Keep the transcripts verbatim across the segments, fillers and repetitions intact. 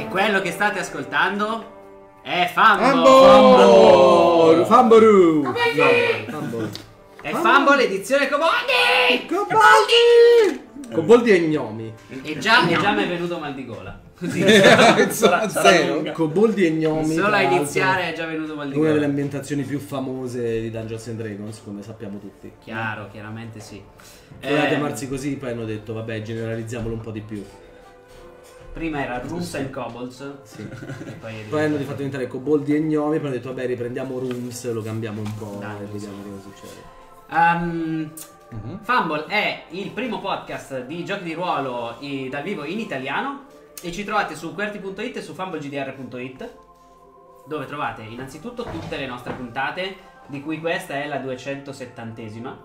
E quello che state ascoltando è Fumble! Fumble! Fumble! No, Fumble! È Fumble edizione Coboldi! Coboldi! Coboldi e gnomi. E già, e già mi è venuto mal di gola. Così. Sarà zero. Coboldi e gnomi. Solo a iniziare è già venuto mal di gola. Una delle ambientazioni più famose di Dungeons and Dragons, come sappiamo tutti. Chiaro, chiaramente sì. Voleva Eh, chiamarsi così, poi hanno detto vabbè, generalizziamolo un po' di più. Prima era Rooms and Kobolds. Sì. E poi, è Poi hanno fatto diventare Coboldi e gnomi, poi hanno detto vabbè, riprendiamo Rooms, lo cambiamo un po' Dai, e vediamo cosa succede. Um, Mhm. Fumble è il primo podcast di giochi di ruolo i- dal vivo in italiano e ci trovate su qwerty punto it e su fumble g d r punto it, dove trovate innanzitutto tutte le nostre puntate, di cui questa è la duecentosettantesima.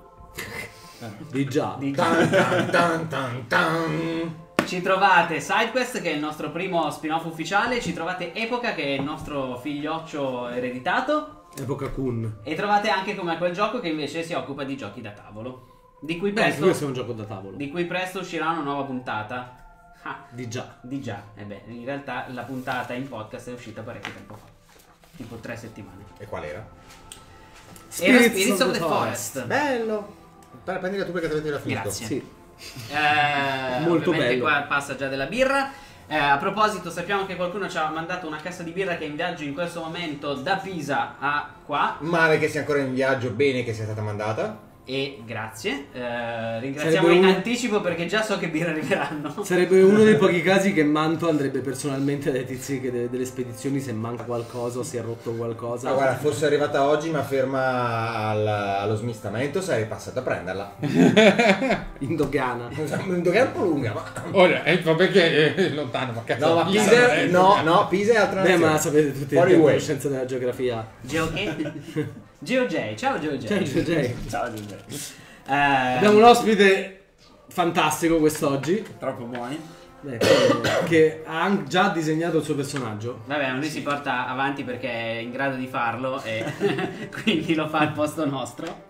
Di già. Di- Tan, tan, tan, tan, tan. Ci trovate SideQuest, che è il nostro primo spin-off ufficiale, ci trovate Epoca, che è il nostro figlioccio ereditato, Epoca Kun. e trovate anche Come quel gioco, che invece si occupa di giochi da tavolo, di cui Beh, presto, questo è un gioco da tavolo. di cui presto uscirà una nuova puntata. Ah, Di già. di già, e beh, in realtà la puntata in podcast è uscita parecchio tempo fa, tipo tre settimane. E qual era? Era Spirits of the Forest. Bello! Dai, prendila tu perché te l'avete finito. Grazie. Sì. Eh, Molto ovviamente bello. qua passa già della birra. Eh, a proposito, sappiamo che qualcuno ci ha mandato una cassa di birra che è in viaggio in questo momento da Pisa a qua. Male che sia ancora in viaggio, bene che sia stata mandata. E grazie. Eh, ringraziamo Sarebbe in un- anticipo perché già so che birra arriveranno. Sarebbe uno dei pochi casi che Manto andrebbe personalmente dai tizi che de- delle spedizioni se manca qualcosa o si è rotto qualcosa. Ma guarda, fosse arrivata oggi ma ferma al- allo smistamento, sarei passato a prenderla. In dogana. Un dogana un po' lunga, ma... Ora, eh, ma perché è lontano? Ma cazzo, No, ma Pisa Pisa, non è no, lontano. no, Pisa è altra Beh, nazione. ma sapete tutti Fuori le way. conoscenze della geografia. Geo che? GeoJ, ciao GeoJ. Ciao, Giorgio. Ciao Giuseppe. Eh, Abbiamo un ospite fantastico quest'oggi, Troppo buoni. eh, che, che ha an- già disegnato il suo personaggio. Vabbè, ma lui si porta avanti perché è in grado di farlo e quindi lo fa al posto nostro.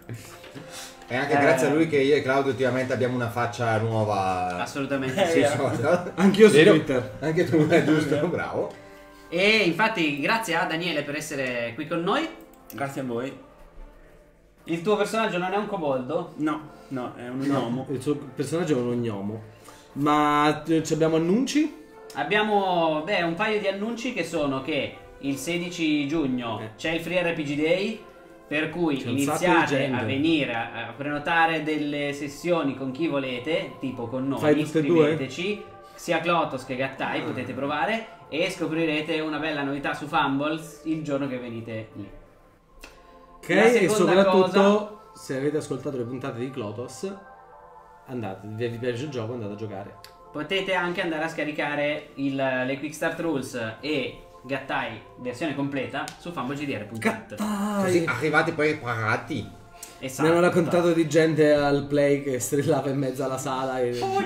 È anche Eh. grazie a lui che io e Claudio ultimamente abbiamo una faccia nuova. Assolutamente Sì, sì. so- Anch'io su Vero? Twitter. Anche tu, è giusto, bravo. E infatti grazie a Daniele per essere qui con noi. Grazie a voi. Il tuo personaggio non è un coboldo? No, no, è un No, gnomo. il suo personaggio è un gnomo. Ma eh, ci abbiamo annunci? Abbiamo beh, un paio di annunci che sono che il sedici giugno Eh. c'è il Free R P G Day, per cui C'è un sacco di iniziate gente. a venire a, a prenotare delle sessioni con chi volete, tipo con noi, Fai tutte e due? iscriveteci, sia Clotos che Gattai potete provare e scoprirete una bella novità su Fumbles il giorno che venite lì. Ok, La e seconda soprattutto se avete ascoltato le puntate di Clotos, andate, vi vi piace il gioco, andate a giocare. Potete anche andare a scaricare il, le Quick Start Rules e Gattai versione completa su fumble g d r punto it. Così arrivati poi pagati. Esatto. Mi hanno raccontato di gente al play che strillava in mezzo alla sala e... Oh,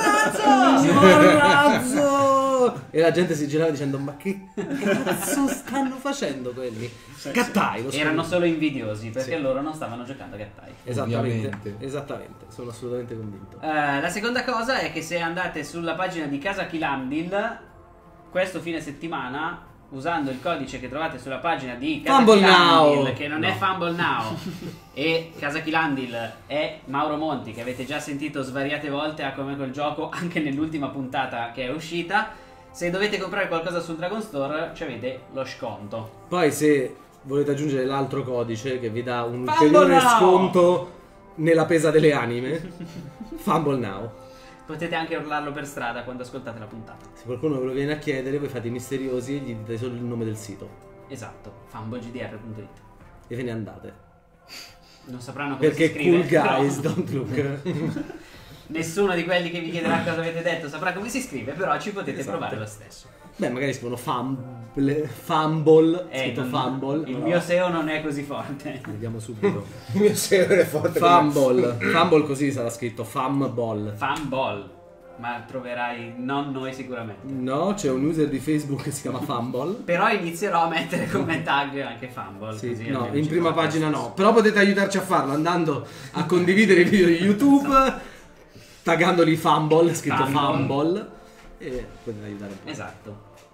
Razzo! E la gente si girava dicendo ma che cazzo stanno facendo quelli? Gattai, lo so. Erano solo invidiosi perché Sì. loro non stavano giocando a Gattai. Esattamente, Ovviamente. esattamente, sono assolutamente convinto. Eh, la seconda cosa è che se andate sulla pagina di Casa Kilandil questo fine settimana, usando il codice che trovate sulla pagina di Casa Fumble Kilandil, Now. che non No. è Fumble Now, e Casa Kilandil è Mauro Monti, che avete già sentito svariate volte a come quel gioco anche nell'ultima puntata che è uscita. Se dovete comprare qualcosa sul Dragon Store ci avete lo sconto. Poi se volete aggiungere l'altro codice che vi dà un Fumble ulteriore Now. sconto nella pesa delle anime, Fumble Now. Potete anche urlarlo per strada quando ascoltate la puntata. Se qualcuno ve lo viene a chiedere, voi fate i misteriosi e gli dite solo il nome del sito Esatto, fumble g d r punto it. e ve ne andate. Non sapranno come Perché si scrive. cool guys però don't look. nessuno di quelli che vi chiederà cosa avete detto saprà come si scrive, però ci potete Esatto. provare lo stesso. Beh, magari scrivono fumble, fumble, Eh, scritto non- fumble. Il No. mio S E O non è così forte. Vediamo subito. Il mio server è forte. come- Fumble, fumble così sarà scritto fumble. Fumble. Ma troverai non noi sicuramente. No, c'è un user di Facebook che si chiama Fumble. Però inizierò a mettere come tag anche Fumble. Sì, così no, almeno in ci prima trovate pagina lo no. stesso. Però potete aiutarci a farlo andando a condividere i video di YouTube, taggandoli Fumble, scritto Fumble. Fumble, e potete aiutare un po'. Esatto.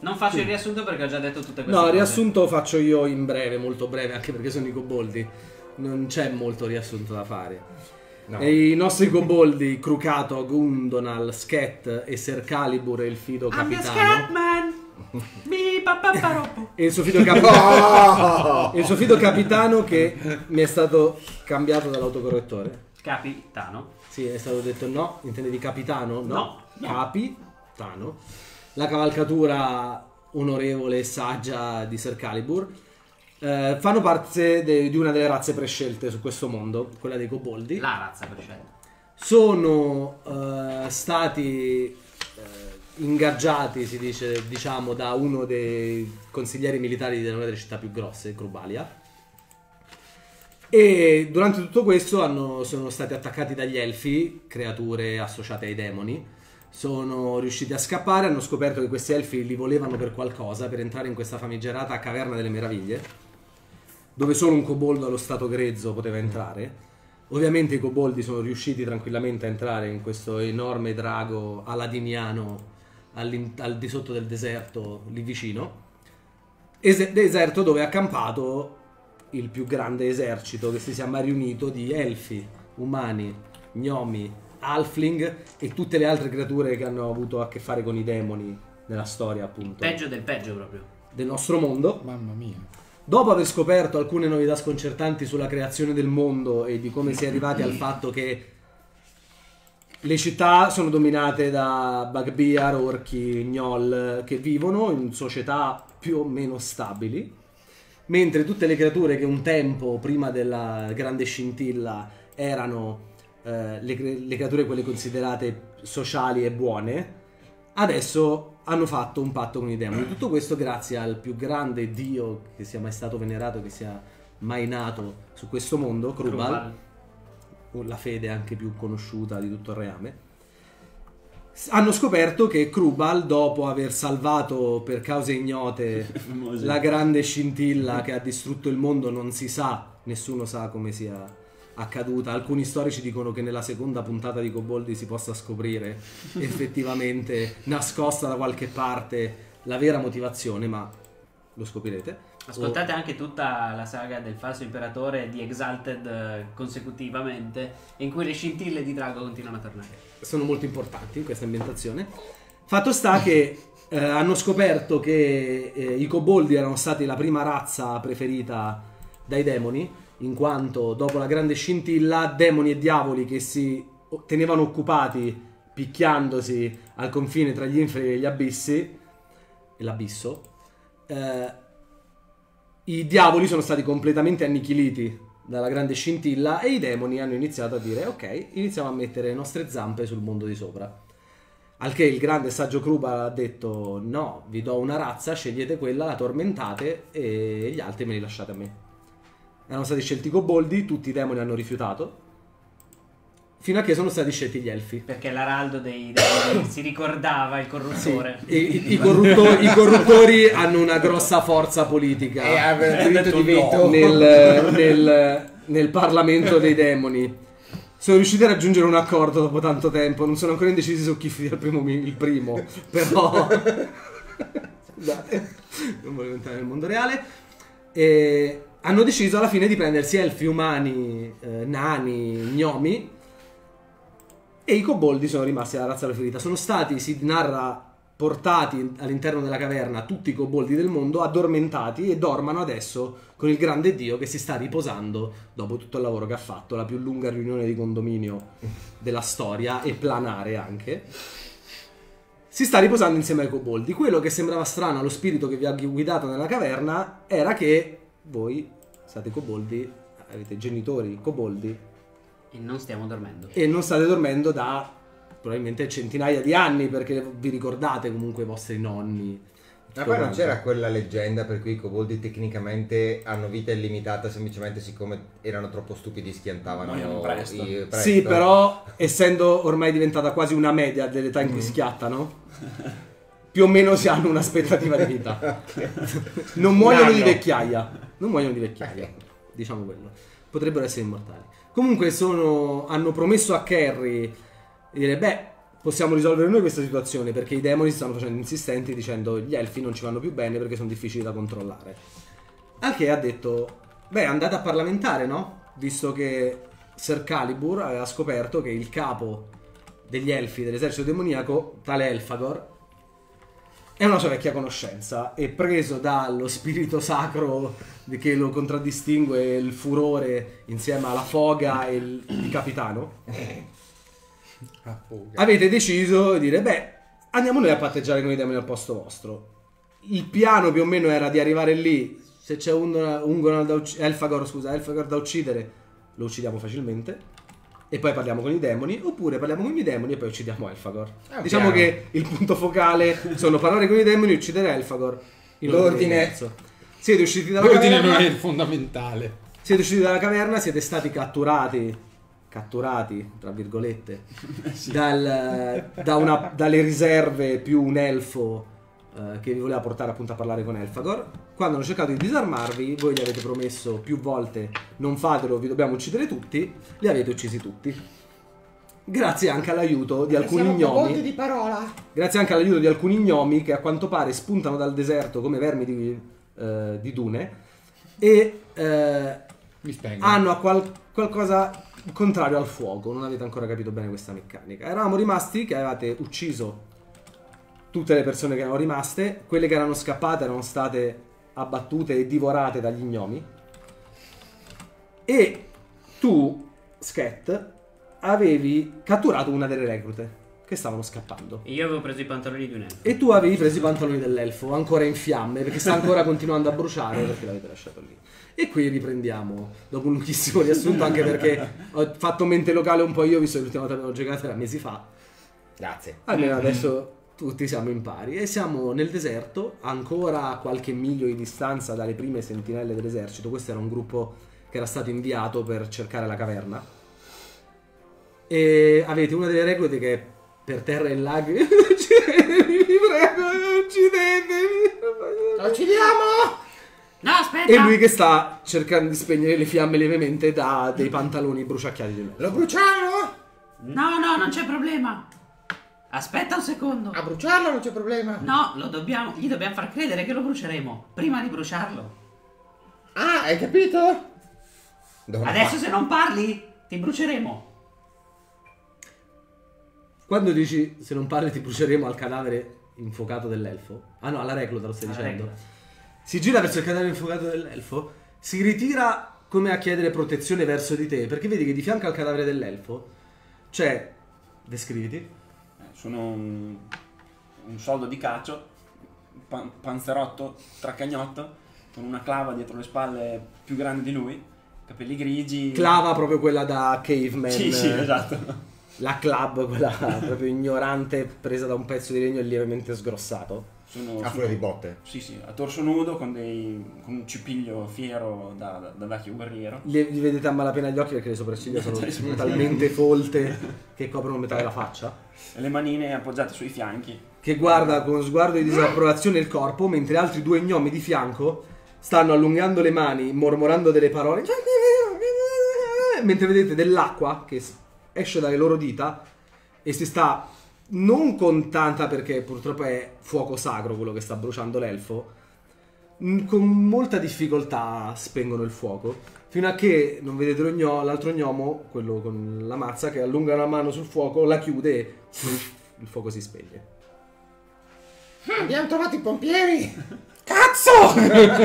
Non faccio il riassunto perché ho già detto tutte queste No, cose. il riassunto faccio io in breve, molto breve, anche perché sono i coboldi. Non c'è molto riassunto da fare. No. E i nostri coboldi, Crucato, Gundonal, Sket e Ser Calibur e il fido I'm the capitano. Scatman! Mi pappaparoppo. E il suo fido capitano. E il suo fido capitano che mi è stato cambiato dall'autocorrettore. Capitano. Sì, è stato detto no, intendevi capitano? No, No, no. capitano. La cavalcatura onorevole e saggia di Ser Calibur. Eh, fanno parte de- di una delle razze prescelte su questo mondo, quella dei coboldi. La razza prescelta. Sono eh, stati eh, ingaggiati, si dice, diciamo, da uno dei consiglieri militari di una delle città più grosse, Crubalia. E durante tutto questo hanno, sono stati attaccati dagli elfi, creature associate ai demoni. Sono riusciti a scappare, hanno scoperto che questi elfi li volevano per qualcosa, per entrare in questa famigerata caverna delle meraviglie, dove solo un coboldo allo stato grezzo poteva entrare. Ovviamente i coboldi sono riusciti tranquillamente a entrare in questo enorme drago aladiniano all'in- al di sotto del deserto lì vicino. Es- deserto dove è accampato il più grande esercito che si sia mai riunito di elfi, umani, gnomi, halfling e tutte le altre creature che hanno avuto a che fare con i demoni nella storia, appunto, Peggio del peggio proprio. del nostro mondo. Mamma mia. Dopo aver scoperto alcune novità sconcertanti sulla creazione del mondo e di come si è arrivati al fatto che le città sono dominate da bugbear, orchi, gnoll che vivono in società più o meno stabili, mentre tutte le creature che un tempo, prima della grande scintilla, erano eh, le, cre- le creature quelle considerate sociali e buone, adesso hanno fatto un patto con i demoni. Tutto questo grazie al più grande dio che sia mai stato venerato, che sia mai nato su questo mondo, Krubal, la fede anche più conosciuta di tutto il reame. S- Hanno scoperto che Krubal, dopo aver salvato per cause ignote Famoso. la grande scintilla che ha distrutto il mondo, non si sa, nessuno sa come sia accaduta. Alcuni storici dicono che nella seconda puntata di Coboldi si possa scoprire effettivamente nascosta da qualche parte la vera motivazione, ma lo scoprirete. Ascoltate anche tutta la saga del falso imperatore di Exalted eh, consecutivamente, in cui le scintille di drago continuano a tornare. Sono molto importanti in questa ambientazione. Fatto sta che eh, hanno scoperto che eh, i coboldi erano stati la prima razza preferita dai demoni, in quanto dopo la grande scintilla demoni e diavoli che si tenevano occupati picchiandosi al confine tra gli inferi e gli abissi e l'abisso, eh, i diavoli sono stati completamente annichiliti dalla grande scintilla e i demoni hanno iniziato a dire ok, iniziamo a mettere le nostre zampe sul mondo di sopra. Al che il grande saggio Kruba ha detto no, vi do una razza, scegliete quella, la tormentate e gli altri me li lasciate a me. Erano stati scelti i coboldi, tutti i demoni hanno rifiutato, fino a che sono stati scelti gli elfi. Perché l'araldo dei demoni si ricordava il corruttore. E i, i corruttori, i corruttori hanno una grossa forza politica E aveva il diritto di veto. nel, nel, nel Parlamento dei demoni. Sono riusciti a raggiungere un accordo dopo tanto tempo. Non sono ancora indecisi su chi sia il primo, il primo però scusate, non volevo entrare nel mondo reale. E hanno deciso alla fine di prendersi elfi, umani, eh, nani, gnomi, e i coboldi sono rimasti la razza preferita. Sono stati, si narra, portati all'interno della caverna tutti i coboldi del mondo, addormentati, e dormano adesso con il grande dio che si sta riposando dopo tutto il lavoro che ha fatto, la più lunga riunione di condominio della storia, e planare anche. Si sta riposando insieme ai coboldi. Quello che sembrava strano allo spirito che vi ha guidato nella caverna era che voi siete coboldi, avete genitori coboldi E non stiamo dormendo. e non state dormendo da probabilmente centinaia di anni, perché vi ricordate comunque i vostri nonni. Ma poi non c'era quella leggenda per cui i coboldi tecnicamente hanno vita illimitata semplicemente siccome erano troppo stupidi schiantavano Muoiono presto. i- presto? Sì, però essendo ormai diventata quasi una media dell'età in cui schiattano, più o meno si hanno un'aspettativa di vita. Non muoiono Un di anno. vecchiaia. Non muoiono di vecchiaia. Diciamo quello. Potrebbero essere immortali. Comunque sono, hanno promesso a Carrie di dire, beh, possiamo risolvere noi questa situazione, perché i demoni si stanno facendo insistenti dicendo gli elfi non ci vanno più bene perché sono difficili da controllare. Al che ha detto, beh, andate a parlamentare, no? Visto che Sir Calibur aveva scoperto che il capo degli elfi dell'esercito demoniaco, tale Elfagor, è una sua vecchia conoscenza e preso dallo spirito sacro che lo contraddistingue, il furore insieme alla foga e il, il capitano, avete deciso di dire, beh, andiamo noi a patteggiare con i demoni al posto vostro. Il piano più o meno era di arrivare lì, se c'è un, un da ucc- Elfagor, scusa, Elfagor da uccidere, lo uccidiamo facilmente. E poi parliamo con i demoni, oppure parliamo con i demoni e poi uccidiamo Elfagor. Ah, diciamo piano. che il punto focale sono parlare con i demoni e uccidere Elfagor. In L'ordine. diverso. Siete usciti dalla L'ordine caverna. non è il fondamentale. Siete usciti dalla caverna, siete stati catturati, catturati, tra virgolette, dal, da una, dalle riserve più un elfo eh, che vi voleva portare appunto a parlare con Elfagor. Quando hanno cercato di disarmarvi, voi gli avete promesso più volte non fatelo, vi dobbiamo uccidere tutti, li avete uccisi tutti. Grazie anche all'aiuto di alcuni gnomi. di parola. Grazie anche all'aiuto di alcuni gnomi che a quanto pare spuntano dal deserto come vermi di, eh, di dune e eh, Mi spengo. hanno a qual- qualcosa contrario al fuoco. Non avete ancora capito bene questa meccanica. Eravamo rimasti che avevate ucciso tutte le persone che erano rimaste, quelle che erano scappate erano state abbattute e divorate dagli gnomi, e tu, Sket, avevi catturato una delle reclute che stavano scappando. Io avevo preso i pantaloni di un elfo. E tu avevi preso i pantaloni dell'elfo, ancora in fiamme, perché sta ancora continuando a bruciare perché l'avete lasciato lì. E qui riprendiamo, dopo un lunghissimo riassunto, anche perché ho fatto mente locale un po' io, visto che l'ultima volta abbiamo giocato era mesi fa. Grazie. Almeno adesso tutti siamo in pari. E siamo nel deserto, ancora a qualche miglio di distanza dalle prime sentinelle dell'esercito. Questo era un gruppo che era stato inviato per cercare la caverna. E avete una delle reclute che è per terra in lacrime. Uccidetemi, vi prego, uccidetemi. Lo uccidiamo! No, aspetta! E lui che sta cercando di spegnere le fiamme lievemente da dei pantaloni bruciacchiati di Lo bruciamo? No, no, non c'è problema. Aspetta un secondo. A bruciarlo non c'è problema. No, lo dobbiamo, gli dobbiamo far credere che lo bruceremo prima di bruciarlo. Ah, hai capito? Dove Adesso fa- se non parli, ti bruceremo. Quando dici se non parli ti bruceremo al cadavere infuocato dell'elfo. Ah no, alla recluta lo stai Alla dicendo. recluta. Si gira verso il cadavere infuocato dell'elfo, si ritira come a chiedere protezione verso di te, perché vedi che di fianco al cadavere dell'elfo c'è, descriviti, Sono un, un soldo di caccio, pan- panzerotto, tracagnotto, con una clava dietro le spalle più grande di lui, capelli grigi. clava proprio quella da caveman. Sì, sì, esatto. La club, quella proprio ignorante, presa da un pezzo di legno e lievemente sgrossato. Sono, A furia di botte. Sì, sì, a torso nudo con, dei, con un cipiglio fiero da, da, da vecchio guerriero. Li, li vedete a malapena gli occhi perché le sopracciglia sono talmente folte che coprono metà della faccia. E le manine appoggiate sui fianchi. Che guarda con sguardo di disapprovazione il corpo, mentre altri due gnomi di fianco stanno allungando le mani, mormorando delle parole, mentre vedete dell'acqua che esce dalle loro dita e si sta, non con tanta, perché purtroppo è fuoco sacro quello che sta bruciando l'elfo, con molta difficoltà spengono il fuoco, fino a che non vedete lo gno- l'altro gnomo, quello con la mazza, che allunga una mano sul fuoco, la chiude e il fuoco si spegne. Abbiamo trovato i pompieri! Cazzo!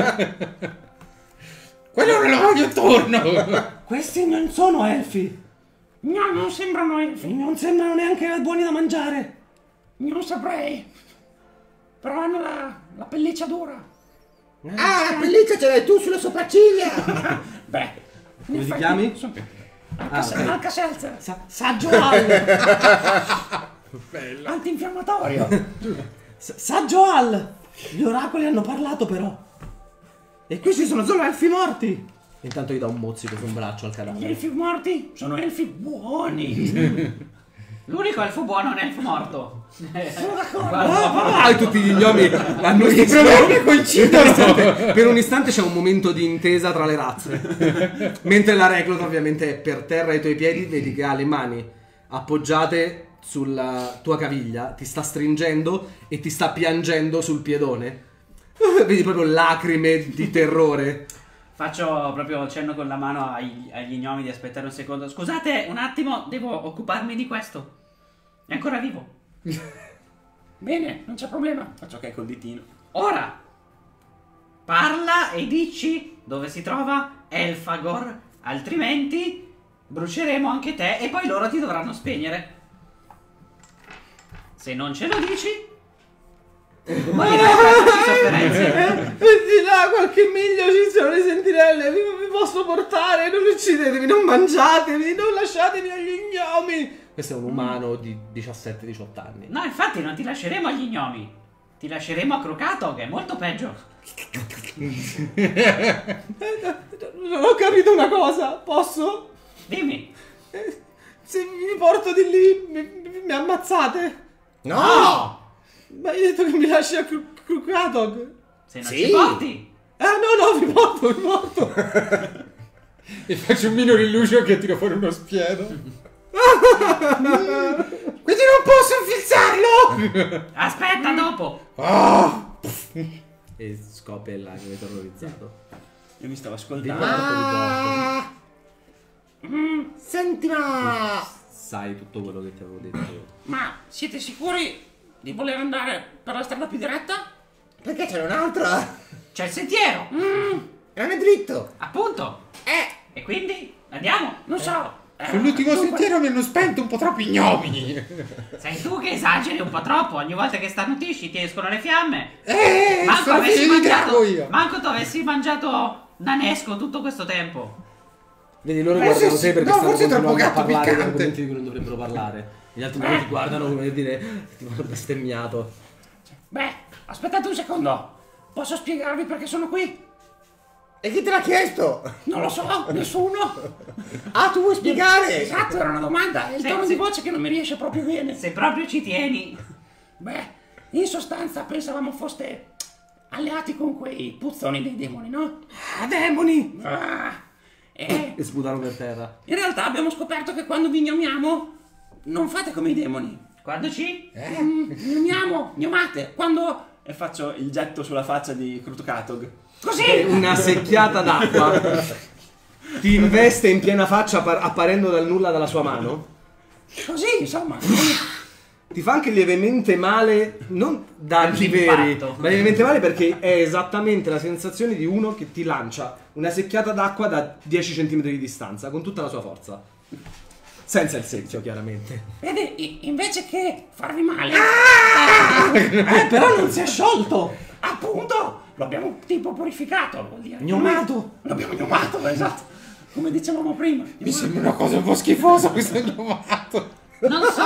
Quello è un orologio attorno! Questi non sono elfi, No, non sembrano elfi. non sembrano neanche buoni da mangiare. Non saprei. Però hanno la, la pelliccia dura. Ah, la pelliccia ce l'hai tu sulle sopracciglia! Beh, Come ti chiami? sono Ah, ok. Alka Seltzer. Sa- Saggio Al! Bello. Antinfiammatorio. S- Saggio Al! Gli oracoli hanno parlato però. E qui ci sono solo elfi morti. Intanto gli dà un mozzico su un braccio al Gli cadavere. elfi morti sono elfi buoni. L'unico elfo buono è un elfo morto. Sono d'accordo. Ah, ah, e tutti gli gnomi l'hanno visto. Per un istante c'è un momento di intesa tra le razze. Mentre la recluta ovviamente è per terra ai tuoi piedi, vedi che ha le mani appoggiate sulla tua caviglia, ti sta stringendo e ti sta piangendo sul piedone. Vedi proprio lacrime di terrore. Faccio proprio cenno con la mano agli, agli gnomi di aspettare un secondo. Scusate un attimo, devo occuparmi di questo. È ancora vivo. Bene, non c'è problema. Faccio ok col ditino. Ora parla e dici dove si trova Elfagor, altrimenti bruceremo anche te e poi loro ti dovranno spegnere. Se non ce lo dici, morirai per sofferenze. Di là qualche miglio ci sono le sentinelle, vi, vi posso portare, non uccidetevi, non mangiatevi, non lasciatevi agli gnomi. Questo è un umano di diciassette diciotto anni. No, infatti non ti lasceremo agli gnomi. Ti lasceremo a Crocato, che è molto peggio. Non ho capito una cosa, posso? Dimmi. Eh, se vi porto di lì, mi, mi ammazzate? No! Ma hai detto che mi lasci a Crocato? Se non Sì. ci porti. Ah no, no, vi porto, vi porto. E faccio un minor illusion che tiro fuori uno spiedo. Quindi non posso infilzarlo! Aspetta, dopo. Ah! E scoppia il lacrime terrorizzato. Io mi stavo Vi ascoltando. porto, vi porto. Ah, senti ma... Sai tutto quello che ti avevo detto io. Ma siete sicuri di voler andare per la strada più diretta? Perché c'è un'altra? C'è il sentiero. E non è dritto! Appunto. Eh! E quindi andiamo. Non so. Eh, Sull'ultimo dunque- sentiero mi hanno spento un po' troppi gnomi. Sei tu che esageri un po' troppo. Ogni volta che starnutisci ti escono le fiamme. Eh, Manco sono avessi figlio di drago mangiato. io. Manco tu avessi mangiato nanesco tutto questo tempo. Vedi, loro Eh, guardano sì, te sì, perché no, stanno forse è troppo continuando a gatto parlare di piccante. argomenti di cui non dovrebbero parlare. Gli altri magari ti guardano come per dire, ti hanno bestemmiato. Beh, aspettate un secondo. Posso spiegarvi perché sono qui? E chi te l'ha chiesto? Non lo so, nessuno. Ah, tu vuoi spiegare? Esatto, era una domanda. È il Sì, tono sì. di voce che non mi riesce proprio bene. Se proprio ci tieni. Beh, in sostanza pensavamo foste alleati con quei puzzoni dei demoni, no? Ah, demoni! Ah, e E sputano per terra. in realtà abbiamo scoperto che quando vi gnomiamo non fate come i demoni. Quando ci? Mm, gnomiamo, gnomate. Quando... E faccio il getto sulla faccia di Krutokatog. Così! E una secchiata d'acqua ti investe in piena faccia appar- apparendo dal nulla dalla sua mano. Così, insomma. Ti fa anche lievemente male, non danni Per veri, l'impatto. ma lievemente male perché è esattamente la sensazione di uno che ti lancia una secchiata d'acqua da dieci centimetri di distanza, con tutta la sua forza. Senza il secchio, chiaramente. Vede, i- invece che farvi male... Eh, però non si è sciolto! Appunto! Lo abbiamo tipo purificato, vuol dire. Gnomato! L'abbiamo gnomato, esatto. Come dicevamo prima. Mi sembra una cosa un po' schifosa questo gnomato. Non so.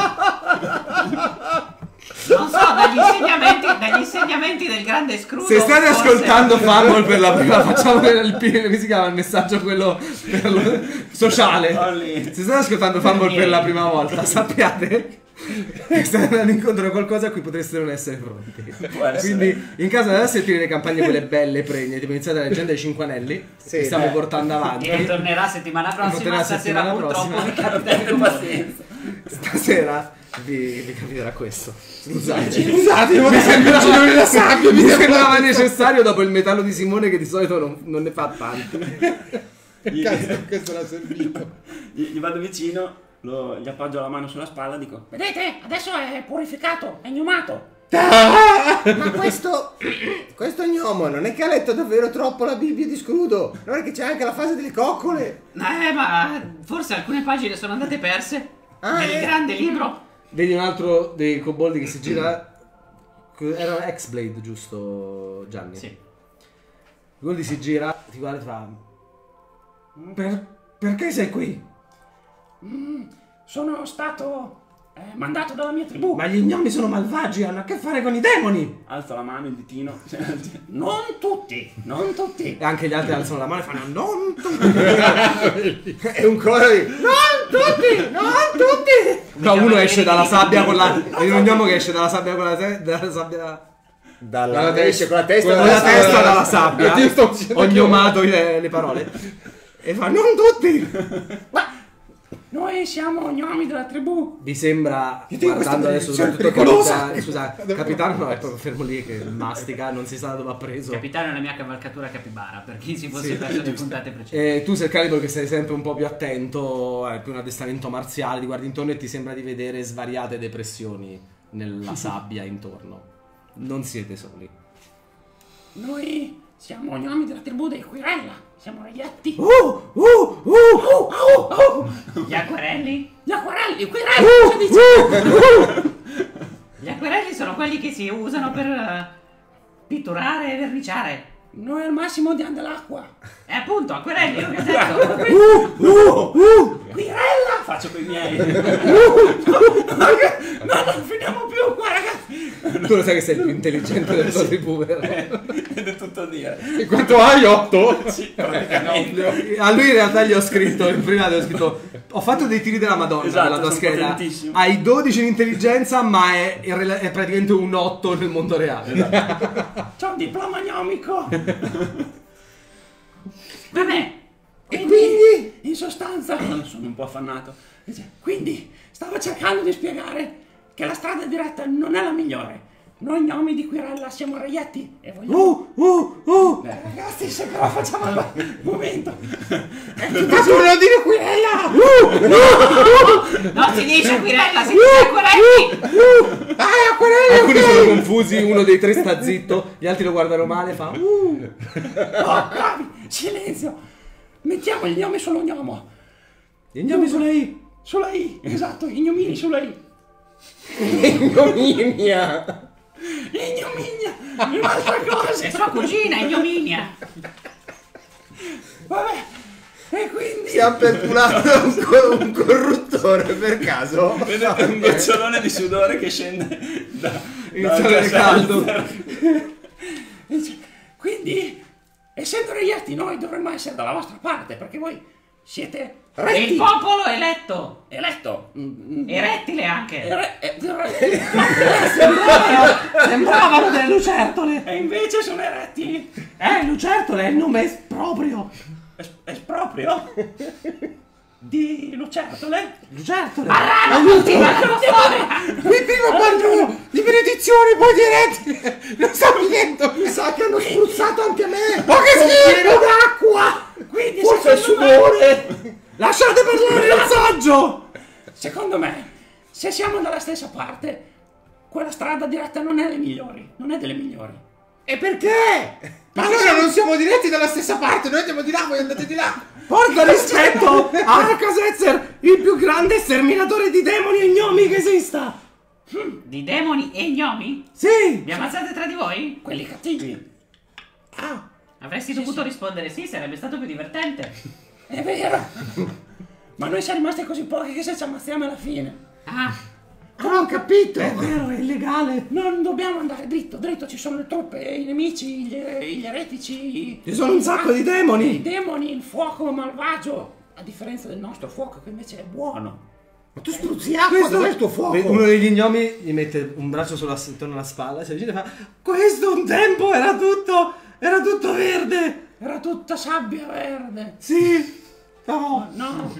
Non so, dagli insegnamenti, dagli insegnamenti del grande Scrudo. Se state forse- ascoltando Fumble per la prima, facciamo il, il, come si chiama il messaggio quello per lo- sociale. Olli. Se state ascoltando Fumble per la prima volta, sappiate che state andando incontro a qualcosa a cui potreste non essere pronti. Può essere. Quindi, in caso di sentire le campagne quelle belle pregne, tipo iniziate la leggenda dei cinque anelli, Sì, che stiamo eh. portando avanti. E tornerà settimana prossima. Tornerà Stasera settimana purtroppo prossima. vi capiterà Pazienza. Stasera vi, vi capiterà questo. Scusate. Scusate, mi sembra il giro della sabbia. Mi sembrava necessario dopo il metallo di Simone che di solito non, non ne fa tanti. Cazzo, questo l'ha servito. Gli, gli vado vicino, lo- gli appoggio la mano sulla spalla e dico: vedete, adesso è purificato, è gnomato. Ma questo... questo gnomo non è che ha letto davvero troppo la Bibbia di Scrudo. Non è che c'è anche la fase delle coccole. Eh, ma forse alcune pagine sono andate perse. Ah, nel eh. grande libro. Vedi un altro dei coboldi che si gira. Era X-Blade, giusto, Gianni? Sì. Il coboldi si gira, ti guarda e ti fa. Per, perché sei qui? Mm, sono stato eh, mandato dalla mia tribù. Ma gli gnomi sono malvagi, hanno a che fare con i demoni! Alzo la mano, il ditino. Non tutti, non tutti. E anche gli altri alzano la mano e fanno non tutti! È un coro di... Non tutti! Non tutti! No, uno esce dalla sabbia con la. Vedi un gnomo che esce dalla sabbia con la te- dalla sabbia. Dalla... Dalla esce con la testa Con dalla la testa sabbia. dalla sabbia. Io sto dicendo Ho che- gnomato le, le parole. E fa non tutti! Ma Noi siamo gnomi della tribù. Vi sembra, Io dico guardando questa adesso posizione soprattutto pericolosa. capitano, scusa, capitano no, è proprio fermo lì che mastica, non si sa da dove ha preso. Capitano è la mia cavalcatura capibara, per chi si fosse Sì, perso le puntate precedenti. E tu sei il calibro che sei sempre un po' più attento, hai più un addestramento marziale, ti guardi intorno e ti sembra di vedere svariate depressioni nella sabbia intorno. Non siete soli. Noi siamo gnomi della tribù dei Quirella. Siamo reietti. Uh, uh, uh, uh, uh, uh. Gli acquerelli? Gli acquerelli, i Quirella, cosa dici? Gli acquerelli sono quelli che si usano per eh, pitturare e verniciare. Noi al massimo diamo dell'acqua. E appunto, acquerelli, non mi ha detto. Uh, uh, uh. Quirella! Faccio con i miei. No, non finiamo più qua, ragazzi. Tu lo sai che sei il più intelligente del tuo tribù, vero? Ed è tutto a dire. E quanto hai? otto? Sì, praticamente. A lui in realtà gli ho scritto, in prima gli ho scritto ho fatto dei tiri della Madonna Esatto, nella tua sono scheda. potentissimo. Hai dodici in intelligenza, ma è, è rela- è praticamente un otto nel mondo reale. C'ho un diploma gnomico. Vabbè, E quindi, in sostanza, sono un po' affannato. Dice, quindi, stavo cercando di spiegare che la strada diretta non è la migliore. Noi gnomi di Quirella siamo reietti e vogliamo... Uh, uh, uh. Beh, ragazzi, se però facciamo il momento. Ma tu non dire quella! non si dice Quirella, si dice acquerelli. Ah, acquerelli! Alcuni sono confusi, uno dei tre sta zitto, gli altri lo guardano male, fa uh. Oh, bravi, silenzio. Mettiamo il gnome sullo gnomo. E andiamo sulla I. Sulla I, esatto, i gnomini sulla I. Ignominia! Ignominia, un'altra cosa. È sua cugina, ignominia. Vabbè, e quindi... Si è appellulato un, co- un corruttore per caso? Vedete un gocciolone di sudore che scende da... Inizia a avere caldo. Dice, quindi, essendo reietti, noi dovremmo essere dalla vostra parte, perché voi siete Il retti. popolo eletto. Eletto. Mm, mm, Erettile anche. re- eh, re- Sembravano delle lucertole. E invece sono eretti. Eh, lucertole è il nome proprio. Es- Esproprio. Di lucertole. Lucertole. Marrano, tutti, marrano fuori. Qui prima parlo di benedizione, poi di eretti! Non sto finendo! Mi sa che hanno spruzzato anche me! Ma che schifo! d'acqua! Quindi, Forse è secondo sudore! Lasciate parlare il saggio. me, secondo me, se siamo dalla stessa parte, quella strada diretta non è le migliori. Non è delle migliori. E perché? Ma allora non siamo diretti dalla stessa parte, noi andiamo di là, voi andate di là! Porta rispetto a Arcasetzer, il più grande sterminatore di demoni e gnomi che esista. Di demoni e gnomi? Sì. Vi ammazzate tra di voi? Quelli cattivi. Ah, Avresti dovuto rispondere sì, sarebbe stato più divertente. È vero. Ma noi siamo rimasti così pochi che se ci ammazziamo alla fine. Ah, Ah, ho capito! è vero, è illegale. Non dobbiamo andare dritto, dritto ci sono le truppe, i nemici, gli, gli eretici. Ci sono un sacco di demoni. I demoni, il fuoco malvagio. A differenza del nostro fuoco che invece è buono. Ma tu spruzzi acqua, dov'è il tuo fuoco? Uno degli gnomi gli mette un braccio sulla, intorno alla spalla, si avvicina e fa questo un tempo era tutto, era tutto verde. Era tutta sabbia verde. Sì. No. No.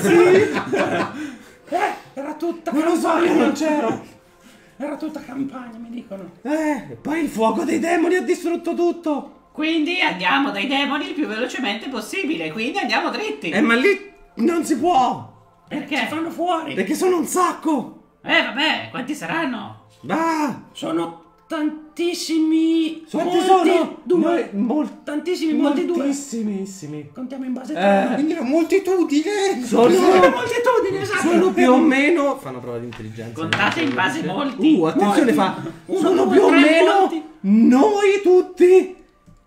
Sì. Eh, era tutta Non lo so, io non c'ero. Era tutta campagna, mi dicono. Eh, e poi il fuoco dei demoni ha distrutto tutto. quindi andiamo dai demoni il più velocemente possibile. Quindi andiamo dritti. Eh, ma lì non si può. Ci Perché? fanno fuori. Perché sono un sacco. Eh vabbè, quanti saranno? Ah, Sono tantissimi. quanti molti, sono? Due. Noi- mol- Tantissimi, molti due. moltissimissimi. Contiamo in base Eh. a Quindi una moltitudine! Sono, Sono moltitudini, esatto. sono più o meno. Fanno prova di intelligenza. Contate in base molti. Uh, attenzione, fa. Uno, Sono due, più o tre, meno molti. noi tutti.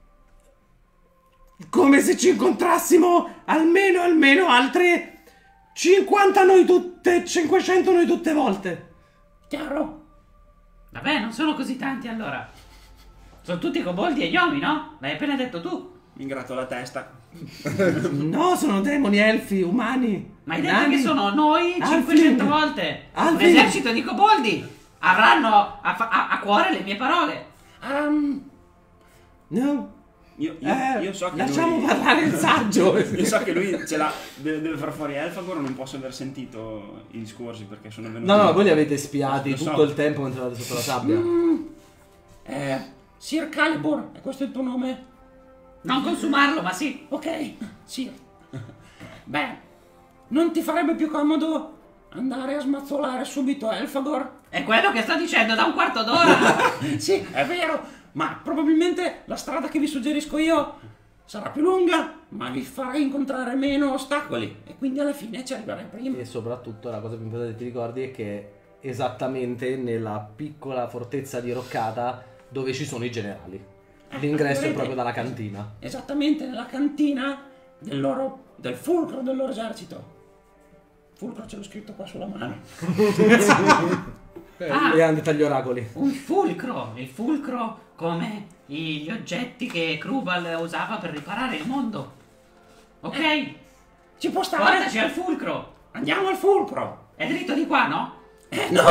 Come se ci incontrassimo almeno, almeno altre cinquanta noi tutte, cinquecento noi tutte volte. Chiaro? Vabbè, non sono così tanti allora. Sono tutti coboldi e gnomi, no? L'hai appena detto tu. Mi gratto la testa. No, sono demoni, elfi, umani. Ma hai detto nani. che sono noi Alfin. cinquecento volte. Un Alfin. esercito di coboldi. Avranno a, fa- a- a cuore le mie parole. Um, No. Io, io, Eh, io so che lasciamo lui... parlare il saggio. Io so che lui ce l'ha, deve, deve far fuori Elfagor, non posso aver sentito i discorsi perché sono venuti... No, no, voi li avete spiati Lo so. tutto il tempo mentre eravate sotto la sabbia. Mm. Eh, Sir Calibur, è questo il tuo nome? Non consumarlo, ma sì. Ok, Sir. Beh, non ti farebbe più comodo andare a smazzolare subito Elfagor? È quello che sto dicendo da un quarto d'ora. Sì, è vero, ma probabilmente la strada che vi suggerisco io sarà più lunga, ma vi farà incontrare meno ostacoli e quindi alla fine ci arriverai prima. E soprattutto la cosa più importante che ti ricordi è che esattamente nella piccola fortezza diroccata dove ci sono i generali. L'ingresso è vedete? proprio dalla cantina. Esattamente nella cantina del loro, del fulcro del loro esercito. Fulcro ce l'ho scritto qua sulla mano. Ah, E hanno degli oracoli. un fulcro. Il fulcro come gli oggetti che Krubal usava per riparare il mondo. Ok? Ci può stare? Portaci al fulcro. Andiamo al fulcro. È dritto di qua, no? Eh no!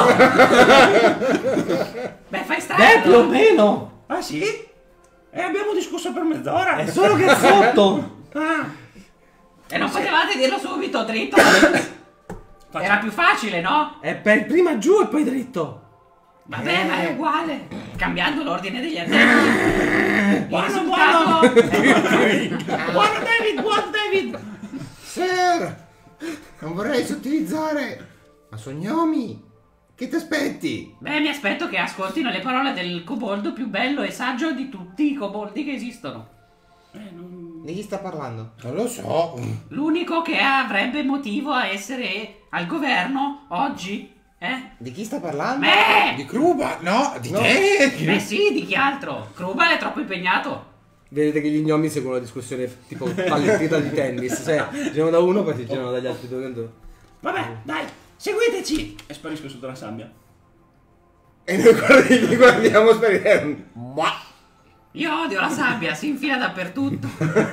Beh, fai Beh, stare. più o meno! Ah sì? E abbiamo discusso per mezz'ora. È solo che è sotto! Ah, E non potevate dirlo subito, dritto. Era più facile, no? È per prima giù e poi dritto! Vabbè, ma è uguale. Cambiando l'ordine degli addetti. Il Buono, risultato buono David, buono David! Sir, non vorrei sottilizzare, ma sono gnomi. Che ti aspetti? Beh, mi aspetto che ascoltino le parole del coboldo più bello e saggio di tutti i coboldi che esistono. Eh, non... Di chi sta parlando? Non lo so. L'unico che avrebbe motivo a essere al governo oggi, eh? Di chi sta parlando? Beh! Di Kruba? No, di No. te. Beh sì, di chi altro? Krubal è troppo impegnato. Vedete che gli gnomi seguono la discussione tipo pallettita di tennis. Cioè, girano da uno, poi ti girano dagli altri due. Vabbè, dai, seguiteci! E sparisco sotto la sabbia. E noi guardi- li guardiamo sparire. Ma Io odio la sabbia, si infila dappertutto.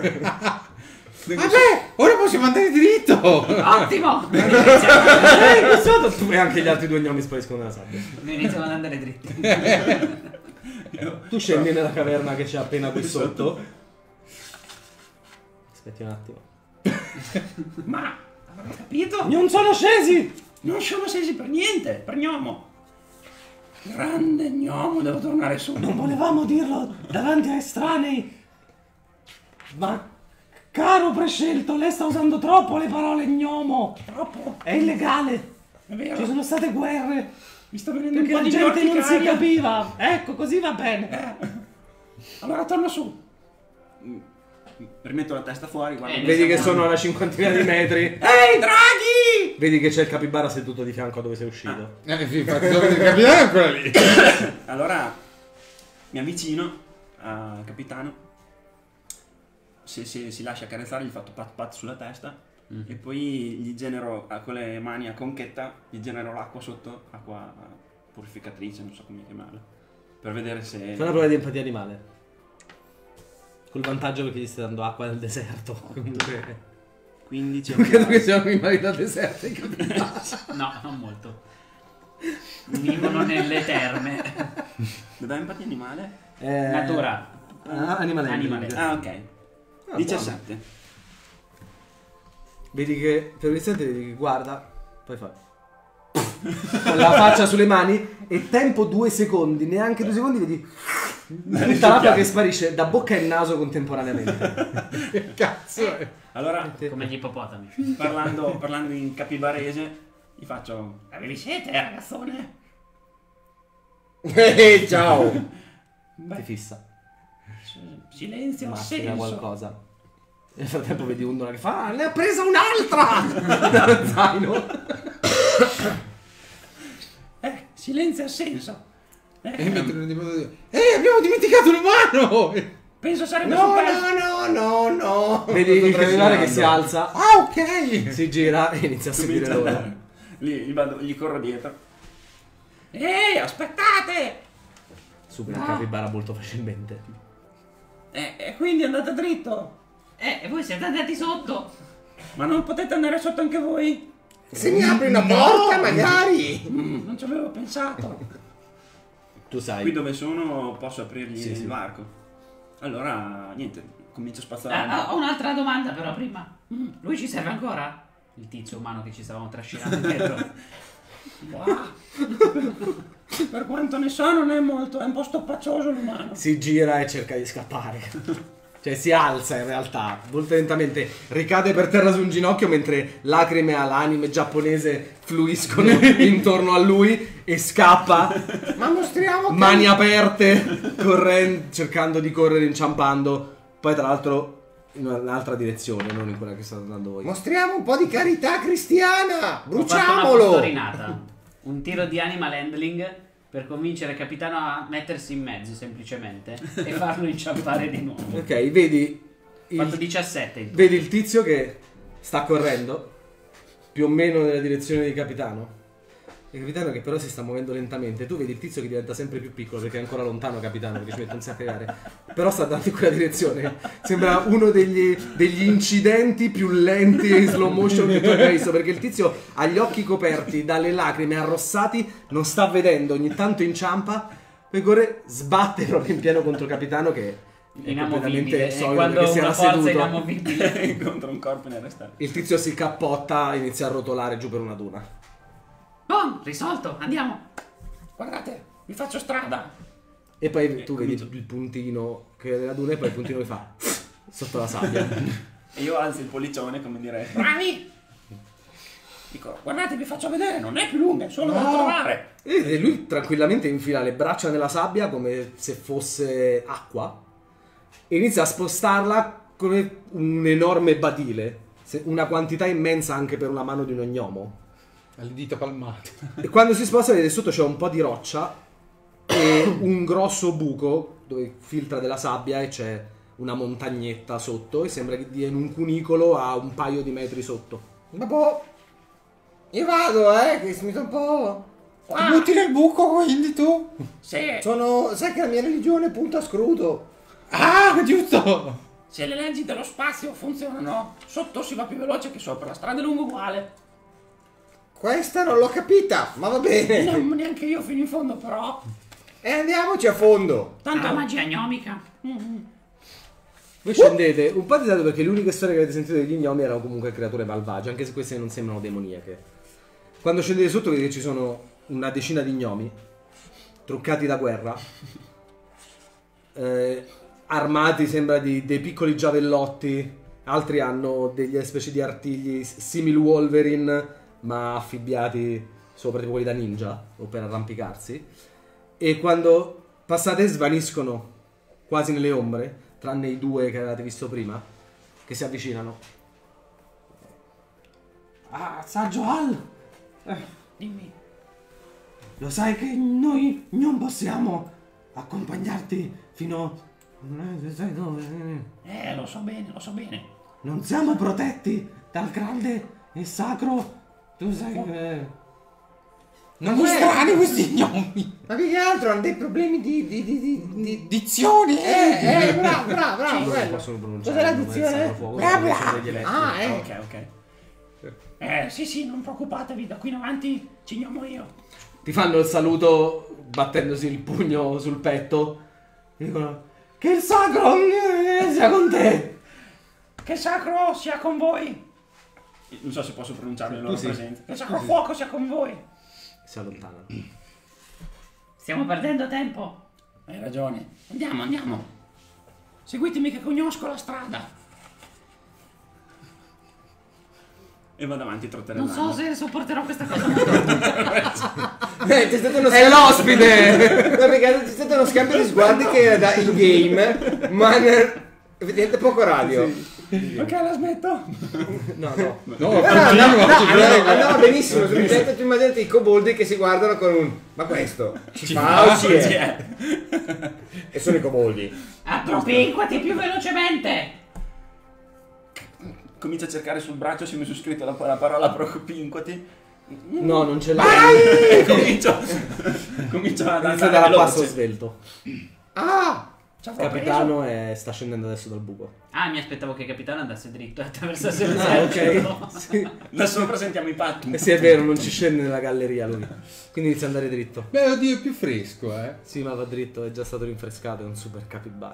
Vabbè, ora possiamo andare dritto. Ottimo! Noi Eh, iniziamo, che sotto tu e anche gli altri due gnomi spariscono nella sabbia. noi iniziamo ad andare dritti. Tu scendi nella caverna che c'è appena qui sotto. Aspetti un attimo. Ma, avrei capito? Non sono scesi! Non sono scesi per niente, per gnomo. Grande gnomo, devo tornare su. Non volevamo dirlo davanti ai estranei. Ma, caro prescelto, lei sta usando troppo le parole gnomo. Troppo, È illegale. è vero. Ci sono state guerre. Mi sta venendo Perché un po' la di gente non si orticaria. capiva. Ecco, così va bene. Allora torno su. Rimetto la testa fuori, guarda. Eh, Vedi che sono a una cinquantina di metri. Ehi, draghi! Vedi che c'è il capibara seduto di fianco a dove sei uscito. Eh, sì, infatti, dove il capitano è ancora lì. Allora mi avvicino al capitano. Se, se si lascia accarezzare, gli faccio pat pat sulla testa. E poi gli genero ah, con le mani a conchetta, gli genero l'acqua sotto, acqua purificatrice, non so come chiamarla. Per vedere se. Fai una prova di empatia animale. Col vantaggio perché gli stai dando acqua nel deserto. Comunque. quindici Credo che siamo animali da deserto, hai capito? No, non molto. Vivono nelle terme. Dov'è empatia animale? Eh, Natura. Ah, animale. Animale. Ah, ok. Ah, diciassette. Vedi che per un istante vedi che guarda, poi fa con la faccia sulle mani e tempo due secondi, neanche due secondi vedi tutta l'acqua che sparisce da bocca e naso contemporaneamente. Che cazzo è? Allora, Come gli ippopotami. parlando, parlando in capibarese, gli faccio. Avevi sete, ragazzone? Eh, ciao. Ti fissa, Silenzio, mastica senso. qualcosa. Nel frattempo vedi Undula che fa: "Ah, ne ha presa un'altra!" dallo zaino. Eh, silenzio ha senso. Eh, E mentre non ti posso dire, eh, abbiamo dimenticato una mano! penso sarebbe No, super. no, no, no, no. Vedi il Sto capitano che si trascinando. alza, Ah, ok! si gira e inizia a seguire Comincia a loro. andare. Gli, gli vado- gli corro dietro. Ehi, aspettate! Supera il Ah. capibara molto facilmente. E eh, quindi andate dritto. Eh, e voi siete andati sotto. Ma non potete andare sotto anche voi? Se mi apri una porta, magari. Mm, non ci avevo pensato. Tu sai. Qui dove sono posso aprirgli Sì, il sì. varco. Allora, niente, comincio a spazzare. Ah, ho un'altra domanda però prima. Mm, lui ci serve ancora? Il tizio umano che ci stavamo trascinando dietro. Wow. Per quanto ne so non è molto, è un po' stoppaccioso l'umano. Si gira e cerca di scappare. Cioè si alza in realtà, molto lentamente, ricade per terra su un ginocchio mentre lacrime all'anime giapponese fluiscono intorno a lui e scappa. Ma mostriamo che... Mani aperte, correndo, cercando di correre inciampando. Poi tra l'altro in un'altra direzione, non in quella che state andando voi. Mostriamo un po' di carità cristiana! Ho fatto una Bruciamolo! postorinata. Un tiro di animal handling per convincere il capitano a mettersi in mezzo semplicemente e farlo inciampare di nuovo. Ok, vedi Ho fatto il, diciassette in tutto. vedi il tizio che sta correndo più o meno nella direzione di capitano. Il capitano che però si sta muovendo lentamente. Tu vedi il tizio che diventa sempre più piccolo perché è ancora lontano capitano, perché ci mette un sacco di aria. Però sta andando in quella direzione. Sembra uno degli, degli incidenti più lenti in slow motion che tu abbia visto, perché il tizio ha gli occhi coperti dalle lacrime, arrossati, non sta vedendo, ogni tanto inciampa, poi corre, sbatte proprio in pieno contro il capitano che è Inamovibile. completamente E solido quando perché si una era forza seduto. inamovibile. Incontra un corpo inarrestabile. Il tizio si cappotta, inizia a rotolare giù per una duna. Boom, risolto, andiamo. Guardate, vi faccio strada. E poi tu vedi comincio. il puntino che è della duna e poi il puntino che fa sotto la sabbia. E io alzo il pollicione come dire, bravi! Dico, guardate, vi faccio vedere, non è più lunga, è solo da trovare. E lui tranquillamente infila le braccia nella sabbia come se fosse acqua e inizia a spostarla come un enorme badile, se- una quantità immensa anche per una mano di un ognomo. Alle dita palmate. E quando si sposta vedete sotto c'è un po' di roccia e un grosso buco dove filtra della sabbia e c'è una montagnetta sotto e sembra che dia in un cunicolo a un paio di metri sotto. Ma boh, io vado, eh, che mi sono un po'... Ti butti nel buco quindi tu? Se, Sono... sai che la mia religione punta a scruto. Ah, giusto! se le leggi dello spazio funzionano, sotto si va più veloce che sopra, la strada è lunga uguale. Questa non l'ho capita, ma va bene. Non neanche io fino in fondo, però. E andiamoci a fondo. Tanto Ah, magia gnomica. Mm-hmm. Voi scendete un po' di dato perché le uniche storie che avete sentito degli gnomi erano comunque creature malvagie, anche se queste non sembrano demoniache. Quando scendete sotto vedete che ci sono una decina di gnomi truccati da guerra, eh, armati sembra di dei piccoli giavellotti, altri hanno degli specie di artigli simil Wolverine ma affibbiati sopra tipo quelli da ninja o per arrampicarsi, e quando passate svaniscono quasi nelle ombre, tranne i due che avevate visto prima che si avvicinano. Ah, Saggio Al! Eh, Dimmi. lo sai che noi non possiamo accompagnarti fino... sai dove? Eh, lo so bene, lo so bene. Non siamo protetti dal grande e sacro... Tu sai che... Non Ma strani questi gnomi! Ma più che altro hanno dei problemi di... di, di, di, di... Dizioni! Eh, eh, bravo, bravo, bravo, Non quello. possono pronunciare Cos'è il nome del l'addizione? Sacro Fuoco, Bla, sono bla. degli eletti. Ah, eh. Ok, ok. Eh, sì, sì, non preoccupatevi, da qui in avanti ci gnomo io. Ti fanno il saluto battendosi il pugno sul petto. Dicono Che il sacro sia con te! Che il sacro sia con voi. Non so se posso pronunciarlo in loro sì. presenza. Che il sacro fuoco sia con voi. si allontanano. Stiamo perdendo tempo. Hai ragione. Andiamo, andiamo. Seguitemi che conosco la strada. E vado avanti Non trotterellando. so se sopporterò questa cosa. Eh, c'è stato uno È scambio... l'ospite! No, perché c'è stato uno scambio di sguardi che era da in game, ma nel- effettivamente poco radio. Ok, la smetto. No, no. No, No, no, no, no, andava, andava benissimo, sul set tu immaginati i coboldi che si guardano con un... Ma questo ci fa o ci è? E sono i coboldi. Appropinquati più velocemente. Comincia a cercare sul braccio se mi sono scritto la, la parola propinquati. No, non ce l'hai. comincio, comincio ad Inizia andare dal passo veloce. svelto. Ah! Ci Il avrò preso. capitano è, sta scendendo adesso dal buco. Ah, mi aspettavo che il capitano andasse dritto e attraversasse il Ah, deserto. ok. Sì. Da sopra sentiamo i patti. Eh sì, è vero, non ci scende nella galleria lui. Quindi inizia ad andare dritto. Beh, oddio, è più fresco, eh. Sì, ma va dritto, è già stato rinfrescato, è un super capibara.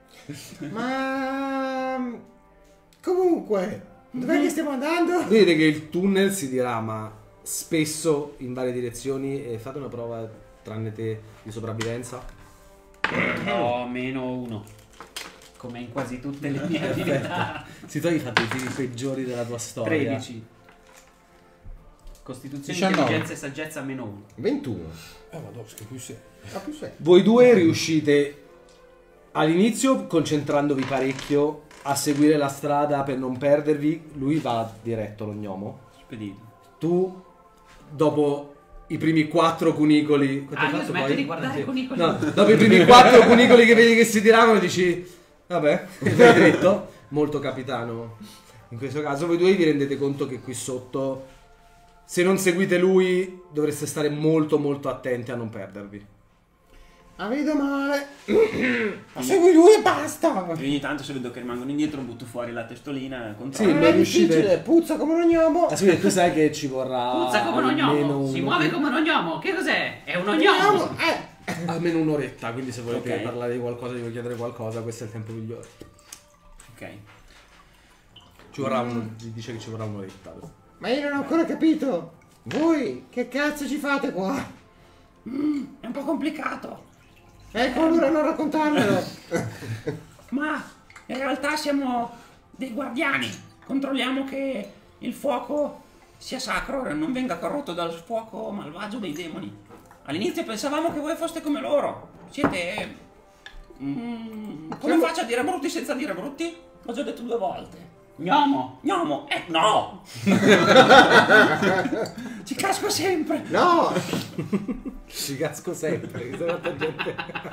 Ma... Comunque, dov'è che stiamo andando? Vedete che il tunnel si dirama spesso in varie direzioni e fate una prova, tranne te, di sopravvivenza. Ho meno uno. Come in quasi tutte le mie abilità. Si togli fate i tiri peggiori della tua storia. tredici. Costituzione, diciannove. intelligenza e saggezza meno uno. ventuno. Eh, ma dopo che più sei. Ah, più sei. Voi due riuscite all'inizio, concentrandovi parecchio, a seguire la strada per non perdervi. Lui va diretto, lo gnomo. Spedito. Tu, dopo i primi quattro cunicoli... quanto hai Ah, io fatto smetto poi? di guardare i cunicoli. No, dopo i primi quattro cunicoli che vedi che si tiravano dici... Vabbè, vai dritto. Molto capitano. In questo caso voi due vi rendete conto che qui sotto, se non seguite lui, dovreste stare molto molto attenti a non perdervi. Ah, vedo male. Ma segui lui e basta. E ogni tanto se vedo che rimangono indietro butto fuori la testolina e Sì, controllo. Non non è riuscite- difficile, puzza come un gnomo. Ah, sì, tu sai che ci vorrà Puzza come un almeno ognomo. Si uno- muove come un ognomo. Che cos'è? È un ognomo. Gnomo, eh. almeno un'oretta, quindi se volete Ok. parlare di qualcosa, di chiedere qualcosa, questo è il tempo migliore. Ok. Ci vorrà uno, dice che ci vorrà un'oretta. Ma io non ho ancora capito. Voi che cazzo ci fate qua? È un po' complicato. Ecco, allora non raccontarmelo. Ma in realtà siamo dei guardiani. Controlliamo che il fuoco sia sacro e non venga corrotto dal fuoco malvagio dei demoni. All'inizio pensavamo che voi foste come loro. Siete... Mm, come faccio a dire brutti senza dire brutti? L'ho già detto due volte. Gnomo. Gnomo, eh no! Ci casco sempre! No! Ci casco sempre. che sono tanta gente.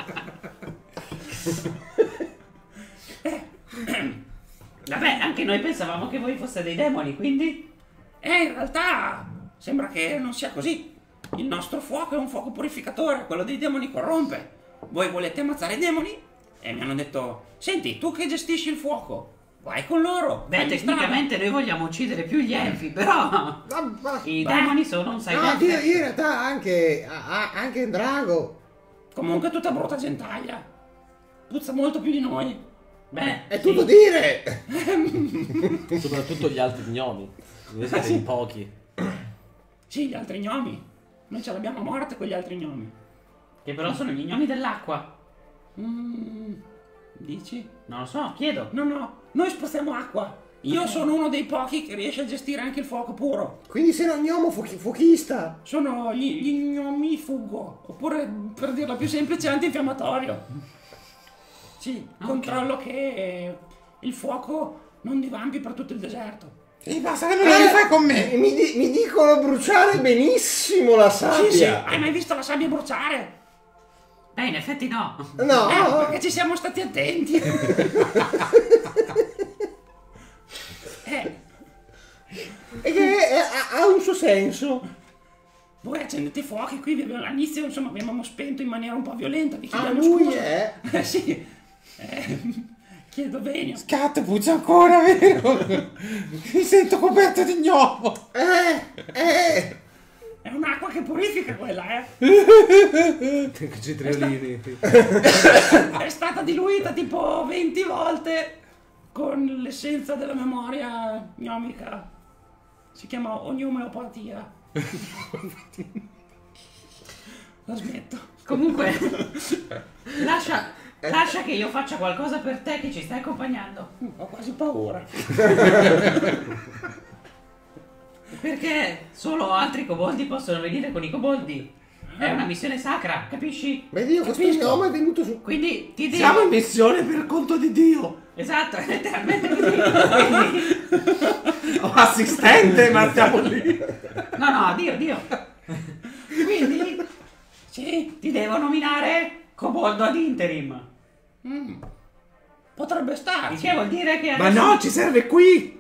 Vabbè, anche noi pensavamo che voi foste dei demoni, quindi... Eh, in realtà sembra che non sia così. Il nostro fuoco è un fuoco purificatore, quello dei demoni corrompe. Voi volete ammazzare i demoni? E mi hanno detto, senti, tu che gestisci il fuoco, vai con loro. Beh, fagli strada." tecnicamente noi vogliamo uccidere più gli elfi, però... Ma- ma- I Beh. demoni sono un No, side io, io in realtà anche, a- a- anche in drago. Comunque tutta brutta gentaglia. Puzza molto più di noi. Beh, È sì. tutto dire. Soprattutto gli altri gnomi. Voi siete in pochi. Sì, gli altri gnomi. Noi ce l'abbiamo a morte con gli altri gnomi. Che però sono gli gnomi dell'acqua. Mm, dici? Non lo so, chiedo. No, no, noi spostiamo acqua. Io sono uno dei pochi che riesce a gestire anche il fuoco puro. Quindi sei un gnomo fuochi- fuochista. Sono gli, gli gnomi fuggo. Oppure, per dirla più semplice, antinfiammatorio. Sì, Ok. controllo che il fuoco non divampi per tutto il deserto. E basta che non lo fai con me. Eh, Mi, di- mi dicono bruciare benissimo la sabbia. Sì, sì, hai mai visto la sabbia bruciare? Beh, in effetti no. No, Eh, perché ci siamo stati attenti. eh, è che è- ha, ha un suo senso. voi accendete i fuochi qui, vi abbiamo- all'inizio insomma abbiamo spento in maniera un po' violenta, vi Ah, chiediamo lui scusa. è. Eh sì, eh, chiedo bene. Scatto, puzza ancora, vero? Mi sento coperto di gnomo. Eh, eh. È un'acqua che purifica quella, eh. Cetriolini. È stata diluita tipo venti volte con l'essenza della memoria gnomica. Si chiama ognomeopatia. La smetto. Comunque, lascia, lascia che io faccia qualcosa per te che ci stai accompagnando. Ho quasi paura. Perché solo altri coboldi possono venire con i coboldi. È una missione sacra, capisci? Vedi, io questo Capisco. gnomo è venuto su. Quindi ti devo... Siamo in missione per conto di Dio. Esatto, è letteralmente così. Quindi... Ho assistente, ma stiamo lì. No, no, Dio, Dio. Quindi Sì, ti devo nominare coboldo ad interim. potrebbe Il starci. che vuol dire che Ma adesso... no, ci serve qui.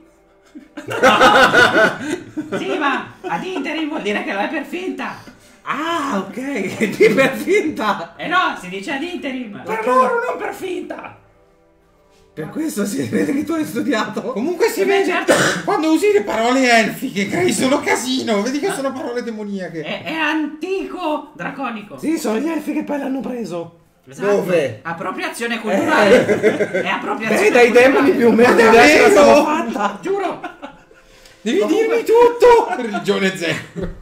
Sì, ma ad interim vuol dire che lo è per finta. Ah, ok. Di per finta. Eh no, si dice ad interim. Per loro, non per finta. Per questo si vede che tu hai studiato. Comunque si Eh beh, vede certo. quando usi le parole elfiche, crei solo casino. Vedi che sono parole demoniache. È, è antico draconico. Sì, sono gli elfi che poi l'hanno preso. Esatto. Dove? Appropriazione culturale. È appropriazione Beh, dai culturale. demoni più o meno l'idea ce la siamo fatta. Giuro. Devi Comunque- dirmi tutto! Religione zero.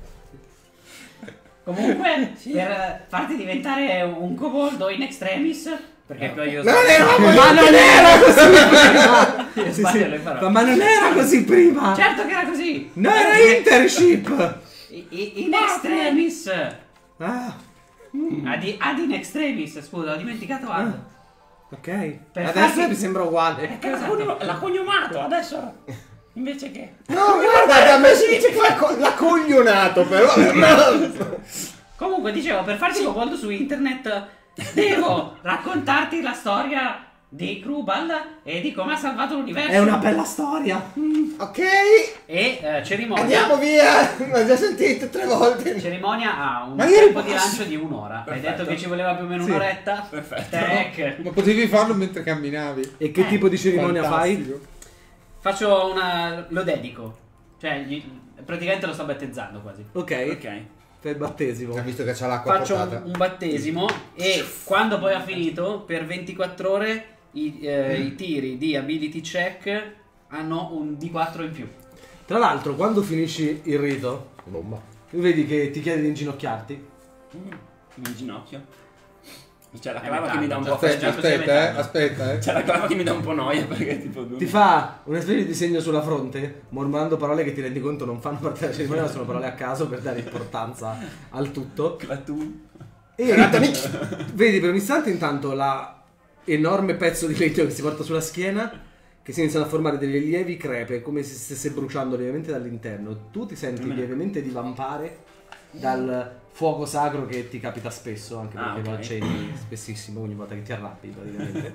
Comunque, per farti diventare un coboldo in extremis, perché poi io Non eravamo Ma non era così prima! Io Sì, sbaglio sì. le parole. Ma, ma non era così prima! Certo che era così. No, era internship! I- i- In extremis. Ah, Ad, ad in extremis, scusa, ho dimenticato ad. ok. Per Adesso farti- mi sembra uguale. Che l'ha cogno- l'ha cognomato adesso. Invece che. No, guarda, a me si dice che l'ha co- l'ha cognonato, però. Comunque, dicevo, per farti coboldo su internet, devo raccontarti la storia di Krubal e di come ha salvato l'universo. È una bella storia. Ok, E eh, cerimonia. andiamo via. L'ho già sentito tre volte. Cerimonia ha un Ma io tempo ero di passo. lancio di un'ora. Hai Perfetto. detto che ci voleva più o meno Sì. un'oretta? Perfetto. Tac. Ma potevi farlo mentre camminavi. E che Eh, tipo di cerimonia fai? Fantastico. Faccio una. Lo dedico. Cioè, gli- praticamente lo sto battezzando quasi. Ok, Ok. fai il battesimo. Ha visto che c'ha l'acqua a Faccio portata. un, un battesimo e quando poi ha finito, per ventiquattro ore i, eh, i tiri di ability check hanno un D quattro in più. Tra l'altro, quando finisci il rito, Bomba. tu vedi che ti chiede di inginocchiarti. In ginocchio. C'è la È clava che metà, mi dà un già po' stai- Aspetta, già così è aspetta, eh, metà. aspetta, eh. C'è la clava che mi dà un po' noia perché tipo due. Ti fa una specie di disegno sulla fronte, mormorando parole che ti rendi conto non fanno parte della cerimonia, ma sono parole a caso per dare importanza al tutto. tu. E vedi per un istante intanto la enorme pezzo di legno che si porta sulla schiena, che si iniziano a formare delle lievi crepe, come se stesse bruciando lievemente dall'interno. Tu ti senti lievemente divampare dal fuoco sacro che ti capita spesso, anche Ah, perché lo ok. accendi spessissimo ogni volta che ti arrabbi praticamente.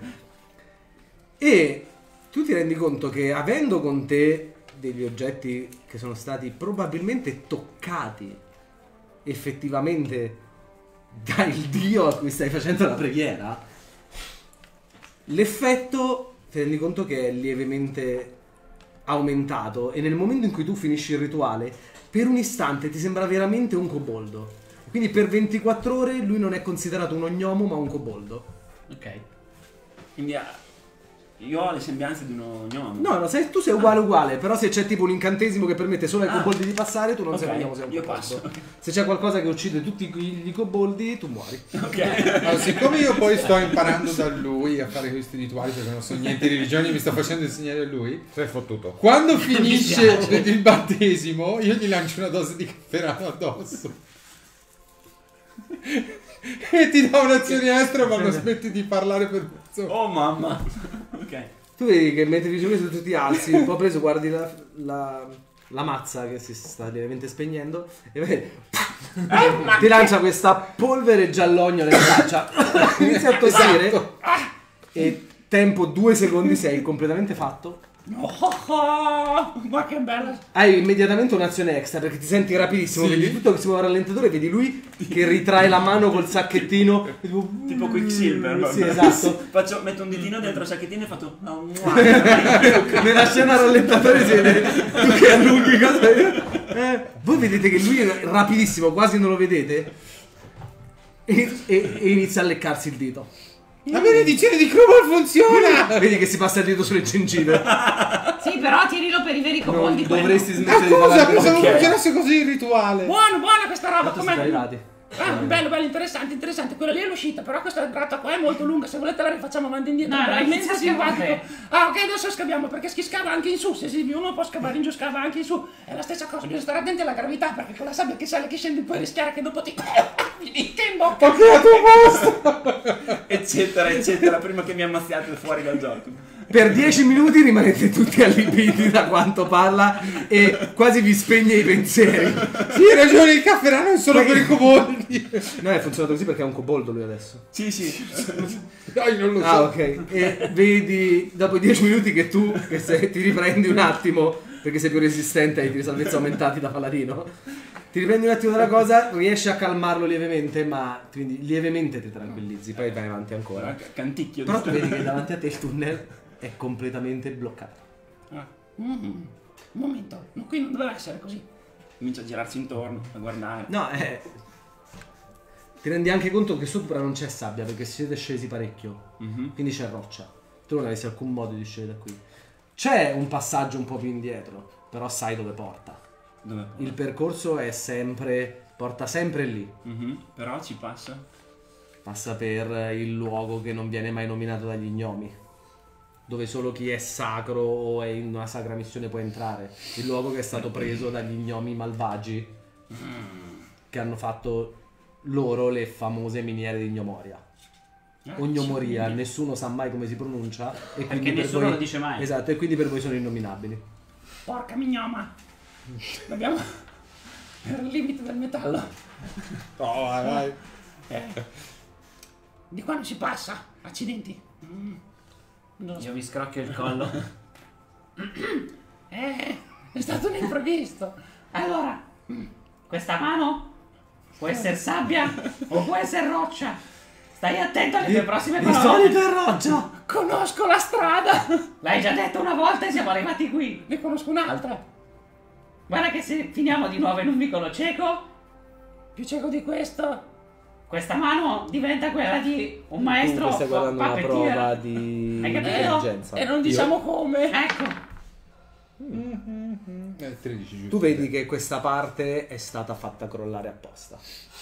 E tu ti rendi conto che avendo con te degli oggetti che sono stati probabilmente toccati effettivamente dal dio a cui stai facendo la preghiera, l'effetto ti rendi conto che è lievemente aumentato e nel momento in cui tu finisci il rituale, per un istante ti sembra veramente un coboldo. Quindi per ventiquattro ore lui non è considerato un ognomo ma un coboldo. Ok. Quindi ah, io ho le sembianze di uno gnomo. No, no, sei, tu sei uguale uguale, però se c'è tipo un incantesimo che permette solo ai Ah. coboldi di passare, tu non Ok, sei un gnomo, sei un io coboldo. passo. Se c'è qualcosa che uccide tutti i- i coboldi, tu muori. Ok. Allora, siccome io poi sto imparando da lui a fare questi rituali perché non so niente di religione, mi sto facendo insegnare a lui. Sei fottuto. Quando finisce il battesimo, io gli lancio una dose di cafferano addosso. E ti dà un'azione extra quando smetti di parlare per mezz'ora. Oh mamma. Ok. Tu vedi che mentre dici questo tu ti alzi, un po' preso, guardi la, la, la mazza che si sta lievemente spegnendo e vedi, ti lancia questa polvere giallognola in faccia, inizia a tossire e tempo due secondi sei completamente fatto. Oh, oh, ma che bella. Hai immediatamente un'azione extra perché ti senti rapidissimo, Sì. vedi tutto che si muove al rallentatore, vedi lui che ritrae la mano col sacchettino tipo, Tipo Quicksilver. Sì, esatto. Faccio, metto un ditino dentro il sacchettino e faccio. Oh, mua. Nella scena rallentatore si vede tu che allunghi cosa eh, voi vedete che lui è rapidissimo, quasi non lo vedete e, e- e inizia a leccarsi il dito. La benedizione di Krubal funziona! Vedi che si passa il dito sulle gengive. Sì, però tirilo per i veri Non coboldi. poi dovresti no. smettere di Scusa, parlare per pensavo perché funzionasse così il rituale. Buono, buona questa roba. tanto siete Com'è? arrivati. Ah, bello, bello, interessante, interessante. Quella lì è l'uscita, però questa entrata qua è molto lunga. Se volete la rifacciamo avanti e indietro. No, no, veramente inizia a simpatico. scavare. Ah, ok, adesso scaviamo perché chi scava anche in su. Se si- uno può scavare in giù, scava anche in su. È la stessa cosa, bisogna stare attenti alla gravità perché con la sabbia che sale, che scende, puoi rischiare che dopo ti finite in bocca. Ho creato un mostro! Eccetera, eccetera, prima che mi ammazziate fuori dal gioco. Per dieci minuti rimanete tutti allibiti da quanto parla e quasi vi spegne i pensieri. Sì, hai ragione, il cafferano è solo per i coboldi. No, è funzionato così perché è un coboldo lui adesso. Sì, sì. No, io non lo so. Ah, ok. E vedi dopo dieci minuti che tu che se ti riprendi un attimo perché sei più resistente ai tiri salvezza aumentati da paladino. Ti riprendi un attimo dalla cosa, riesci a calmarlo lievemente, ma quindi lievemente ti tranquillizzi, poi vai avanti ancora. Canticchio. Però tu vedi che davanti a te il tunnel è completamente bloccato. Ah. Mm. Un momento, no, qui non doveva essere così. Comincia a girarsi intorno, a guardare. No, eh. Ti rendi anche conto che sopra non c'è sabbia perché siete scesi parecchio. Mhm. Quindi c'è roccia. Tu non avessi alcun modo di scendere da qui. C'è un passaggio un po' più indietro, però sai dove porta. Dove? Il percorso è sempre... porta sempre lì. Mhm. Però ci passa. Passa per il luogo che non viene mai nominato dagli gnomi, dove solo chi è sacro o è in una sacra missione può entrare. Il luogo che è stato preso dagli gnomi malvagi che hanno fatto loro le famose miniere di Gnomoria. O Gnomoria, nessuno sa mai come si pronuncia e quindi per nessuno voi... lo dice mai. Esatto, e quindi per voi sono innominabili. Porca mignoma. Dobbiamo... Era il limite del metallo. Oh, vai, vai. Eh. Di qua non si passa. Accidenti. Mm. Non lo so. Io vi scrocchio il collo. Eh, è stato un imprevisto. Allora, Questa mano può essere sabbia o può essere roccia. Stai attento alle tue prossime Di parole. solito è roccia! conosco la strada. L'hai già detto una volta e siamo arrivati qui. Ne conosco un'altra. Guarda che se finiamo di nuovo in un vicolo cieco, Più cieco di questo. questa mano diventa quella di un maestro Tu stai guardando una puppettier. prova di Hai capito? intelligenza. E non diciamo come. Ecco. Eh, tredici giusto. Tu vedi che questa parte è stata fatta crollare apposta.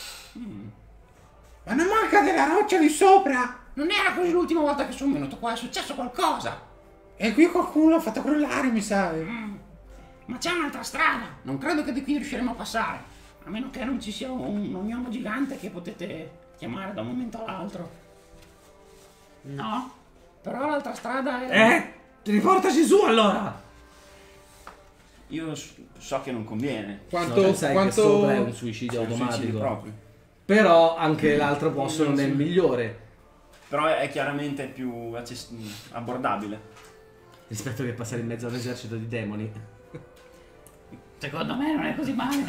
Ma non manca della roccia di sopra! Non era così l'ultima volta che sono venuto qua, è successo qualcosa. E qui qualcuno l'ha fatta crollare, mi sa. Ma c'è un'altra strada. Non credo che di qui riusciremo a passare. A meno che non ci sia un, un gnomo gigante che potete chiamare da un momento all'altro. No. Però l'altra strada è... Eh? Riportaci su allora! Io so che non conviene. Quanto... No, tu sai quanto... che sopra è un suicidio È un suicidio automatico. proprio. Però anche l'altro posto non è il migliore. Però è chiaramente più access- abbordabile. Rispetto che passare in mezzo a un esercito di demoni. Secondo me non è così male.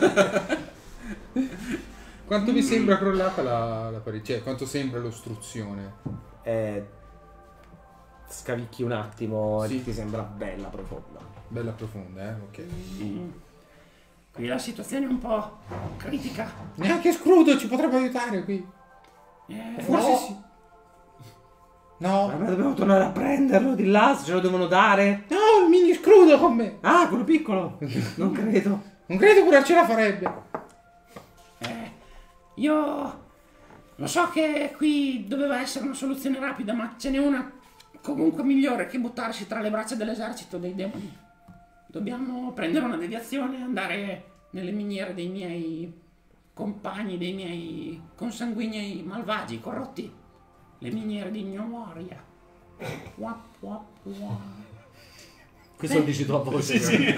Quanto mi sembra crollata la, la parete? Cioè, quanto sembra l'ostruzione? Eh, scavicchi un attimo Sì. e ti sembra bella profonda. Bella profonda, eh? Ok. Qui la situazione è un po' critica. Neanche Scrudo ci potrebbe aiutare qui. Eh, Forse sì. No. Ma dobbiamo tornare a prenderlo di là, se ce lo devono dare. No, il mini Scrudo con me. Ah, quello piccolo. Non credo. Non credo pure ce la farebbe. eh, io lo so che qui doveva essere una soluzione rapida, ma ce n'è una comunque migliore che buttarsi tra le braccia dell'esercito dei demoni. Dobbiamo prendere una deviazione, andare nelle miniere dei miei compagni, dei miei consanguinei malvagi, corrotti. Le miniere di Gnomoria. Qua, qua, qua. Questo lo dici tu a voce.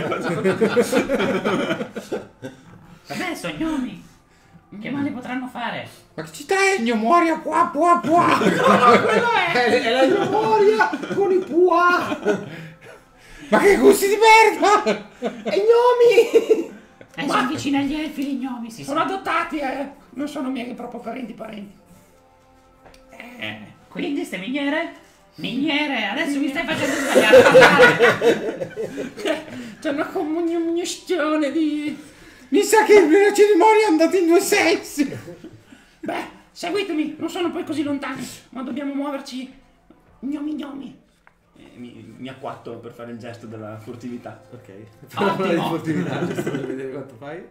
Vabbè, sono gnomi. Che male potranno fare? Ma che città è Gnomoria? Qua, qua, qua. È, è la memoria con i pua. Ma che gusti di merda! E gnomi. Eh, sono vicini agli elfi gli gnomi, si Sono sa. adottati, eh. Non sono miei proprio parenti parenti. Eh, quindi ste miniere? Miniere, adesso mi stai facendo sbagliare a parlare. C'è una comunione di... Mi sa che la cerimonia è andata in due sensi. Beh, seguitemi, non sono poi così lontani, ma dobbiamo muoverci gnomi gnomi. Eh, mi, mi acquatto per fare il gesto della furtività. Ok. Fai una Ottimo. di fortuna, giusto per vedere quanto fai.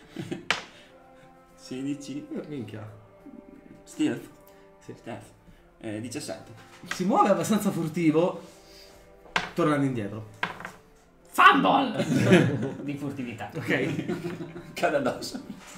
sedici. Minchia. Stealth. Sì. Stealth. Eh, diciassette. Si muove abbastanza furtivo, tornando indietro. Fumble! Di furtività. Ok. Cade addosso.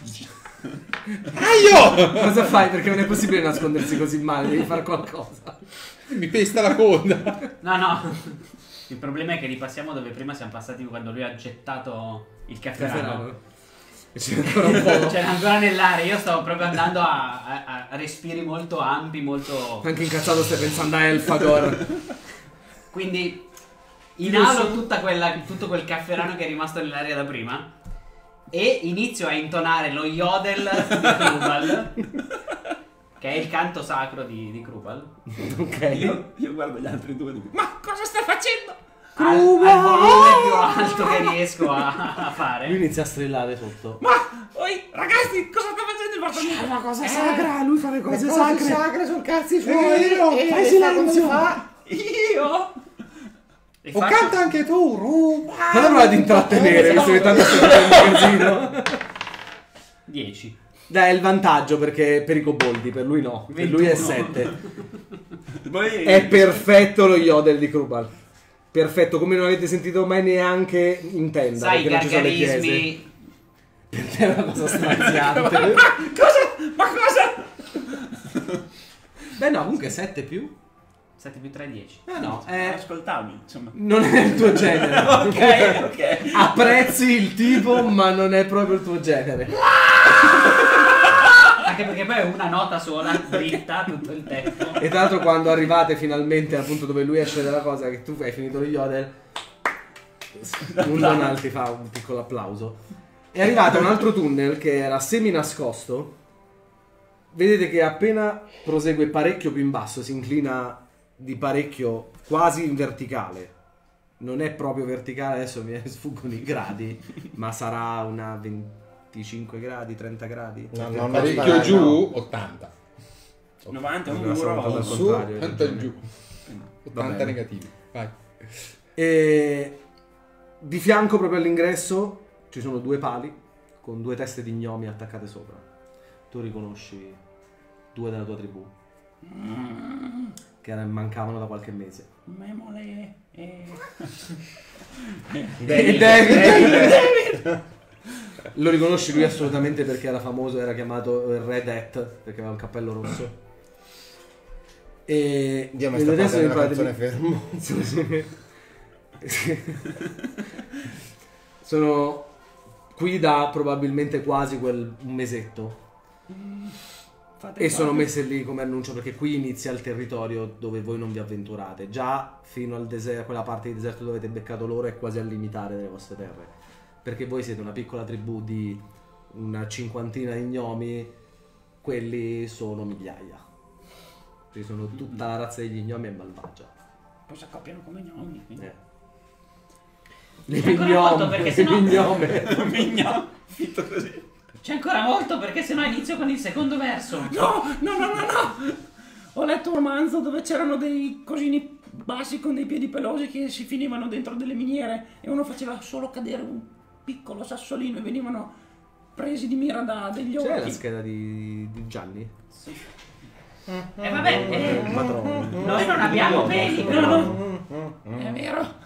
Aio! Cosa fai? Perché non è possibile nascondersi così male, devi fare qualcosa. Mi pesta la coda. No, no. Il problema è che ripassiamo dove prima siamo passati quando lui ha gettato il cafferano. E c'è ancora un po'. C'era ancora nell'aria, io stavo proprio andando a, a- a respiri molto ampi, molto... Anche incazzato stai pensando a Elfagor. Quindi inalo tutta quella, tutto quel cafferano che è rimasto nell'aria da prima e inizio a intonare lo yodel di Krubal, che è il canto sacro di, di Krubal. Ok. Io, io guardo gli altri due. Ma cosa stai facendo? al, al volume più alto che riesco a, a Lui fare. inizia a strillare sotto. Ma, oi, ragazzi, cosa sta facendo il vostro amico? È una cosa sacra, lui fa le Le cose cose sacre. sacre sono cazzi suoi. io, e fai le fa quando silenzio. le fa. Io? E O faccio- canta anche tu, Ru. Fate prova ad intrattenere, visto che tanto stai facendo casino. dieci. Dai, è il vantaggio perché per i coboldi, per lui no. Per lui è sette. Voi... È perfetto lo yodel di Krubal. Perfetto, come non avete sentito mai neanche in tenda. Sai i perché non ci sono le chiese. gargarismi. Per te è una cosa straziante. Cosa? Ma cosa? Beh no, comunque sette più. sette più tre, dieci. Eh no, Eh, è... ascoltarmi, insomma. non è il tuo genere. Ok, ok. Apprezzi il tipo, ma non è proprio il tuo genere. Anche perché poi è una nota sola, dritta tutto il tempo. E tra l'altro quando arrivate finalmente al punto dove lui esce dalla cosa, che tu hai finito lo yodel, un Donald ti fa un piccolo applauso. È arrivato a un altro tunnel che era semi nascosto. Vedete che appena prosegue parecchio più in basso, si inclina di parecchio, quasi in verticale. Non è proprio verticale, adesso mi sfuggono i gradi, ma sarà una venticinque gradi, trenta gradi. No, no, no, Parecchio sparare, giù, no. ottanta. novanta, un Allora, siamo muro. al Su, contrario, ottanta in giù. Va ottanta bene. negativi. Vai. E di fianco proprio all'ingresso ci sono due pali con due teste di gnomi attaccate sopra. Tu riconosci due della tua tribù che mancavano da qualche mese. Memole e... E David. Lo riconosci lui assolutamente perché era famoso, era chiamato il Red Hat perché aveva un cappello rosso. E Dio, mi e sta adesso facendo una imparate canzone di- fermo. Sono qui da probabilmente quasi quel un mesetto. Fate E sono fare. messe lì come annuncio perché qui inizia il territorio dove voi non vi avventurate. Già fino al deserto, quella parte di deserto dove avete beccato loro è quasi al limitare delle vostre terre. Perché voi siete una piccola tribù di una cinquantina di gnomi, quelli sono migliaia. Ci sono tutta la razza degli gnomi è malvagia. Poi si accoppiano come gnomi. quindi- Eh. Le C'è ancora molto, mignome, perché le sennò- mignome. Migno, fitto così. C'è ancora molto perché sennò inizio con il secondo verso. No, no, no, no, no! Ho letto un romanzo dove c'erano dei cosini bassi con dei piedi pelosi che si finivano dentro delle miniere e uno faceva solo cadere un piccolo sassolino e venivano presi di mira da degli C'è la orchi. scheda di, di Gianni? E vabbè, eh, Patrono. noi non abbiamo peli, però. È vero.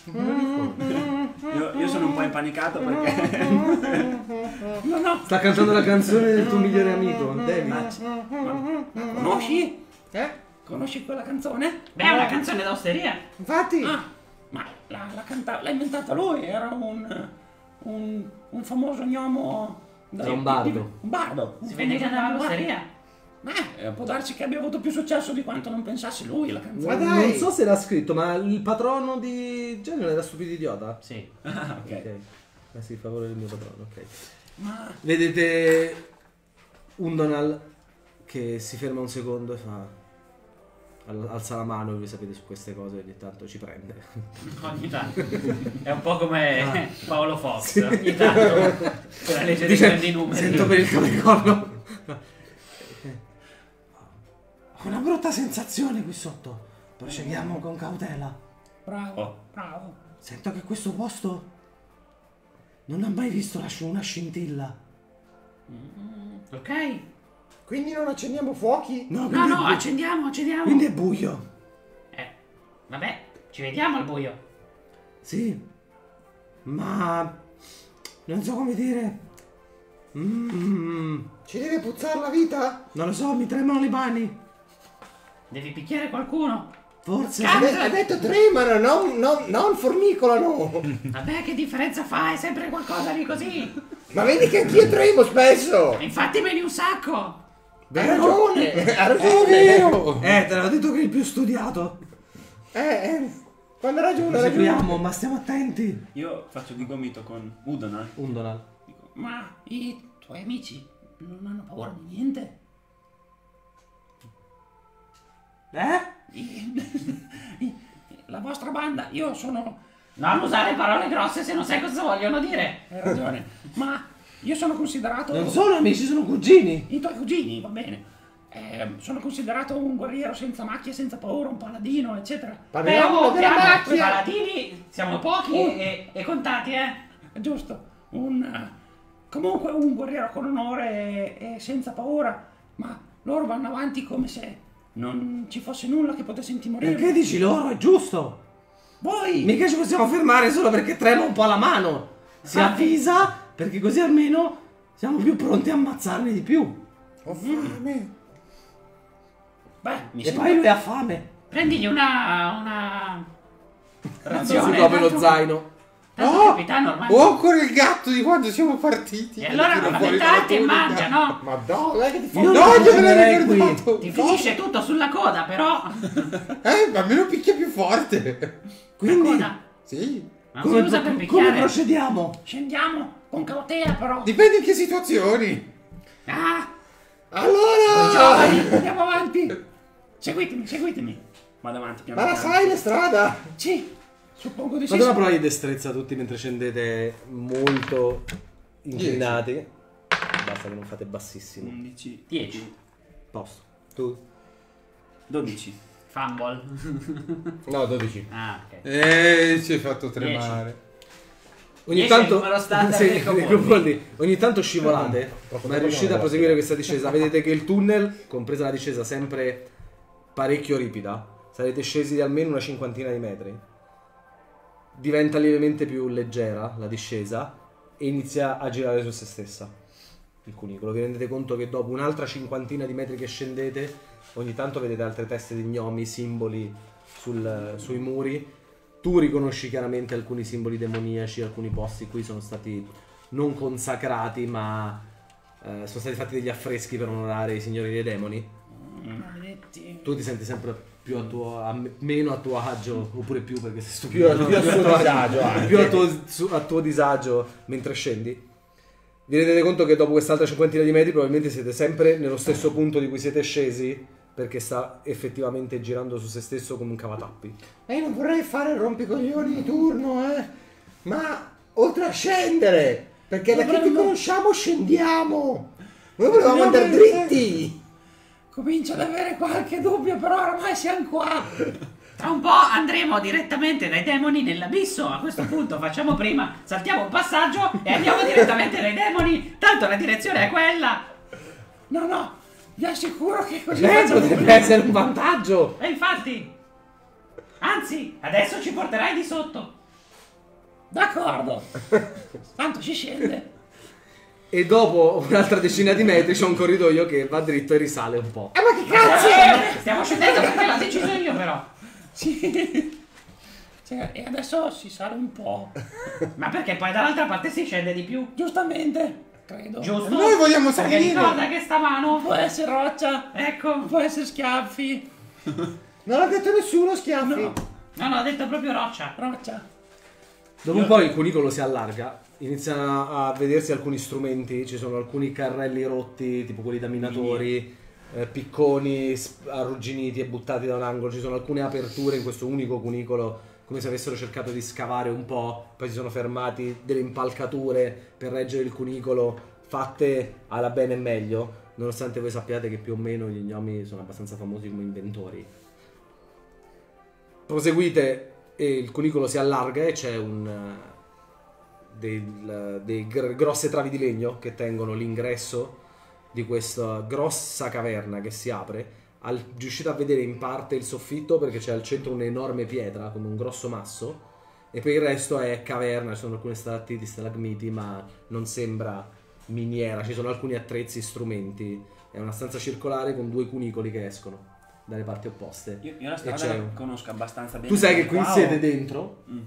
Io, io sono un po' impanicato perché... no, no. Sta cantando la canzone del tuo migliore amico, David. Conosci? Eh? Conosci quella canzone? Beh, è una canzone d'osteria. Infatti. Ah, ma la, la canta- l'ha inventata lui, era un, un, un famoso gnomo... da- Era un bardo. di- Un bardo. Si vede che andava all'osteria. Eh, può darsi che abbia avuto più successo di quanto non pensasse lui la canzone. Ma dai. Non so se l'ha scritto, ma il patrono di Gianni non era stupido idiota? Sì. Ah, ok. Ok. Eh sì, il favore del mio patrono, ok. Ma Vedete un Donald che si ferma un secondo e fa... al- alza la mano e voi sapete su queste cose ogni tanto ci prende. Ogni tanto. È un po' come Paolo Fox. Ogni tanto. Per la legge dei Dice, grandi numeri. sento per il capricorno. Ho una brutta sensazione qui sotto. Procediamo con cautela. bravo, bravo. Sento che questo posto non ha mai visto la sci- una scintilla. Ok. Quindi non accendiamo fuochi? No, No, quindi, no, accendiamo, accendiamo. quindi è buio. Eh, vabbè, ci vediamo al buio. Sì. Ma non so come dire. Mm, Ci deve puzzare la vita? non lo so, mi tremano le mani. Devi picchiare qualcuno. Forse. Ha, de- ha detto tremano, non, non, non formicolano. Vabbè, che differenza fa? È sempre qualcosa di così. Ma vedi che anch'io tremo spesso. E infatti me ne un sacco. Ha ragione, ha È ragione. vero! Eh, te l'avevo detto che è il più studiato. Eh, eh, quando ha ragione, ha ragione. Seguiamo, ma stiamo attenti. Io faccio di gomito con Udona. Un Donald. Dico, ma i tuoi amici non hanno paura di niente? Eh? I- i- La vostra vostra banda, io sono... Non usare parole grosse se non sai cosa vogliono dire. Hai ragione, ma io sono considerato... Non sono amici, sono cugini. I tuoi cugini, va bene. Eh, sono considerato un guerriero senza macchie, senza paura, un paladino, eccetera. Parliamo della piano, i macchia! paladini siamo pochi Oh. e, e contati, eh. È giusto, un... eh, comunque un guerriero con onore e, e senza paura, ma loro vanno avanti come se non ci fosse nulla che potesse intimorire. Perché dici loro? È giusto. Voi! Mica ci possiamo fermare solo perché trema un po' la mano. Si Infatti- avvisa perché così almeno siamo più pronti a ammazzarne di più. Ho fame. Beh, Mi E sembra- poi lui ha fame. Prendigli una... una... Si razione. copre lo zaino. Tanto Oh, capitano ormai... ho ancora il gatto di quando siamo partiti. E allora Tira non fuori lamentate e dalla tunica. mangia, no? Ma no, dai che ti fa... Io No, non io me l'hai mangerei qui. ricordato. Ti finisce tutto sulla coda, però... Eh, ma almeno picchia più forte. Quindi Coda. Sì. Ma si come, usa per come picchiare. procediamo? scendiamo con cautela però. Dipende in che situazioni. Ah, Allora... Giovani, andiamo avanti. Seguitemi, seguitemi. Vado avanti piano Ma la piano. sai la strada? Sì, suppongo di sì. Fate una prova di destrezza tutti mentre scendete molto inclinati. Basta che non fate bassissimo. undici, dieci. Posto. Tu? dodici. Fumble. No, dodici. Ah, ok. Eh, ci hai fatto tremare. Ogni dieci è il tanto, numero standard sì, dei coboldi. dei coboldi. Ogni tanto scivolate, Troppo ma tempo riuscite non a lo proseguire so. questa discesa. Vedete che il tunnel, compresa la discesa, sempre parecchio ripida. Sarete scesi di almeno una cinquantina di metri. Diventa lievemente più leggera la discesa e inizia a girare su se stessa. Il cunicolo. Vi rendete conto che dopo un'altra cinquantina di metri che scendete, ogni tanto vedete altre teste di gnomi, simboli sul- sui muri. Tu riconosci chiaramente alcuni simboli demoniaci, alcuni posti qui sono stati non consacrati, ma eh, sono stati fatti degli affreschi per onorare i signori dei demoni. Maledetti. Tu ti senti sempre più a tuo, a me- meno a tuo agio, oppure più perché sei Più a- stupido. più a suo tuo disagio anche. più a tuo, su- a tuo disagio mentre scendi. Vi rendete conto che dopo quest'altra cinquantina di metri probabilmente siete sempre nello stesso punto di cui siete scesi, perché sta effettivamente girando su se stesso come un cavatappi. Eh, non vorrei fare il rompicoglioni di turno, eh. Ma oltre a scendere, perché da che ti conosciamo scendiamo. Noi volevamo andare dritti. Comincio ad avere qualche dubbio, però oramai siamo qua. Tra un po' andremo direttamente dai demoni nell'abisso. A questo punto facciamo prima, saltiamo un passaggio e andiamo direttamente dai demoni. Tanto la direzione è quella. No, no, vi assicuro che così Eh, facciamo potrebbe prima. essere un vantaggio! E infatti, anzi, adesso ci porterai di sotto. D'accordo. Tanto ci scende. E dopo un'altra decina di metri c'è un corridoio che va dritto e risale un po'. Eh, ma che cazzo? Eh, stiamo scendendo perché l'ho deciso io però. Sì. Cioè, e adesso si sale un po'. Ma perché poi dall'altra parte si scende di più. Giustamente, credo. Giusto? Noi vogliamo Perché salire. ricorda che sta mano. Può essere roccia, Ecco. può essere schiaffi. Non l'ha detto nessuno, schiaffi. No, No, no, ho detto proprio roccia. roccia. Dopo un po' il cunicolo si allarga, iniziano a vedersi alcuni strumenti, ci sono alcuni carrelli rotti, tipo quelli da minatori, eh, picconi sp- arrugginiti e buttati da un angolo, ci sono alcune aperture in questo unico cunicolo, come se avessero cercato di scavare un po', poi si sono fermati delle impalcature per reggere il cunicolo, fatte alla bene e meglio, nonostante voi sappiate che più o meno gli gnomi sono abbastanza famosi come inventori. Proseguite e il cunicolo si allarga e c'è un eh, del- dei gr- grosse travi di legno che tengono l'ingresso di questa grossa caverna che si apre. Al- riuscite a vedere in parte il soffitto perché c'è al centro un'enorme pietra come un grosso masso e per il resto è caverna, ci sono alcune stalattiti, stalagmiti, ma non sembra miniera, ci sono alcuni attrezzi, strumenti. È una stanza circolare con due cunicoli che escono dalle parti opposte. Io, io la E strada c'è la un- conosco abbastanza bene. Tu sai che qui Wow. siete dentro Mm.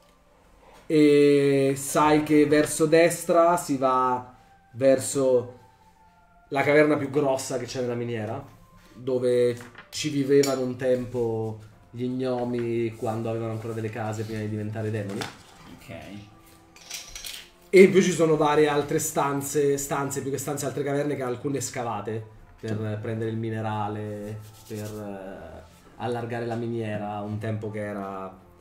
e sai che verso destra si va verso la caverna più grossa che c'è nella miniera, dove ci vivevano un tempo gli gnomi quando avevano ancora delle case prima di diventare demoni. Ok. E in più ci sono varie altre stanze, stanze più che stanze, altre caverne che alcune scavate per prendere il minerale, per eh, allargare la miniera, un tempo che era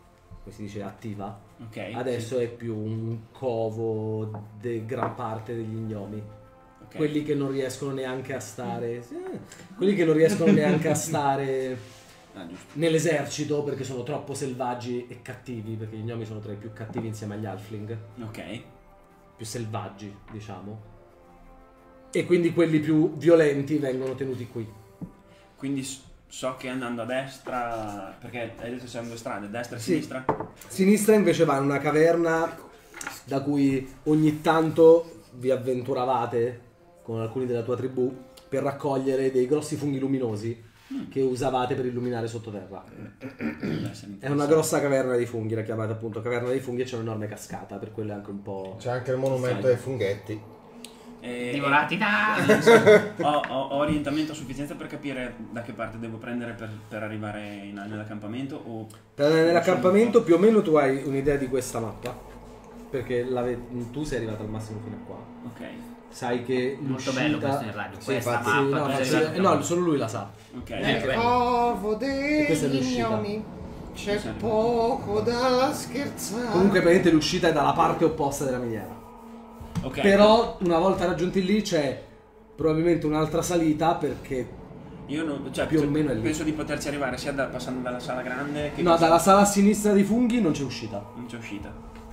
come si dice, attiva. Ok. Adesso è più un covo di gran parte degli gnomi. Ok. Quelli che non riescono neanche a stare. sì, quelli che non riescono neanche a stare Ah, giusto. nell'esercito perché sono troppo selvaggi e cattivi. Perché gli gnomi sono tra i più cattivi insieme agli halfling. Ok. Più selvaggi, diciamo. E quindi quelli più violenti vengono tenuti qui. Quindi s- so che andando a destra, perché hai detto siamo due strade, destra e Sì. sinistra? Sinistra invece va in una caverna da cui ogni tanto vi avventuravate con alcuni della tua tribù per raccogliere dei grossi funghi luminosi che usavate per illuminare sottoterra. È una grossa caverna dei funghi, la chiamate appunto caverna dei funghi, e c'è un'enorme cascata, per quello è anche un po'... C'è anche il monumento ai funghetti. E- Divorati da... ho, ho- ho orientamento a sufficienza per capire da che parte devo prendere per, per arrivare in- nell'accampamento o... Per andare nell'accampamento più o meno tu hai un'idea di questa mappa, perché l'ave- tu sei arrivato al massimo fino a qua. Ok, Sai che Molto l'uscita- bello questo in radio. Sì, Questa infatti, Sì, mappa. no, tu sì, sei eh, esatto. no, solo lui la sa. ok. Eh, bello. Covo E questa è degli l'uscita. gnomi. C'è Sì. poco da scherzare. Comunque praticamente l'uscita è dalla parte opposta della miniera. Ok. Però una volta raggiunti lì c'è probabilmente un'altra salita perché... Io non, cioè, più o cioè, meno è lì. penso di poterci arrivare sia da- passando dalla sala grande che... No, dalla sala a sinistra dei funghi non c'è uscita. Non c'è uscita.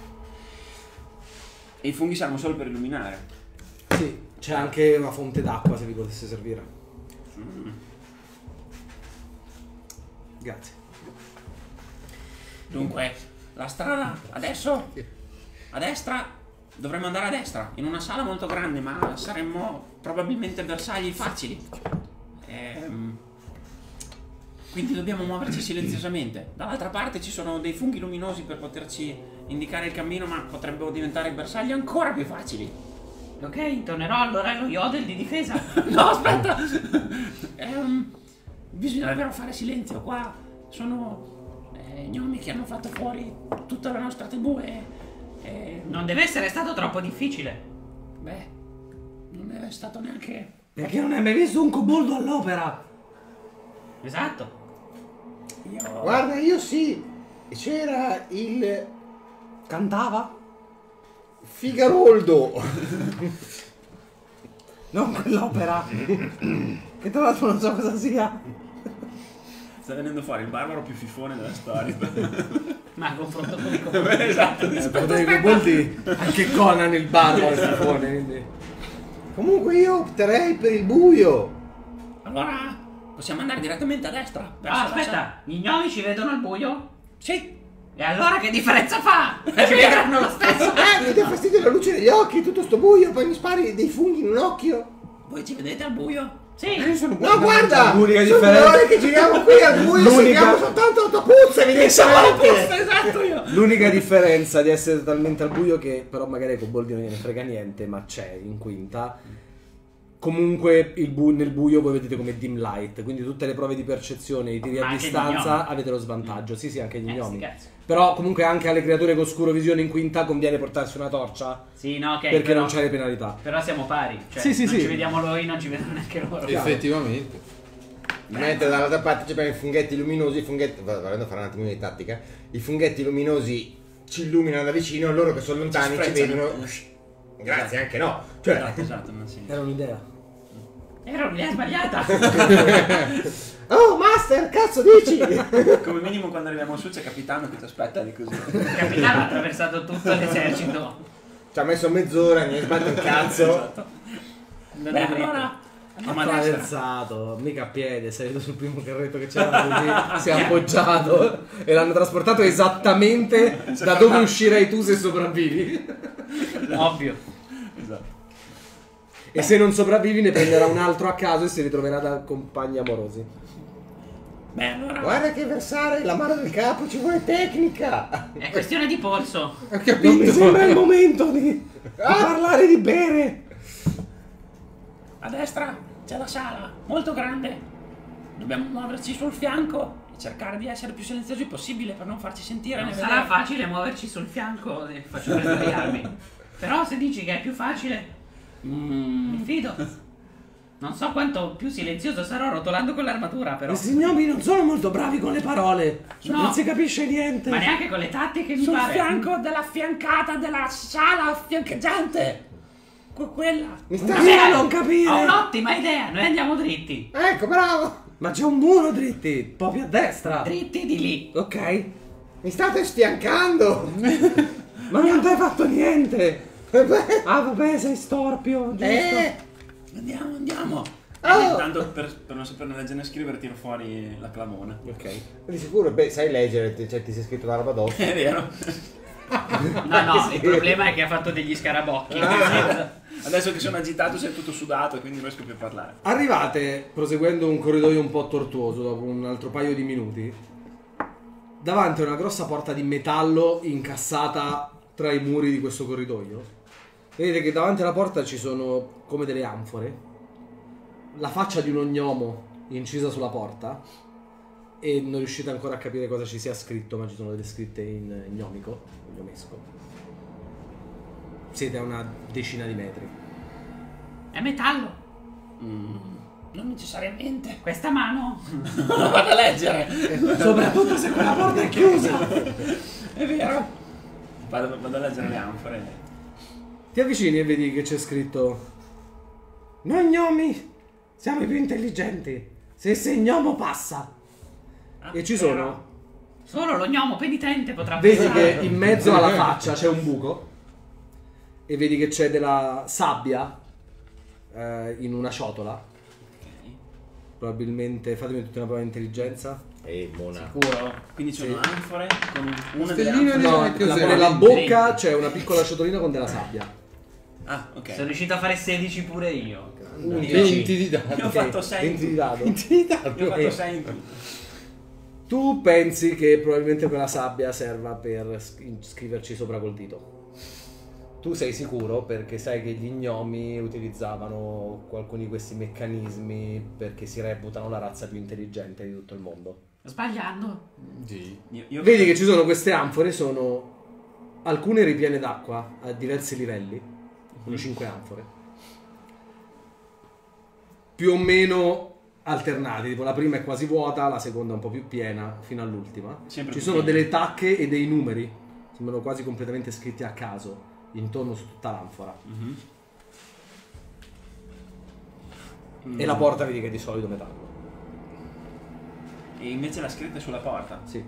E i funghi servono solo per illuminare. Sì, c'è anche una fonte d'acqua se vi potesse servire. Grazie. Dunque, la strada adesso a destra, dovremmo andare a destra, in una sala molto grande, ma saremmo probabilmente bersagli facili. Ehm, quindi dobbiamo muoverci silenziosamente. Dall'altra parte ci sono dei funghi luminosi per poterci indicare il cammino, ma potrebbero diventare bersagli ancora più facili. Ok, tornerò allora allo yodel di difesa. No, aspetta! Ehm, bisogna davvero fare silenzio. Qua sono eh, gnomi che hanno fatto fuori tutta la nostra tribù e... e Non deve essere stato troppo difficile. beh, non è stato neanche... Perché non hai mai visto un coboldo all'opera? Esatto. Io... Guarda, io sì. C'era il Cantava? Figaroldo. Non quell'opera. Che tra l'altro non so cosa sia. Sta venendo fuori il barbaro più fifone della storia. Ma a confronto con i coboldi. Esatto. Aspetta, i coboldi, anche Conan il barbaro è schifone, quindi... Comunque io opterei per il buio. Allora, possiamo andare direttamente a destra. verso Ah, la sala- aspetta, gli gnomi ci vedono al buio? Sì. E allora che differenza fa? Ci vedranno lo stesso. Eh, mi dà fastidio la luce negli occhi, tutto sto buio, poi mi spari dei funghi in un occhio. Voi ci vedete al buio? Sì. Io sono No, guarda! L'unica Sono differenza- ore che giriamo qui al buio, L'unica- seguiamo soltanto autopuzza, evidentemente. Esatto io. L'unica differenza di essere totalmente al buio, che però magari ai coboldi non gliene frega niente, ma c'è in quinta. Comunque il bu- nel buio voi vedete come dim light, quindi tutte le prove di percezione, i tiri Ma a anche gli distanza gnomi. avete lo svantaggio. Sì, sì, anche gli Eh, gnomi. sti cazzi. Però comunque anche alle creature con scuro visione in quinta conviene portarsi una torcia, Sì, no, ok. perché però, non c'è le penalità. Però siamo pari. Cioè, Sì, sì, non sì. ci vediamo noi, non ci vedono neanche loro. Effettivamente. Mentre dall'altra parte c'è i funghetti luminosi, i funghetti, vado volendo fare un attimo di tattica, i funghetti luminosi ci illuminano da vicino, loro che sono lontani ci, sprezzano. vedono. Grazie, anche no. Cioè, Esatto, esatto, non si... Era un'idea. Era un'idea sbagliata. oh master, cazzo dici? Come minimo quando arriviamo su c'è capitano che ti aspetta di così. Il capitano ha attraversato tutto l'esercito. Ci ha messo mezz'ora, ne hai sbattuto un cazzo. Non Beh, dovrebbe. allora andiamo a destra. Attraversato, mica a piede, è salito sul primo carretto che c'era così, si è appoggiato e l'hanno trasportato esattamente da dove uscirai tu se sopravvivi. Ovvio. Esatto. E se non sopravvivi ne prenderà un altro a caso e si ritroverà da compagni amorosi. Beh, allora... Guarda che versare la mano del capo ci vuole tecnica. È questione di polso. Ho Non mi sembra il capito. momento di, di parlare di bere. A destra c'è la sala, molto grande. Dobbiamo muoverci sul fianco e cercare di essere più silenziosi possibile per non farci sentire Non né sarà vedere. facile muoverci sul fianco e faccio per sbagliarmi. Però se dici che è più facile, Mm, mi fido. Non so quanto più silenzioso sarò rotolando con l'armatura, però. Questi gnomi non sono molto bravi con le parole. No. Non si capisce niente. Ma neanche con le tattiche, mi Sul pare. fianco della fiancata della sala fiancheggiante. Que- quella. Mi sta... Io non capire. Ho un'ottima idea, noi andiamo dritti. Ecco, bravo. Ma c'è un muro dritti, proprio a destra. Dritti di lì. Ok. Mi state sfiancando. Ma non ti hai fatto niente. Ah, vabbè, sei storpio, giusto? Eh. Andiamo, andiamo. Oh. Tanto per, per non saperne leggere né scrivere tiro fuori la clamona. Ok. Di sicuro, beh, sai leggere, cioè ti sei scritto una roba dopo. È vero. No, no, il problema è che ha fatto degli scarabocchi. Adesso che sono agitato sei tutto sudato e quindi non riesco più a parlare. Arrivate, proseguendo un corridoio un po' tortuoso, dopo un altro paio di minuti, davanti a una grossa porta di metallo incassata tra i muri di questo corridoio. Vedete che davanti alla porta ci sono come delle anfore, la faccia di uno gnomo incisa sulla porta, e non riuscite ancora a capire cosa ci sia scritto, ma ci sono delle scritte in gnomico, gnomesco. Siete a una decina di metri. È metallo. Mm, non necessariamente. Questa mano. Non vado a leggere. Soprattutto se quella porta è chiusa. È vero. Vado, vado a leggere le anfore. Ti avvicini e vedi che c'è scritto: Noi gnomi siamo i più intelligenti. Se sei gnomo passa. Ah, e ci però- sono. Solo lo gnomo penitente potrà Vedi pensare. che in mezzo alla faccia c'è un buco e vedi che c'è della sabbia eh, in una ciotola. Ok. Probabilmente fatemi tutta una prova di intelligenza. Ehi, Mona. Sicuro. Quindi ci sono Sì. anfore con una delle Stellina anfore. di- No, che la- cos'è? nella venti. bocca c'è una piccola ciotolina con della sabbia. Ah, ok. Sono riuscito a fare sedici pure io. venti di dati. Io ho fatto sei. venti di dado. venti di dati. Io ho fatto Eh. sei in tutto. Tu pensi che probabilmente quella sabbia serva per sc- scriverci sopra col dito. Tu sei sicuro perché sai che gli gnomi utilizzavano alcuni di questi meccanismi perché si reputano la razza più intelligente di tutto il mondo. Sbagliando. Sì. Io, io Vedi che ci sono queste anfore, sono alcune ripiene d'acqua a diversi livelli, sono cinque anfore. Più o meno alternati, tipo la prima è quasi vuota, la seconda un po' più piena, fino all'ultima. Sempre Ci più sono piena. delle tacche e dei numeri, sembrano quasi completamente scritti a caso, intorno su tutta l'anfora. Mhm. E la porta vedi che è di solido metallo. E invece la scritta è sulla porta. Sì.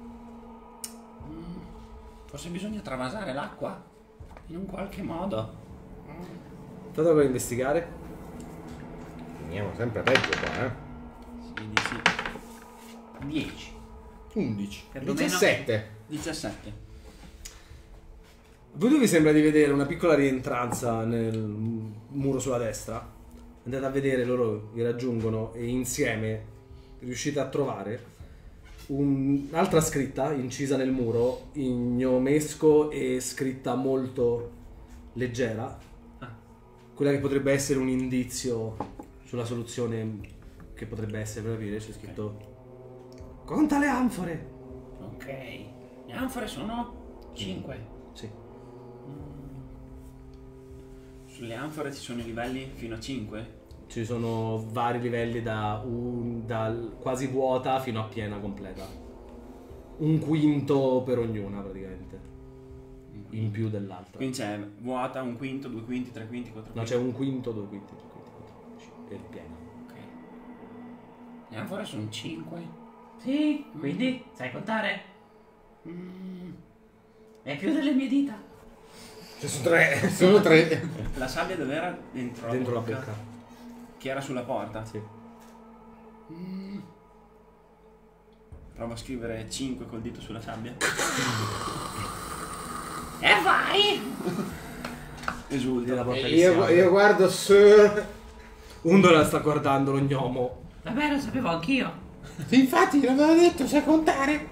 Forse bisogna travasare l'acqua in un qualche modo. Fate per investigare. Andiamo sempre peggio qua, eh. Sì, di sì. dieci. undici. Perlomeno. diciassette. diciassette. Voi due vi sembra di vedere una piccola rientranza nel muro sulla destra. Andate a vedere, loro vi raggiungono e insieme riuscite a trovare un- un'altra scritta incisa nel muro in gnomesco e scritta molto leggera. Ah. Quella che potrebbe essere un indizio sulla soluzione che potrebbe essere per aprire. C'è scritto: Conta le anfore. Ok. Le anfore sono cinque. sì. Sulle anfore ci sono i livelli fino a cinque. Ci sono vari livelli da un, dal quasi vuota fino a piena completa. Un quinto per ognuna praticamente. In più dell'altra. Quindi c'è vuota, un quinto, due quinti, tre quinti, quattro No, quinti. c'è un quinto, due quinti, tre quinti, quattro quinti e piena. Ok. Le anfore sono cinque. Sì, quindi sai contare? È più delle mie dita. Ci sono tre. Sono tre. La sabbia dove era? Dentro, Dentro la bocca. Che era sulla porta. Sì. Provo a scrivere cinque col dito sulla sabbia. E vai! Esulta. La porta che si Io, apre. io guardo Sir. Undora sta guardando lo gnomo. Vabbè, lo sapevo anch'io. Sì, infatti, l'avevo detto, sai contare.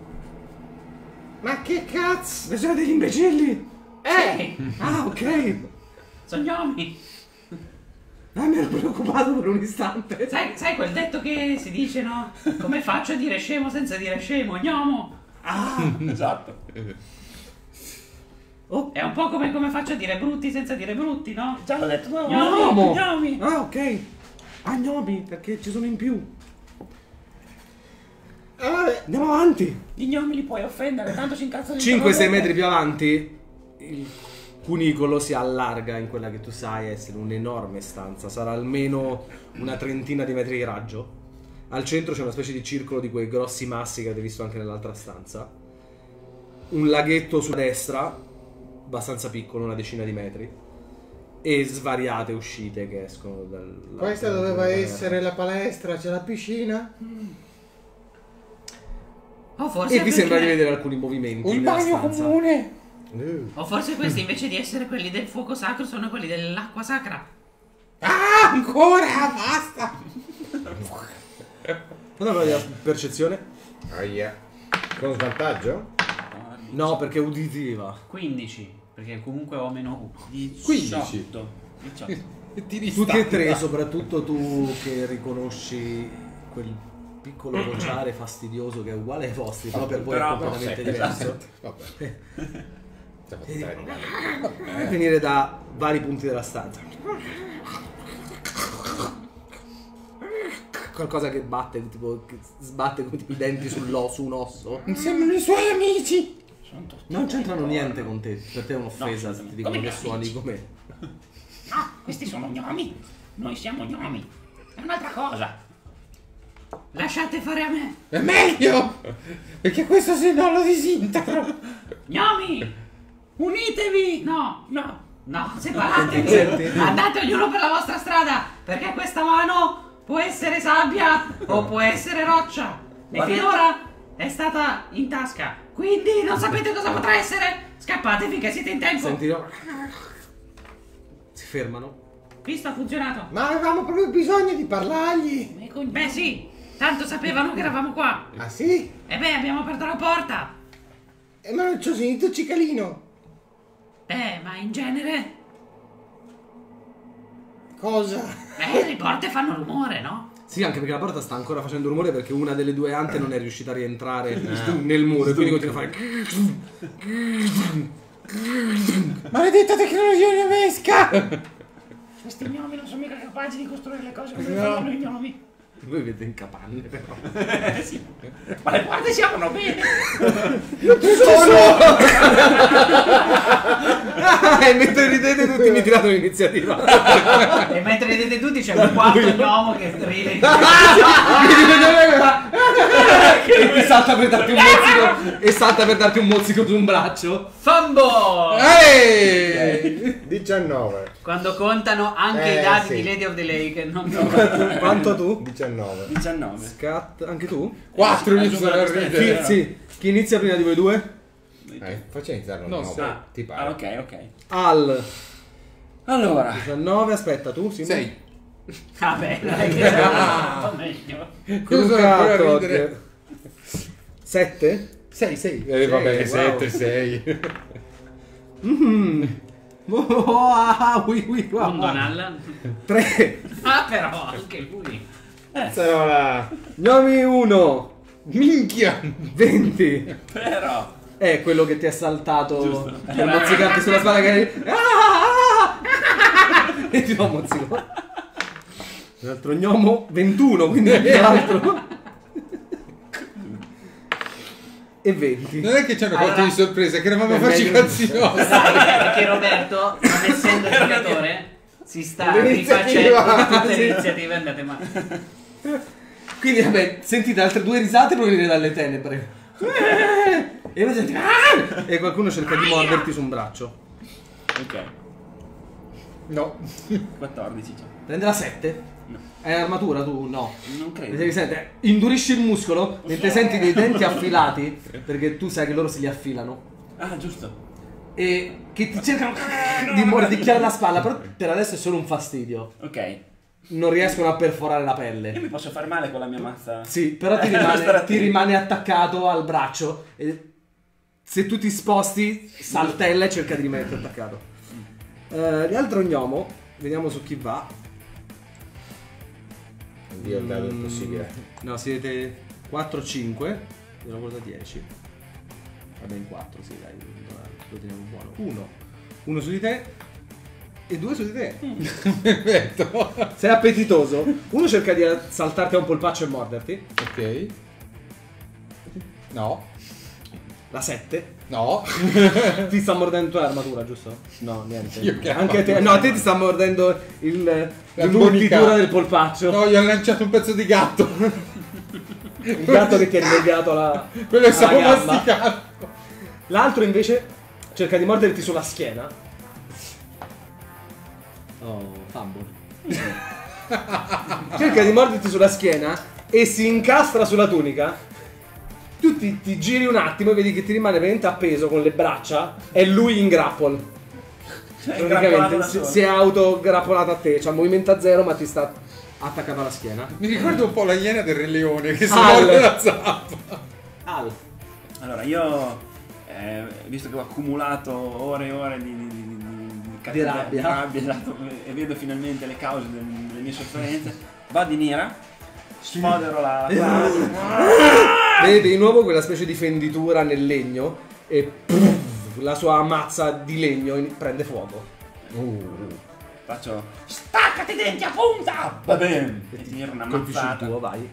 Ma che cazzo? Ma siete degli imbecilli? Eh! Ah, ok. Sono gnomi. Ah, mi ero preoccupato per un istante. Sai, sai quel detto che si dice, no? Come faccio a dire scemo senza dire scemo? Gnomo! Ah, Esatto. È un po' come come faccio a dire brutti senza dire brutti, no? Già l'ho detto, no. Gnomi! Gnomo! Gnomi! ah, ok. Ah, gnomi, perché ci sono in più. Allora, Andiamo avanti. Gli gnomi li puoi offendere, tanto si incazzano di cinque sei dopo. metri più avanti il cunicolo si allarga in quella che tu sai essere un'enorme stanza. Sarà almeno una trentina di metri di raggio. Al centro c'è una specie di circolo di quei grossi massi che avete visto anche nell'altra stanza. Un laghetto sulla destra, abbastanza piccolo, una decina di metri. E svariate uscite che escono dal... questa doveva essere la palestra, c'è la piscina. O forse E vi perché- sembra di vedere alcuni movimenti Un nella bagno stanza. comune. Uh. O forse questi invece di essere quelli del fuoco sacro sono quelli dell'acqua sacra. Ah, ancora, basta. Una prova di percezione? Aia. Con svantaggio? No, perché è uditiva. quindici, perché comunque ho meno uno. quindici. diciotto. E ti Tutti ristacca. e tre, soprattutto tu che riconosci quel piccolo vociare fastidioso che è uguale ai vostri, però per voi è Però- completamente sì, diverso. Vabbè. Siamo tutti animali. E venire da vari punti della stanza. Qualcosa che batte, tipo che sbatte come tipo i denti sull'o- su un osso. Sembrano i suoi amici. Sono tutti- Non c'entrano niente con te, per te è un'offesa No, se ti dicono come che gli suoni amici. come. No, questi sono gnomi. Noi siamo gnomi. È un'altra cosa. Lasciate fare a me. È meglio. Perché questo se no lo disintegro. Gnomi! Unitevi. No, No. no, separatevi. Senti? Andate ognuno per la vostra strada, perché questa mano può essere sabbia o può essere roccia. E Guarda- finora è stata in tasca. Quindi non sapete cosa potrà essere? Scappate finché siete in tempo. Senti, no? Si fermano. Visto, ha funzionato. Ma avevamo proprio bisogno di parlargli. Beh sì, tanto sapevano che eravamo qua. Ah sì? E beh, abbiamo aperto la porta. Eh, ma non ci ho sentito il cicalino. Eh, ma in genere... Cosa? Eh, le porte fanno rumore, no? Sì, anche perché la porta sta ancora facendo rumore perché una delle due ante non è riuscita a rientrare nel muro e quindi continua a fare. Maledetta tecnologia nemesca. Questi gnomi non sono mica capaci di costruire le cose come le fanno i gnomi. Voi vedete in capanne però. Eh sì. Ma le porte si aprono bene. E mentre ridete tutti mi tirate l'iniziativa. E mentre vedete tutti c'è un quarto gnomo che ride. E ti salta per darti un mozzico. E salta per darti un mozzico su un braccio. Fumble! Ehi. diciannove. Quando contano anche Eh, i dadi sì. di Lady of the Lake. Non Quanto tu? diciannove. diciannove. Scat, anche tu? Quattro Eh, iniziano a sì, Chi, ridere. sì. Chi inizia prima di voi due? Eh, faccia iniziare No, no, sì. Ah, ti ah, pare. ok, ok. Al Allora. diciannove, aspetta tu, Simone. Sei. Vabbè, dai, che Ah, meglio. Io sono ancora a Crucato. ridere. sette? Sei, sei. Eh, vabbè, wow. sette, sei. Oh, ah, ui, ui, Un wow. Donal. tre. Ah, però, anche lui. Sarò la... Gnomi uno. Minchia. venti. Però. È quello che ti è saltato Giusto. per mozzicarti sulla spalla che ah, ah, ah, e ti do un mozzico. Un altro gnomo ventuno, quindi più altro. E venti. Non è che ci hanno Allora- fatto di sorpresa, che eravamo a È farci i meglio- cazzi nostri. Perché Roberto, non essendo giocatore, si sta L'iniziativa. rifacendo tutte Sì. le iniziative andate male. Quindi vabbè, sentite altre due risate provenire dalle tenebre. E voi sentite ah! E qualcuno cerca di morderti su un braccio. Ok. No. quattordici. Cioè. Prende la sette? No. Hai armatura tu? No. Non credo. Devi sentire, indurisci il muscolo mentre senti dei denti affilati, perché tu sai che loro se li affilano. Ah, giusto. E che ti cercano di mordicchiare la spalla, però per adesso è solo un fastidio. Ok. Non riescono a perforare la Io pelle. mi posso fare male con la mia mazza. Sì, però ti Eh, devo stare rimane, ti attento. rimane attaccato al braccio. E se tu ti sposti, saltella e cerca di rimetterti attaccato. Eh, l'altro gnomo, vediamo su chi va. Dio il dado Mm, impossibile. No, siete quattro cinque. Io lavoro da dieci. Vabbè, in quattro, sì, dai, lo teniamo buono. Uno. Uno su di te. E due su di te. Perfetto. Sei appetitoso. Uno cerca di saltarti a un polpaccio e morderti. Ok. No. La sette. No. Ti sta mordendo tua armatura, giusto? No, niente. Io che Anche a te. No, a te ti sta mordendo il, La l'imbollitura tunica. del polpaccio. No, gli ho lanciato un pezzo di gatto. Il gatto che ti è legato alla. Quello che stavo alla gamba. masticando. L'altro invece cerca di morderti sulla schiena. Oh, fumble. Cerca di morderti sulla schiena e si incastra sulla tunica. Tu ti, ti giri un attimo e vedi che ti rimane veramente appeso con le braccia. È lui in grapple. Praticamente si, si è autograppolato a te. C'ha movimento a zero, ma ti sta attaccato alla schiena. Mi ricordo un po' la iena del Re Leone che si Al. morde la zappa. Al. Allora, io, eh, visto che ho accumulato ore e ore di, di, di, di, di cattiva- rabbia. di rabbia, esatto, e vedo finalmente le cause del- delle mie sofferenze, vado in ira, sfodero la... Vedete di nuovo quella specie di fenditura nel legno e puff, la sua mazza di legno in- prende fuoco. Faccio, staccati i denti a punta! Va bene! E tiro una Colpisci il mazzata. tuo, vai.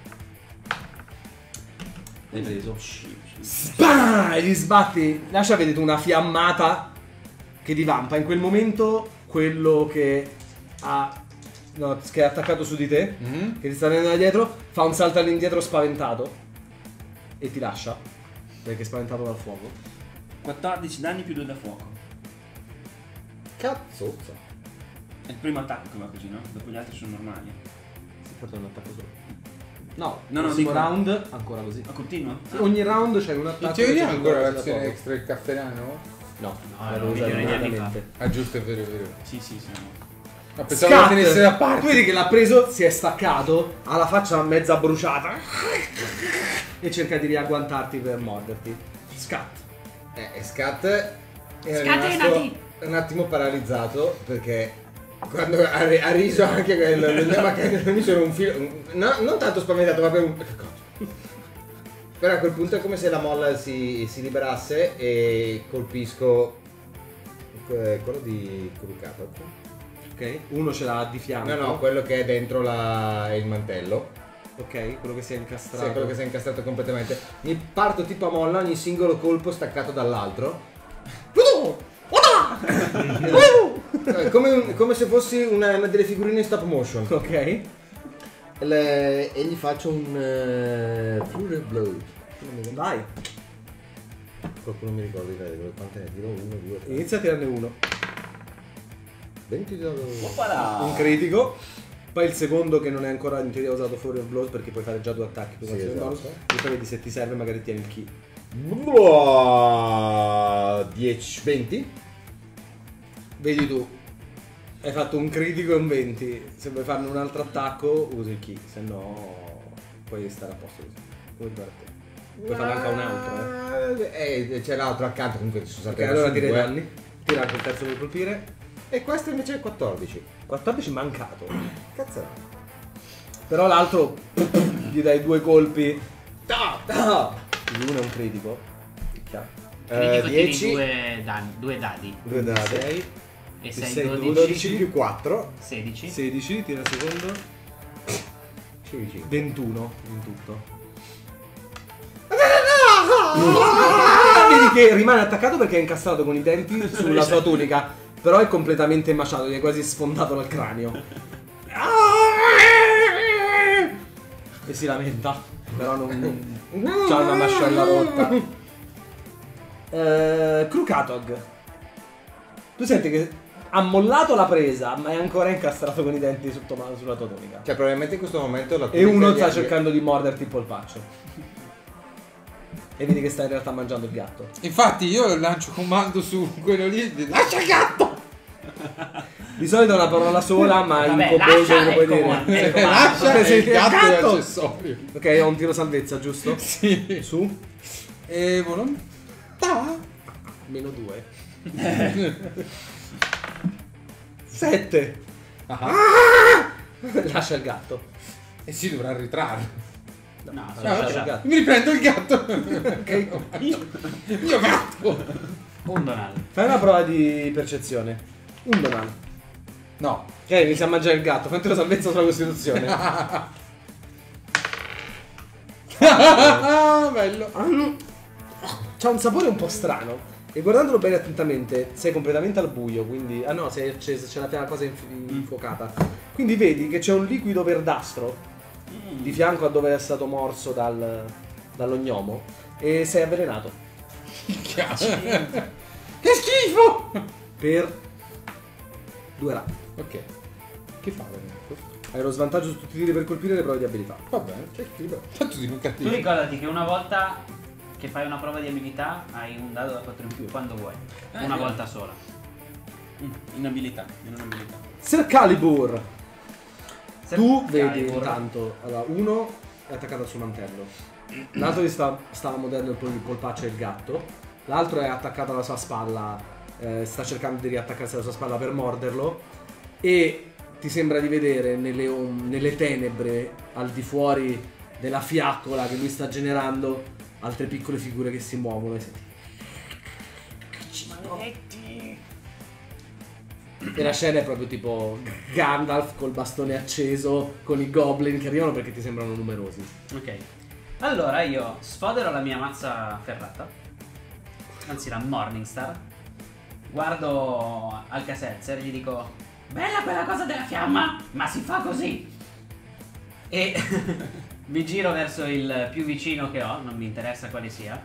L'hai preso. Sì, sì. Spam! Gli sbatti. Lascia vedete una fiammata che divampa. In quel momento quello che ha no, che è attaccato su di te, Mhm. che ti sta venendo da dietro, fa un salto all'indietro spaventato e ti lascia perché è spaventato dal fuoco. quattordici danni più due da fuoco. Cazzozza. È il primo attacco che va così, no? Dopo gli altri sono normali. Si porta un attacco solo. No, No, no, prossimo dico- round ancora così. Ma continua? Ogni round c'è un attacco. In teoria che c'è ancora qualcosa da l'azione poco. extra il caffè, No, No, la no, devo usare milioni di anni immediatamente. Ah giusto, è vero, è vero. Sì, sì, siamo. Ma pensavo che tenesse da Tu parte. vedi che l'ha preso, si è staccato, ha la faccia mezza bruciata e cerca di riagguantarti per morderti. Scat. Eh, e Scat era Scatenati! rimasto un attimo paralizzato perché quando ha, ha riso anche quello, ma che mi sono un filo, un- no, non tanto spaventato, ma per un... che cosa? Però a quel punto è come se la molla si, si liberasse e colpisco eh, quello di Kurukato. Ok, uno ce l'ha di fianco. No, no, quello che è dentro la- il mantello. Ok, quello che si è Sì, incastrato. quello che si è incastrato completamente. Mi parto tipo a molla, ogni singolo colpo staccato dall'altro. Eh, come, un- come se fossi una, una delle figurine in stop motion. Ok. Le- e gli faccio un uh, Fury Blow. Vai, Qualcuno mi ricorda di vedere quante ne tiro? uno, due, tre. inizia a tirarne uno. venti da... Un critico. Poi il secondo che non è ancora in teoria usato Fury of Blows perché puoi fare già due attacchi più Sì, azione esatto. bonus. E poi vedi se ti serve magari tieni il key. dieci, venti. Vedi tu. Hai fatto un critico e un venti. Se vuoi farne un altro attacco usi il key, se no puoi stare a posto così. Come ti pare a te. Puoi fare anche un altro, eh. Eh, c'è l'altro accanto, comunque ci sono Ok, stati allora su tira i due. danni. Tira anche il terzo per colpire. E questo invece è quattordici. quattordici mancato. Cazzo. Però l'altro gli dai due colpi. Ta, ta. Quindi uno è un critico. Picchia. Critico Eh, tieni dieci. due, danni, due dadi. Due dadi. sei, E sei sei dodici. dodici più quattro. sedici. sedici, tira il secondo. quindici. ventuno in tutto. Vedi che rimane attaccato perché è incastrato con i denti sulla sua tunica, però è completamente maciato, gli è quasi sfondato dal cranio. E si lamenta, però non c'ha una mascella rotta. Eh, Krukatog, tu senti che ha mollato la presa, ma è ancora incastrato con i denti sotto mano sulla tua tunica. Cioè, probabilmente in questo momento la E tunica uno gli- sta cercando di morderti il polpaccio. E vedi che sta in realtà mangiando il gatto. Infatti io lancio comando su quello lì. Lascia il gatto! Di solito è una parola sola, ma in Vabbè, composto lascia lo puoi e comando. dire. Eh, comando. Lascia Sì, il gatto è gatto! accessorio. Ok, ho un tiro salvezza, giusto? Sì. Su? E volontà. Meno due. Sette. Lascia il gatto. E si dovrà ritrarre. No, Ah, sono lascia il lasciato. gatto. Mi riprendo il gatto. Ok. Il mio gatto. Un donale. Fai una prova di percezione. Un Donald. No. Ok, inizia a mangiare il gatto. Fate la salvezza sulla Costituzione. Ah, bello. C'ha un sapore un po' strano. E guardandolo bene attentamente, sei completamente al buio, quindi... Ah no, sei acceso, c'è una cosa inf- infuocata. Quindi vedi che c'è un liquido verdastro di fianco a dove è stato morso dal, dall'ognomo e sei avvelenato. Che schifo! Per due rate. Ok. Che fa veramente? Hai lo svantaggio su tutti i tiri per colpire le prove di abilità. Va bene, che schifo. Tanto di un Tu cattivo. ricordati che una volta che fai una prova di abilità hai un dado da quattro in più, quando vuoi. Eh, Una eh. volta sola. Mm, inabilità, non abilità. Sir Calibur! Se- Tu vedi Calibur. intanto, allora, uno è attaccato al suo mantello, l'altro gli sta, stava mordendo il, pol- il polpaccio e il gatto, l'altro è attaccato alla sua spalla, eh, sta cercando di riattaccarsi alla sua spalla per morderlo e ti sembra di vedere nelle, om- nelle tenebre al di fuori della fiaccola che lui sta generando altre piccole figure che si muovono e senti. Maledetti! E la scena è proprio tipo Gandalf col bastone acceso con i goblin che arrivano perché ti sembrano numerosi. Ok. Allora io sfodero la mia mazza ferrata, anzi la Morningstar, guardo al Caselzer e gli dico Bella quella cosa della fiamma, ma si fa così. e mi giro verso il più vicino che ho, non mi interessa quale sia.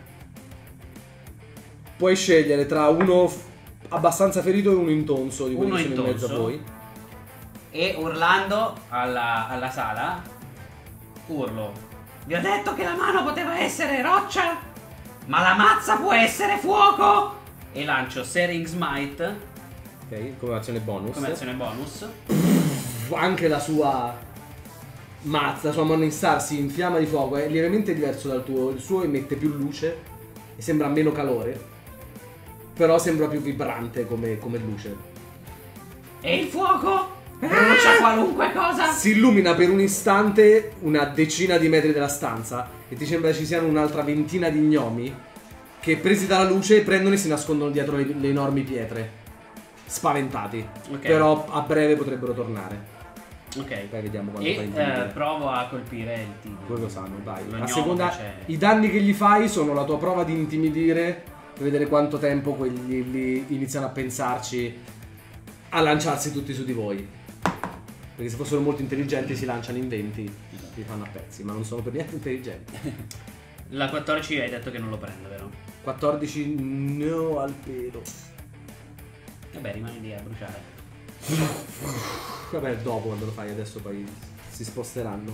Puoi scegliere tra uno f- abbastanza ferito e uno intonso di quelli Uno che sono in mezzo a intonso. voi. E urlando alla, alla sala, urlo: Vi ho detto che la mano poteva essere roccia, ma la mazza può essere fuoco. e lancio Searing Smite Ok, come azione bonus. come azione bonus. Anche la sua mazza, la sua Morningstar si infiamma di fuoco, è lievemente diverso dal tuo. Il suo emette più luce e sembra meno calore, però sembra più vibrante come, come luce. E il fuoco brucia qualunque cosa. Si illumina per un istante una decina di metri della stanza e ti sembra ci siano un'altra ventina di gnomi che presi dalla luce prendono e si nascondono dietro le, le enormi pietre, spaventati. Ok. Però a breve potrebbero tornare. Ok. Poi vediamo quando E fai eh, intimidire. provo a colpire il tizio. Quello lo sanno, dai. Lo A gnomo seconda, che c'è. i danni che gli fai sono la tua prova di intimidire per vedere quanto tempo quelli lì iniziano a pensarci a lanciarsi tutti su di voi. Perché se fossero molto intelligenti si lanciano in venti, li fanno a pezzi, ma non sono per niente intelligenti. La quattordici hai detto che non lo prendo, vero? quattordici no al pelo. Vabbè, rimane lì a bruciare. Vabbè, dopo quando lo fai, adesso poi si sposteranno.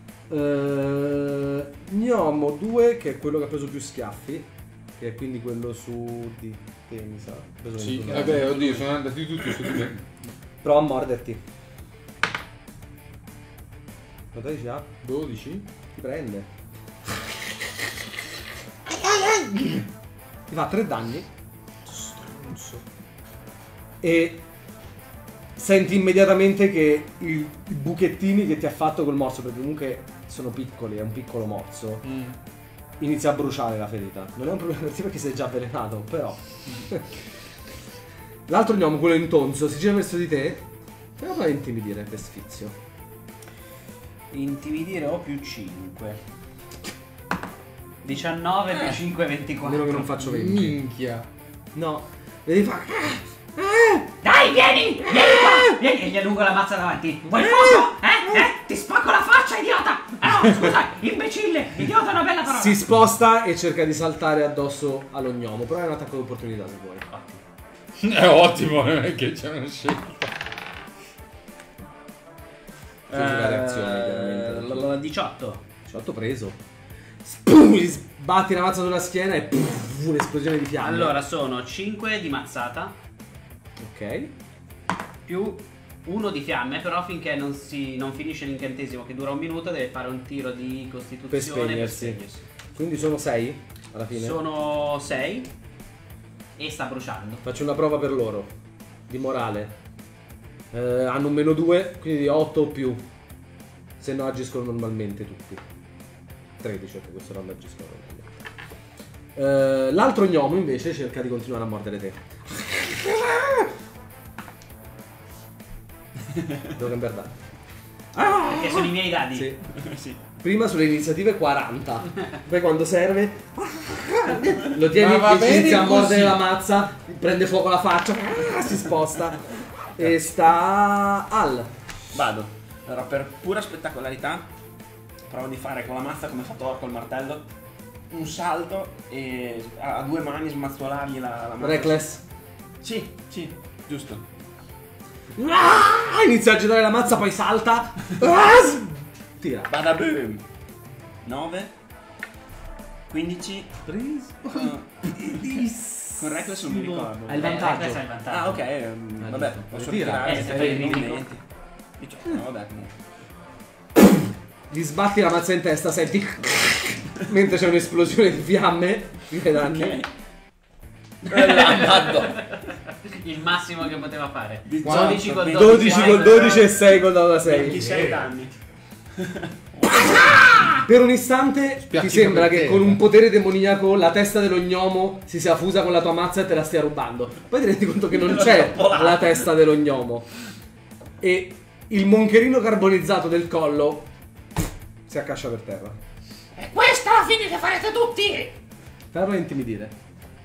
Uh, Gnomo due, che è quello che ha preso più schiaffi, che è quindi quello su di te, mi sa. Ha preso Sì, ventuno. vabbè, oddio, sono andati tutti su di me. Prova a morderti. Quanto dici ha? dodici? Ti prende. Ti fa tre danni. Stronzo. E senti immediatamente che i, i buchettini che ti ha fatto col morso, perché comunque sono piccoli, è un piccolo morso, inizia a bruciare la ferita. Non è un problema per te perché sei già avvelenato, però. L'altro gnomo, quello intonso, si gira verso di te. Prova a intimidire per sfizio. Intimidire ho più cinque. diciannove più cinque, A ventiquattro. meno che non faccio venti. Minchia. No. Vedi fa. Dai, vieni, vieni qua. Vieni, e gli allungo la mazza davanti. Vuoi fuoco? Eh? Eh? Ti spacco la faccia, idiota. Ah no, scusa, imbecille. Idiota è una bella parola. Si sposta e cerca di saltare addosso allo gnomo. Però è un attacco d'opportunità se vuoi. È ottimo, non è che c'è una scelta. Devi giocare azione, chiaramente. Eh, l- l- diciotto. diciotto preso. Spum, gli sbatti la mazza sulla schiena e puff, un'esplosione di fiamme. Allora sono cinque di mazzata Ok. più uno di fiamme, però finché non, si, non finisce l'incantesimo che dura un minuto deve fare un tiro di Per costituzione spegnersi. Quindi sono sei alla fine. Sono sei e sta bruciando. Faccio una prova per loro. Di morale. Eh, hanno un meno due, quindi otto o più. Se no agiscono normalmente tutti. tredici, perché questo non agiscono normalmente. Eh, l'altro gnomo invece cerca di continuare a mordere te. Devo cambiare dadi. Perché sono i miei dadi. Sì. Sì. Prima sulle iniziative quaranta. Poi quando serve lo tieni, Ma va bene inizia a così. mordere la mazza, prende fuoco la faccia, si sposta. E sta al. Vado. Allora, per pura spettacolarità, provo di fare con la mazza come fa Thor col martello. Un salto e a a due mani smazzolargli la, la mazza. Reckless. Sì, sì, giusto. Ah, inizia a girare la mazza, poi salta. Ah, s- tira. Bada boom. nove. quindici. Uh, con Reckless non mi ricordo. Hai il vantaggio. Eh, hai il vantaggio. Ah, ok. ehm, vabbè, posso Tira. tirare Eh, se se fai fai il venti. diciotto, vabbè, comunque. Gli sbatti la mazza in testa, senti. Mentre c'è un'esplosione di fiamme. Ti fai danni. Il massimo che poteva fare. Quanto? dodici col dodici dodici col dodici e sei col da sei. ventisei danni. Per un istante Spiaccica ti sembra per che te. con un potere demoniaco la testa dello gnomo si sia fusa con la tua mazza e te la stia rubando. Poi ti rendi conto che non c'è la testa dello gnomo. E il moncherino carbonizzato del collo si accascia per terra. E questa è la fine che farete tutti! Farlo intimidire.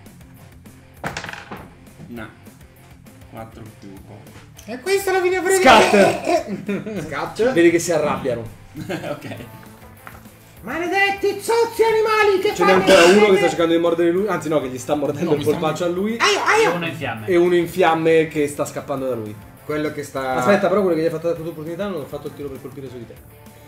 No. quattro più. E questa la fine Scat! Scaccia. Vedi che si arrabbiano. Ok. Maledetti zozzi animali che Ce n'è ancora uno che sta cercando di mordere lui. Anzi no, che gli sta mordendo No, il mi sta polpaccio a lui. E uno in fiamme. E uno in fiamme che sta scappando da lui. Quello che sta... Aspetta, però quello che gli hai fatto la tua opportunità non ho fatto il tiro per colpire su di te.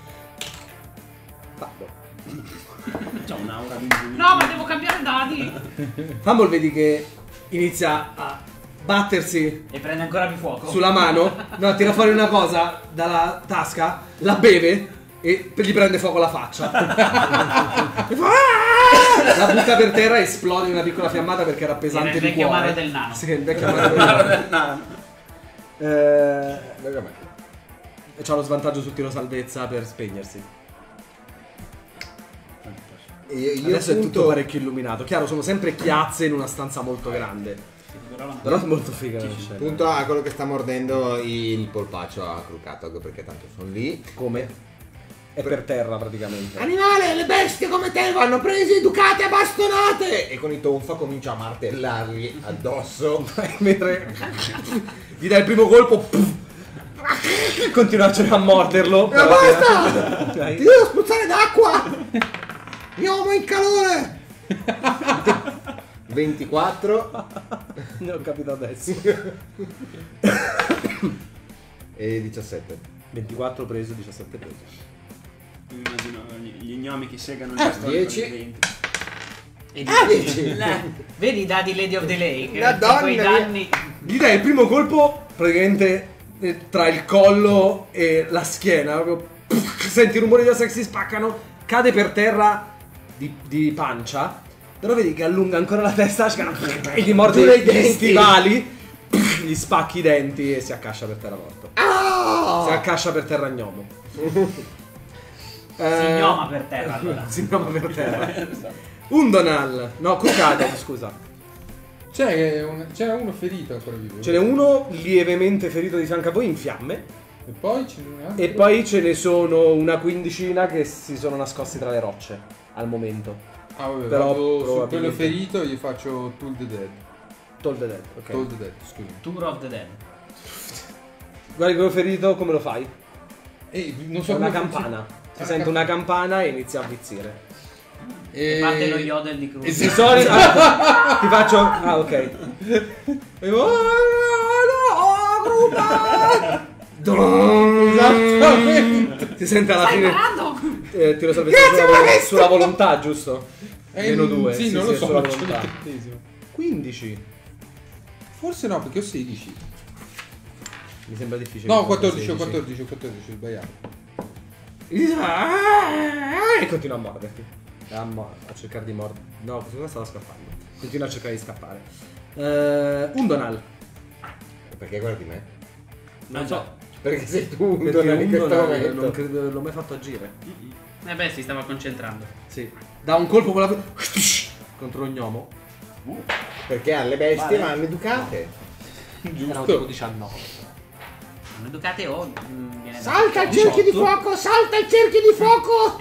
Fallo. C'ha un'aura di ingenuità. No, ma devo cambiare dadi! Fumble vedi che inizia a battersi E prende ancora più fuoco. sulla mano. No, tira fuori una cosa dalla tasca, la beve e gli prende fuoco la faccia. E fa, "Ah!" La butta per terra e esplode in una piccola fiammata perché era pesante Era il di vecchio cuore. mare del nano. Sì, il vecchio mare del nano. Eh, e c'ha lo svantaggio sul tiro salvezza per spegnersi. Io, io Adesso è punto- tutto parecchio illuminato. Chiaro, sono sempre chiazze in una stanza molto grande. Però è molto figa la scena. punto a quello che sta mordendo il polpaccio a Krukatog, perché tanto sono lì. Come? È per terra praticamente. Animale, le bestie come te vanno presi, educate a bastonate! E con i tonfa comincia a martellargli addosso. Mentre gli dai il primo colpo, puff, continua a morderlo. Ma basta! Dai. Ti devo spruzzare d'acqua! Gnomo in calore! ventiquattro Ne ho capito adesso. e diciassette. ventiquattro preso, diciassette preso. Mi immagino gli, gli gnomi che segano il Ah, bastone con dieci. i denti. E Ah, di- dici? La- Vedi i dadi Lady of the Lake? Madonna Quei mia. danni. Gli dai il primo colpo praticamente eh, tra il collo e la schiena. Proprio, puff, senti i rumori della sex si spaccano, cade per terra di, di pancia. Però vedi che allunga ancora la testa e gli morde Dura i gli denti. stivali, gli spacchi i denti e si accascia per terra morto. Ah! Si accascia per terra gnomo. Si gnoma per terra allora. Si gnoma per terra. Undonal. No, Krukatog, scusa. C'è un- c'era uno ferito ancora vivo. Ce n'è uno lievemente ferito di fianco a voi in fiamme. E poi ce n'è un altro. E poi ce ne sono una quindicina che si sono nascosti tra le rocce al momento. Ah, vabbè, però vado su quello probabilmente- ferito gli faccio Tool the Dead. Toll the Dead, ok. Toll the Dead, scusa. Tour of the Dead. Guardi quello ferito, come lo fai? E non È so una come campana. funziona. Si Ah, sente cap- una campana e inizia a avvizzire. E parte lo yodel di Cruz. e Di se- solito ah, ti faccio. Ah, ok. E vo- Esattamente. Si sente alla Stai fine. imparando! Eh, tiro salvezza sulla, vol- sulla volontà, giusto? Eh, Meno due. Sì, non lo è so, sulla non c'è volontà. il centesimo. quindici. Forse no, perché ho sedici. Mi sembra difficile. No, quattordici, sedici. ho quattordici, ho quattordici, ho sbagliato. E continua a morderti. A, mo- a cercare di mordere. No, questo qua stava scappando. Continua a cercare di scappare. Uh, Undonal. Perché guardi me? Non so. Perché sei tu Perché Undonal in questo Undonal momento. non credo l'ho mai fatto agire. Eh beh, si stava concentrando. Sì. Da un colpo con la contro lo gnomo. Perché alle bestie Vale. vanno educate. Erano tipo diciannove. Non educate o... mm, viene da- Salta il cerchio di fuoco, salta il cerchio di fuoco!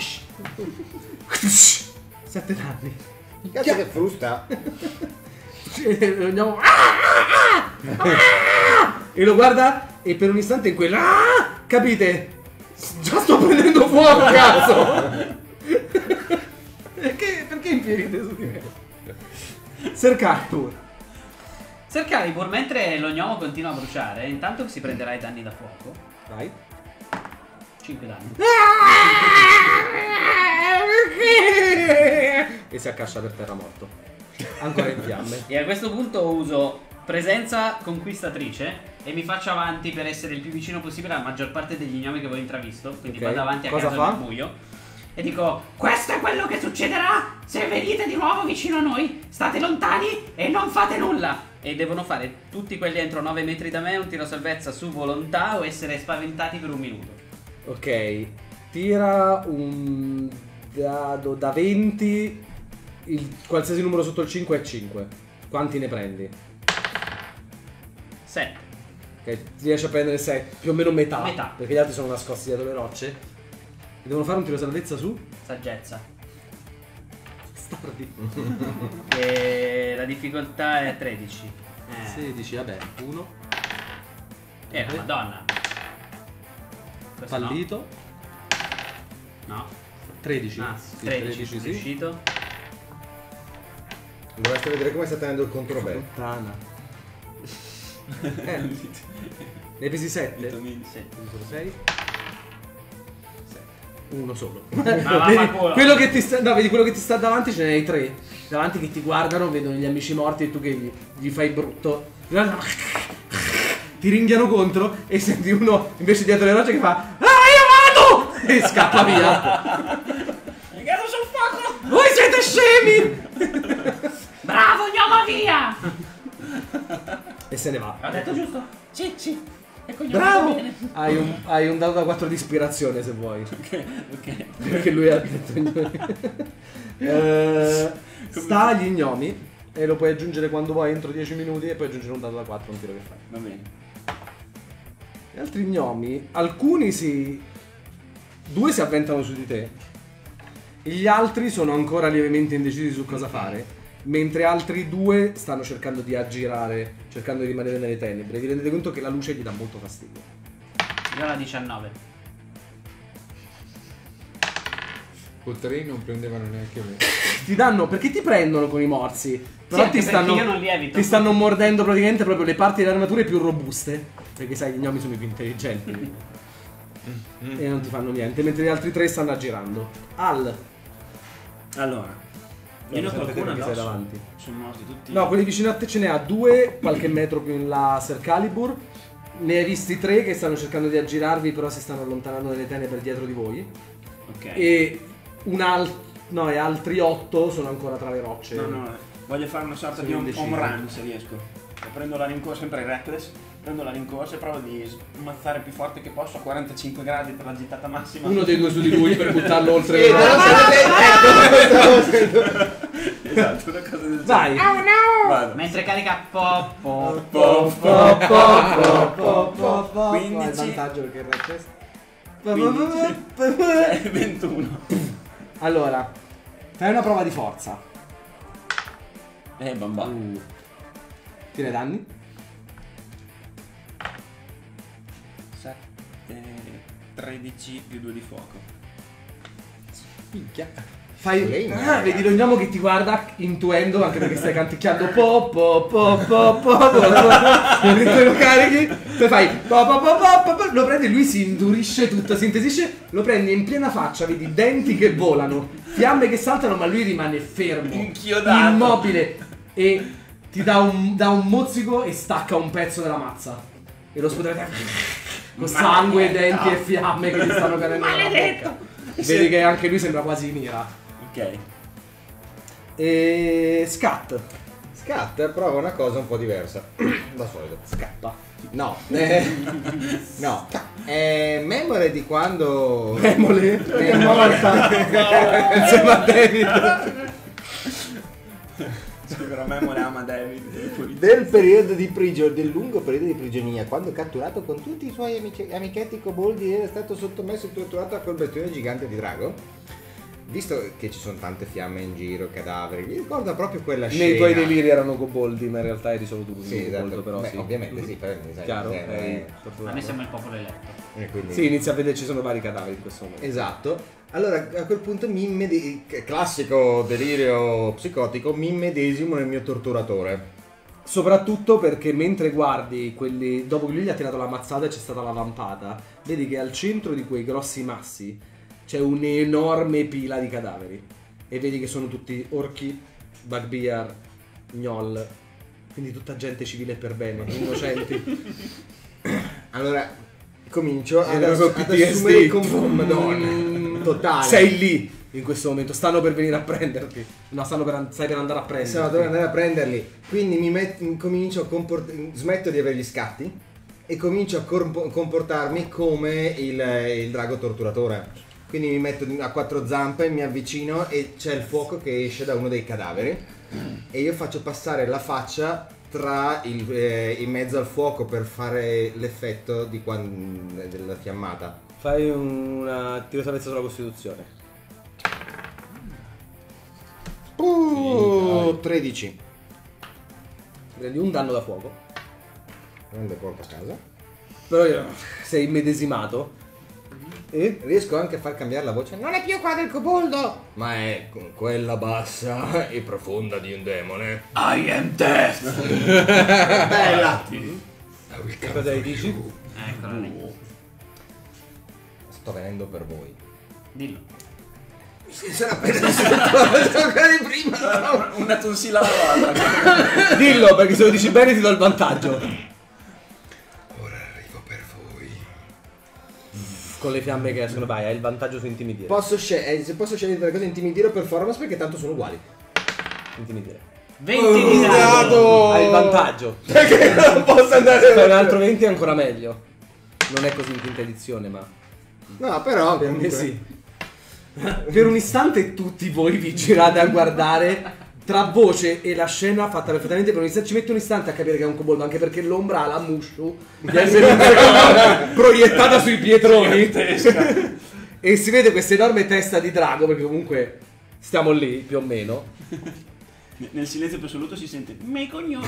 Sette danni. Cazzo che frusta. E lo andiamo- Ah, ah, ah, ah! E lo guarda e per un istante in quel ah, capite? Già sto prendendo fuoco, cazzo! Perché, perché infierite su di me? Ser Calibur. Ser Calibur, mentre lo gnomo continua a bruciare, intanto si prenderà i danni da fuoco. Vai. cinque danni. E si accascia per terra morto. Ancora in fiamme. E a questo punto uso presenza conquistatrice e mi faccio avanti per essere il più vicino possibile alla maggior parte degli gnomi che voi intravisto. Quindi Ok. vado avanti a Cosa caso fa? nel buio. E dico: Questo è quello che succederà se venite di nuovo vicino a noi. State lontani e non fate nulla. e devono fare tutti quelli entro nove metri da me un tiro salvezza su volontà o essere spaventati per un minuto. Ok. Tira un dado da venti. Il, qualsiasi numero sotto il cinque è cinque. Quanti ne prendi? sette. Ok, riesci a prendere sette, più o meno metà. Metà. Perché gli altri sono nascosti dietro le rocce. E devono fare un tiro salvezza su? Saggezza. Stardi. E la difficoltà è tredici. Eh, sedici, vabbè, uno. eh madonna. Questo no. Fallito. No. tredici. Ah, Sì, tredici, sì. riuscito. Dovreste vedere come sta tenendo il controllo. Puttana. Eh. Ne pesi sette? Sì. Solo sei. Uno solo. Ma Vedi, vaffanculo. quello che ti sta, no, vedi quello che ti sta davanti, ce ne hai tre. Davanti che ti guardano, vedono gli amici morti e tu che gli, gli fai brutto. Ti ringhiano contro e senti uno invece dietro le rocce che fa: ah, io vado! E scappa via. Mi cado sul fuoco! Voi siete scemi! Bravo, gnomo, via! E se ne va. Ho detto giusto? Sì, sì. Ecco, gnomo, Bravo! va bene. Hai un, hai un dato da quattro di ispirazione se vuoi. Ok, ok. Perché lui ha detto eh, sta agli gnomi e lo puoi aggiungere quando vuoi entro dieci minuti e poi aggiungere un dato da quattro un tiro che fai. Va bene. Gli altri gnomi, alcuni si... due si avventano su di te. Gli altri sono ancora lievemente indecisi su cosa fare. Mentre altri due stanno cercando di aggirare, cercando di rimanere nelle tenebre. Vi rendete conto che la luce gli dà molto fastidio. Io ho la diciannove. Col tre non prendevano neanche me. Ti danno, perché ti prendono con i morsi. Però anche ti stanno, perché io non li evito. ti stanno mordendo praticamente proprio le parti delle armature più robuste. Perché sai, gli gnomi sono i più intelligenti. E non ti fanno niente. Mentre gli altri tre stanno aggirando. Al. Allora, io ne ho Sapete qualcuno che sei addosso. davanti. Sono morti tutti. No, quelli vicino a te ce ne ha due, qualche metro più in là Ser Calibur. Ne hai visti tre che stanno cercando di aggirarvi, però si stanno allontanando nelle tenebre dietro di voi. Ok. E un altro. No, e altri otto sono ancora tra le rocce. No, no, voglio fare una sorta Sono di home, indeciso. home run se riesco. E prendo la rincorsa, sempre in reckless. Prendo la rincorsa e provo di smazzare più forte che posso a quarantacinque gradi per la gittata massima. Uno dei due su di lui per buttarlo oltre Sì, le però rocce. Esatto, una cosa del genere. Vai! Vado. Mentre carica po po Po, Po, po, po, po, po, po. quindici. Hai il vantaggio perché il reckless. quindici. ventuno. Allora, fai una prova di forza. Eh, bamba. Uh. Tira i danni. sette, tredici più due di fuoco. Minchia. Fai. Legna, Ah, ragazzi. vedi lo gnomo che ti guarda intuendo anche perché stai canticchiando po po po po po mentre lo carichi poi fai po po po po po, po, lo prendi, lui si indurisce tutto, si intesisce, lo prendi in piena faccia, vedi denti che volano, fiamme che saltano, ma lui rimane fermo, Inchiodato. immobile e ti dà un, dà un mozzico e stacca un pezzo della mazza e lo sputate con sangue, denti e fiamme che ti stanno cadendo dalla bocca. Vedi che anche lui sembra quasi in ira. Ok. E scat. Scat prova una cosa un po' diversa. Da solito. Scappa. No. Eh, no. È memoria di quando. Memole è morta insieme a David. Però me ama David. Del periodo di prigionia, del lungo periodo di prigionia, quando catturato con tutti i suoi amici, amichetti coboldi era stato sottomesso e torturato a quel bestione gigante di drago. Visto che ci sono tante fiamme in giro, cadaveri, mi ricorda proprio quella scena. Nei tuoi deliri erano coboldi, ma in realtà eri solo tu. Sì, esatto. Coboldo, però Beh, sì. ovviamente sì, però mi sa Chiaro? che- Eh, eh, A me sembra il popolo eletto. eh, quindi- Sì, inizia a vedere ci sono vari cadaveri in questo momento. Esatto. Allora a quel punto mi immede- classico delirio psicotico, mi immedesimo nel mio torturatore. Soprattutto perché mentre guardi quelli. Dopo che lui gli ha tirato la mazzata e c'è stata la vampata, vedi che al centro di quei grossi massi c'è un'enorme pila di cadaveri. E vedi che sono tutti orchi, bugbear, gnoll. Quindi tutta gente civile e per bene, innocenti. Allora comincio ad, Ed ass- proprio ad P T S D. assumere il conforto. Madonna, totale. Sei lì in questo momento, stanno per venire a prenderti. No, stanno per an- stai per andare a prenderti. Siamo dovrei andare a prenderli. Quindi mi met- comincio a comport- smetto di avere gli scatti e comincio a corpo- comportarmi come il, il drago torturatore. Quindi mi metto a quattro zampe, mi avvicino e c'è il fuoco che esce da uno dei cadaveri e io faccio passare la faccia tra il, eh, in mezzo al fuoco per fare l'effetto di quan- della fiammata. Fai una tiro salvezza sulla Costituzione. Uh, tredici. Prendi un danno da fuoco. Prendo porto a casa. Però io- sei immedesimato. E Riesco anche a far cambiare la voce. Non è più qua del coboldo, ma è con quella bassa e profonda di un demone. I am death. Bella! che cosa hai dici? Eccola lì. Sto venendo per voi. Dillo. Si sarà appena sotto ancora di prima. Una tonsilla lavata. Dillo, perché se lo dici bene ti do il vantaggio. Ora arrivo per voi. Con le fiamme che escono, vai, hai il vantaggio su intimidire. Posso scegliere, se posso scegliere tra le cose intimidire o performance perché tanto sono uguali. Intimidire. venti di danno. Hai il vantaggio. Perché non posso andare Fai un altro venti è ancora meglio. Non è così in quinta edizione, ma No, però per me comunque- sì. Per un istante tutti voi vi girate a guardare tra voce e la scena fatta perfettamente. Per un istante ci mette un istante a capire che è un kobold, anche perché l'ombra ha la mushu che è proiettata sui pietroni e si vede questa enorme testa di drago, perché comunque stiamo lì più o meno. Nel silenzio più assoluto si sente miei cognomi.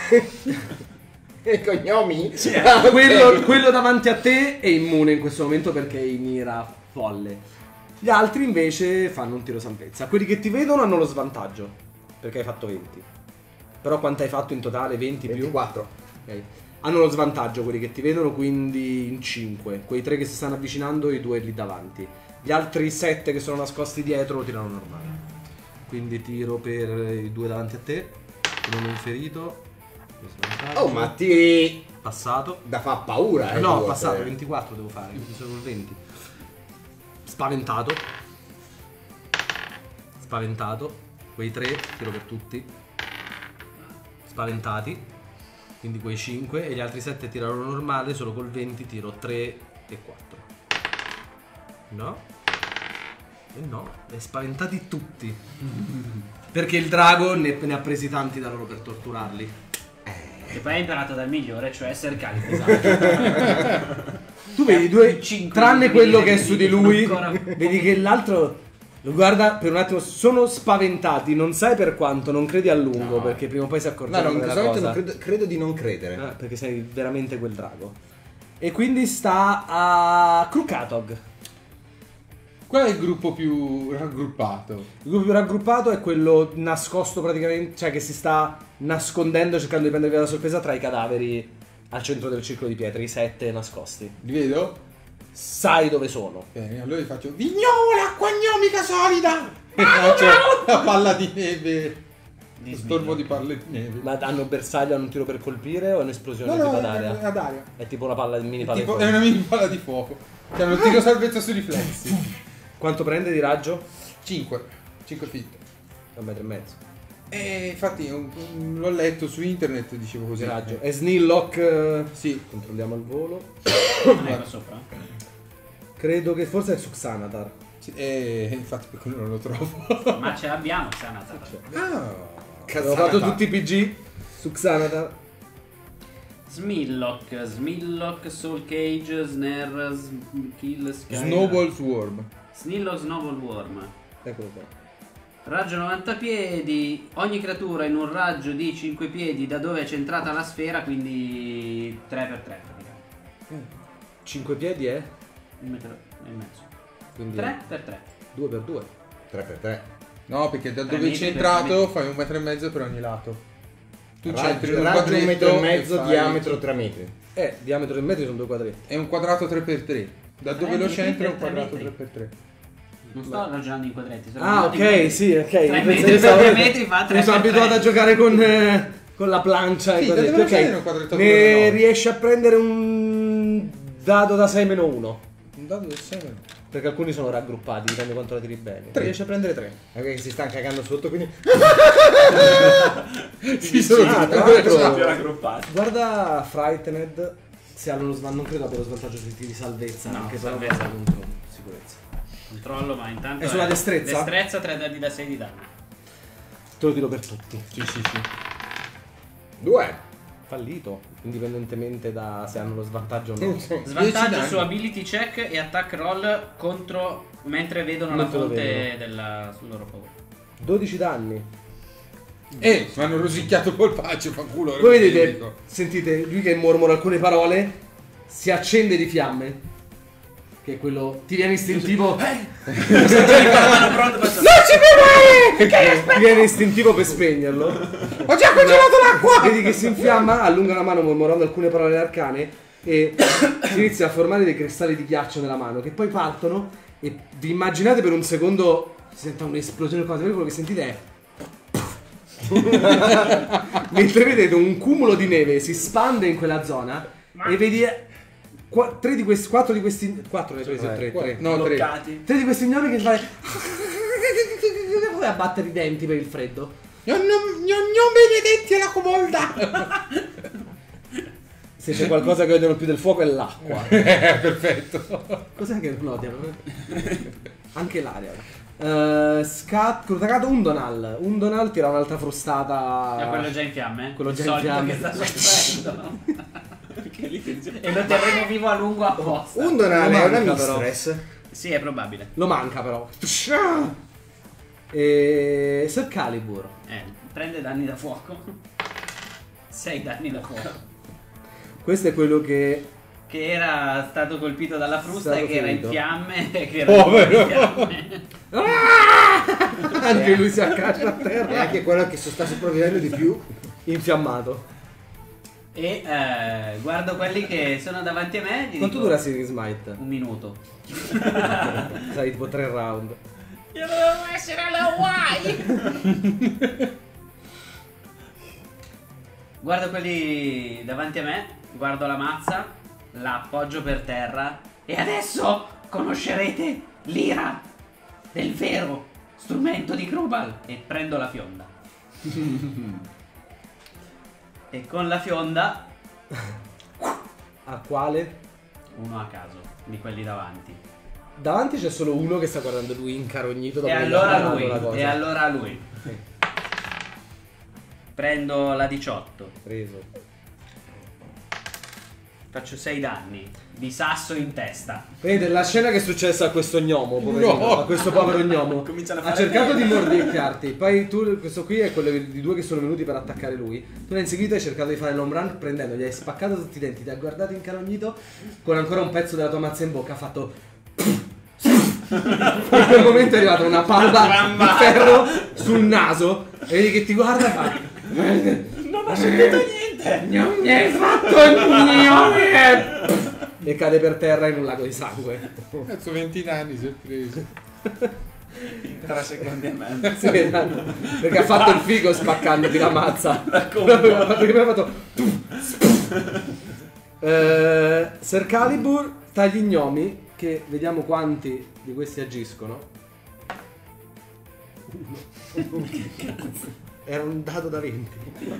I cognomi? quello, quello davanti a te è immune in questo momento perché è in ira folle. Gli altri invece fanno un tiro salvezza. Quelli che ti vedono hanno lo svantaggio perché hai fatto venti. Però quanto hai fatto in totale? venti più? ventiquattro. Ok. Hanno lo svantaggio quelli che ti vedono, quindi in cinque. Quei tre che si stanno avvicinando e i due lì davanti. Gli altri sette che sono nascosti dietro lo tirano normale. Quindi tiro per i due davanti a te. Non ho inferito. Oh, ma tiri Passato. da fa paura, eh. No, due, passato, cioè. ventiquattro devo fare, quindi sono il venti. Spaventato. Spaventato. Quei tre, tiro per tutti. Spaventati. Quindi quei cinque. E gli altri sette tirano normale, solo col venti tiro tre e quattro. No. E no, e spaventati tutti. Perché il drago ne, ne ha presi tanti da loro per torturarli. E poi hai imparato dal migliore, cioè essere carico. Esatto. Tu vedi due, Cinque tranne quello che è vedi su di lui, ancora. vedi che l'altro lo guarda per un attimo, sono spaventati, non sai per quanto, non credi a lungo, No. perché prima o poi si No, accorgeranno non, della solamente cosa. non credo, credo di non credere. Ah, perché sei veramente quel drago. E quindi sta a Krukatog. Qual è il gruppo più raggruppato? Il gruppo più raggruppato è quello nascosto praticamente, cioè che si sta nascondendo cercando di prendervi la sorpresa tra i cadaveri al centro del circolo di pietre, i sette nascosti. Li vedo? Sai dove sono. Bene, allora gli faccio Vignola, acqua gnomica solida! E faccio la palla di neve. Lo stormo di palle di neve. Ma hanno bersaglio, hanno un tiro per colpire o è un'esplosione No, no, tipo è, d'aria? è ad aria. È tipo una palla, mini palla Tipo, di è fuoco. una mini palla di fuoco. Cioè, non tiro salvezza sui riflessi. Quanto prende di raggio? cinque. cinque feet. Un metro e mezzo. E infatti un- un- l'ho letto su internet, dicevo così. Di raggio. È Snillock. eh, Sì. Controlliamo il volo. Ecco sopra. Credo che forse è su Xanatar. Sì, e infatti per quello non lo trovo. Ma ce l'abbiamo, Xanatar. Ah. Abbiamo fatto tutti i P G su Xanatar. Smillock, Smillock, Soul Cage, Snare, s- Kill, Sky. Snowball Swarm. Snillock, Snowball Worm. Eccolo qua. Raggio novanta piedi, ogni creatura in un raggio di cinque piedi da dove è centrata la sfera, quindi tre per tre praticamente. cinque piedi è? Un metro e mezzo. Quindi tre per tre. due per due. tre per tre. No, perché da Tre dove è metri per centrato tre fai un metro e mezzo per ogni lato. Tu Raggio, centri in un raggio un quadretto metro e mezzo, fai- diametro tre metri. Eh, diametro tre metri sono due quadretti. È un quadrato tre per tre. Da dove Eh, lo metri centri è per un tre quadrato metri. tre per tre. Non sto ragionando in quadretti. sto Ah, ragionando in metri. ok, sì, ok. Tre Io metri pensavo- per stavo- tre metri fa tre Mi sono per abituato tre. a giocare con, eh, con la plancia e Sì, da quadretti. dove lo c'è Ok. un quadretto Ne no? riesci a prendere un dado da sei meno uno. Un dado del sei. Perché alcuni sono raggruppati, dipende quanto la tiri bene. Riesci a prendere tre. Anche che si stanno cagando sotto, quindi... Sì, sono Ah, tutti tra e l'altro- due. raggruppati. Guarda Frightened. Se hanno lo svan- non credo abbia lo svantaggio sui tiri di salvezza, No, anche se salvezza. salvezza contro sicurezza. Controllo, ma intanto È sulla destrezza? Destrezza, tre dadi da sei di danno. Te lo tiro per tutti. Sì, sì, sì. Due. Fallito, indipendentemente da se hanno lo svantaggio o no. Svantaggio danni. su ability check e attack roll contro mentre vedono Mentre la lo fonte vedono. della sul loro paura. dodici danni. Eh, mi hanno rosicchiato col pace, fa culo. Voi ero vedete, fisico. sentite lui che mormora alcune parole, si accende di fiamme. Che è quello. Ti viene istintivo. Ti viene istintivo per spegnerlo. Ho già congelato l'acqua! Vedi che si infiamma, allunga la mano mormorando alcune parole arcane e si inizia a formare dei cristalli di ghiaccio nella mano che poi partono e vi immaginate per un secondo si sente un'esplosione cosa, quello che sentite è mentre vedete un cumulo di neve si spande in quella zona e vedi qua, tre di questi, quattro di questi, quattro ne hai presi, tre, tre, No, tre. Bloccati. tre di questi gnomi che fai a battere i denti per il freddo. Non, non, non benedetti alla cobolda! Se c'è qualcosa che odiano più del fuoco è l'acqua. Eh, perfetto. Cos'è che non odiano? Anche l'aria. Uh, scat, crutacato Undonal. Undonal tira un'altra frustata. È quello già in fiamme? Quello Il già in solito fiamme. che sta soffrendo. Perché lì funziona. E lo terremo vivo a lungo apposta. Undonale Non è una manca, però. mistress. Sì, è probabile. Lo manca però. E Sir Calibur. Eh, prende danni da fuoco. sei danni da fuoco. Questo è quello che Che era stato colpito dalla frusta Stato e che era in ferito. fiamme e che era Povero. in fiamme. anche lui si accascia a E terra anche quello che so- sta sopravvivendo di più. infiammato. E eh, guardo quelli che sono davanti a me. Gli Quanto dico, dura Searing Smite? Un minuto. Sai, tipo tre round. Io dovevo essere alla Hawaii! Guardo quelli davanti a me, guardo la mazza, la appoggio per terra E adesso conoscerete l'ira del vero strumento di Grubal. e prendo la fionda. E con la fionda, A quale? uno a caso, di quelli davanti. Davanti c'è solo uno che sta guardando lui incarognito dopo E che gli ha allora parlato lui, la cosa. e allora lui. Prendo la diciotto, Preso. faccio sei danni, di sasso in testa. Vedete la scena che è successa a questo gnomo, poverino, No. a questo povero gnomo. Cominciano a Ha fare cercato bene. di mordicchiarti, poi tu, questo qui è quello di due che sono venuti per attaccare lui. Tu l'hai inseguito e hai cercato di fare l'home run prendendogli, hai spaccato tutti i denti, ti ha guardato incarognito con ancora un pezzo della tua mazza in bocca, ha fatto... In quel momento è arrivata una palla di ferro sul naso e vedi che ti guarda e fa... Non ho sentito niente! Non mi hai fatto niente! E cade per terra in un lago di sangue. Cazzo, venti anni si è preso. tre secondi e mezzo. Sì, esatto. Perché ha fatto il figo spaccandoti la mazza. Proprio ha fatto che mi ha fatto. Eh, Sir Calibur tagli gnomi. Che vediamo quanti di questi agiscono. Uno. Era un dado da venti.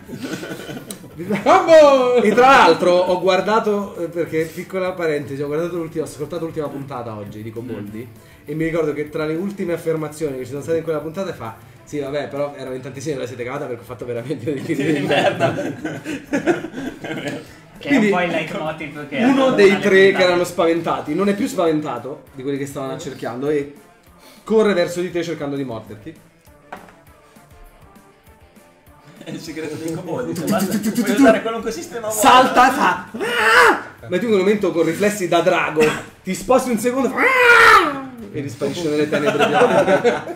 E tra l'altro ho guardato, eh, perché piccola parentesi, ho guardato l'ultima, ho ascoltato l'ultima puntata oggi di Coboldi e mi ricordo che tra le ultime affermazioni che ci sono state in quella puntata fa Sì, vabbè, però erano in tantissimi, ve la siete cavata perché ho fatto veramente dei tiri di merda. Che Quindi, è un po' il leitmotiv che uno hanno dei alle tre che puntate. erano spaventati non è più spaventato di quelli che stavano accerchiando e corre verso di te cercando di morderti. È il segreto dei coboldi. Cioè, basta, puoi usare qualunque sistema vuoi. Salta e fa "Ah!" Ma tu in quel momento con riflessi da drago ti sposti un secondo fa "Ah!" e risparisce nelle tenebre.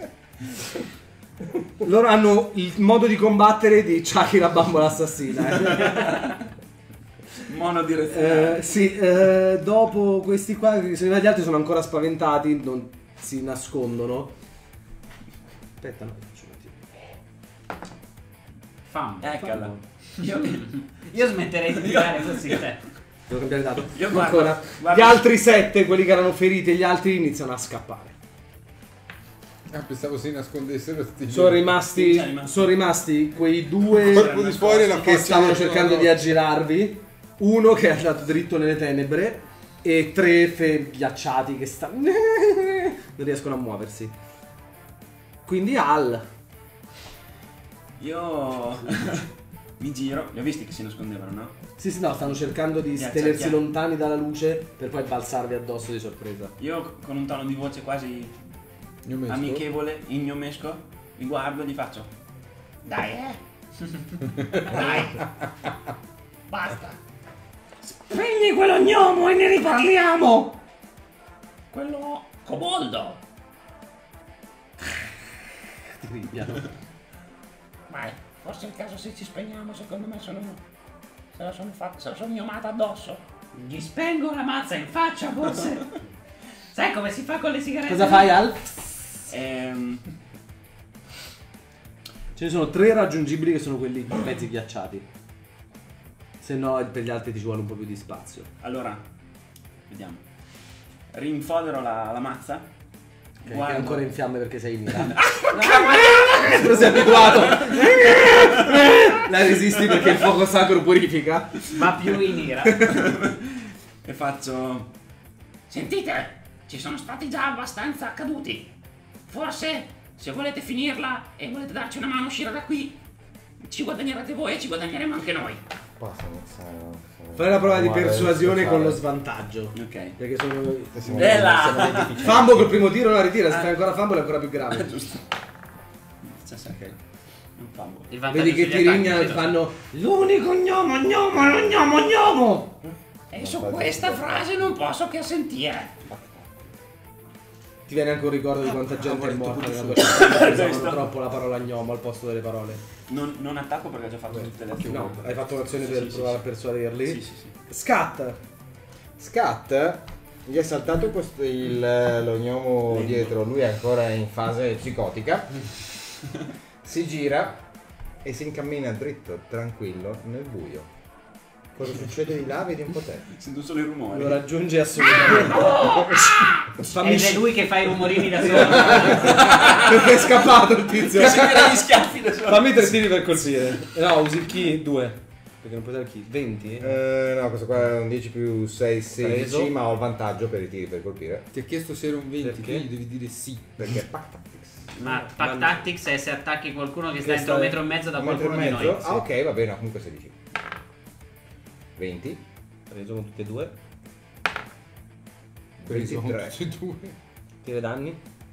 Loro hanno il modo di combattere di Chucky la bambola assassina. Eh. Monodirezionale. Eh, sì, eh, dopo questi qua, sono arrivati altri, sono ancora spaventati, non si nascondono. Aspetta, no, faccio un attimo. Fam. Eccola. Io, io smetterei di tirare così te. Devo cambiare dato. Io guardo- Ancora. guardo- Gli altri sette, quelli che erano feriti e gli altri iniziano a scappare. Ah, pensavo si nascondessero sti Sono rimasti, Sì, rimasti. sono rimasti quei due corpo di fuori e la che faccia stavano dietro, cercando no? di aggirarvi, uno che è andato dritto nelle tenebre e tre fe- ghiacciati che stanno non riescono a muoversi. Quindi Al, Io mi giro. Li ho visti che si nascondevano, no? sì sì no, stanno cercando di Ghiaccia- tenersi ghiaccia. lontani dalla luce per poi balzarvi addosso di sorpresa. Io con un tono di voce quasi Io amichevole, ignomesco, li guardo e gli faccio. Dai, eh. Dai. Basta. Prendi quello gnomo e ne riparliamo! Quello coboldo. Ti ripiano. Vai, forse è il caso se ci spegniamo, secondo me sono. Se la sono fatta, se la sono gnomata addosso. Gli spengo la mazza in faccia, forse. Sai come si fa con le sigarette? Cosa fai Al? Ehm, Ce ne sono tre raggiungibili che sono quelli mezzi ghiacciati. Se no per gli altri ti ci vuole un po' più di spazio. allora, vediamo. Rinfodero la, la mazza. Ok, che è guardo- ancora in fiamme perché sei in Iran. Però sei abituato. La resisti perché il fuoco sacro purifica. Ma più in ira. e faccio. Sentite, ci sono stati già abbastanza caduti. Forse, se volete finirla e volete darci una mano a uscire da qui, ci guadagnerete voi e ci guadagneremo anche noi. Basta iniziare. Fai la prova di Guarda, persuasione devo con lo fare. svantaggio. Ok. Perché sono. Siamo, Eh là! siamo dei deficienti. Fambo col primo tiro la ritira, se fai ancora fambo è ancora più grave. Giusto. diciassette. Non fambo. Il vantaggio Vedi che sugli ti attacchi, rignano e sì, fanno l'unico gnomo, gnomo, lo gnomo, gnomo. E su questa frase non posso che sentire. Ti viene anche un ricordo di quanta gente è detto morta pure nella su. tua città. Usavano troppo la parola gnomo al posto delle parole. Non, non attacco perché ho già fatto tutte le azioni. No, hai fatto un'azione Sì, per sì, provare sì, a persuaderli. Sì, sì, sì. Scat. Scat gli è saltato questo, il, lo gnomo dietro, lui è ancora in fase psicotica. Si gira e si incammina dritto, tranquillo, nel buio. Cosa succede di là? Vedi un po' te. Sento solo i rumori. Lo raggiunge assolutamente. Fammi Ed è sci- lui che fa i rumorini da solo. perché è scappato il tizio. Che seguire gli schiaffi da solo. Fammi tre tiri per colpire. No, usi il key due. Perché non puoi usare il key. venti? Eh, no, questo qua è un dieci più sei, sedici, Preso. ma ho il vantaggio per i tiri per colpire. Ti ha chiesto se era un venti, Perché? quindi devi dire sì. Perché è Pack Tactics. Ma Pack Tactics è se attacchi qualcuno che sta Che entro un sta- metro e mezzo da Un metro e qualcuno di mezzo? noi. Ah, ok, va bene, no, comunque sedici. venti. Preso con tutti e due. Preso con ventitré. tutti e due. Tira danni.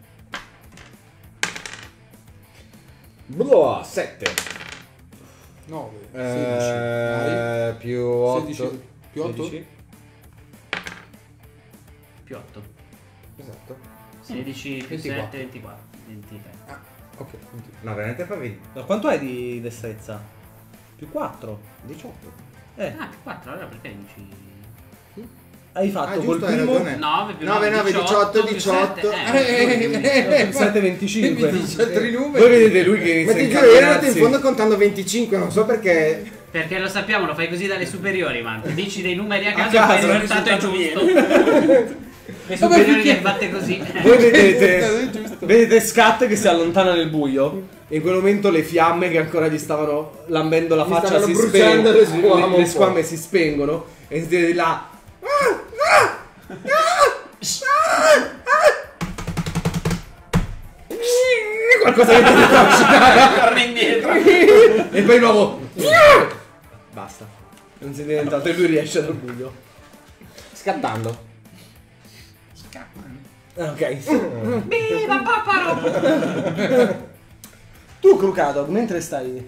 Boh, sette. nove, sedici. Eh, Dai. più otto. sedici più otto? sedici. Più otto. Esatto. sedici più ventiquattro. sette, ventiquattro. ventitré. Ok. No, veramente fa venti. Ma quanto hai di destrezza? Più quattro. diciotto. Eh, Ah, più quattro, allora perché dici? hai fatto Ah, col giusto, hai primo ragione. nove più nove, nove, nove, diciotto, più diciotto. sette, eh. sette venticinque. Mi dice altri numeri. Voi vedete lui che Ma inizia ti a giuro, io ero in incamminarsi. fondo contando venticinque, non so perché. Perché lo sappiamo, lo fai così dalle superiori, man. Dici dei numeri a caso, caso, poi il il risultato è risultato giusto. Le superiori le fatte così. Voi vedete, vedete Scat che si allontana nel buio. E in quel momento le fiamme che ancora gli stavano lambendo la Gli faccia stavano si bruciando spengono. le squame le, un le po'. squame si spengono. E sentite di là. qualcosa che ti fa Torna indietro. e poi di nuovo basta, non si vede nient'altro e lui riesce dal buio Scattando. Scappano. Ah, ok. Viva Paparo! Tu Crucato, mentre stai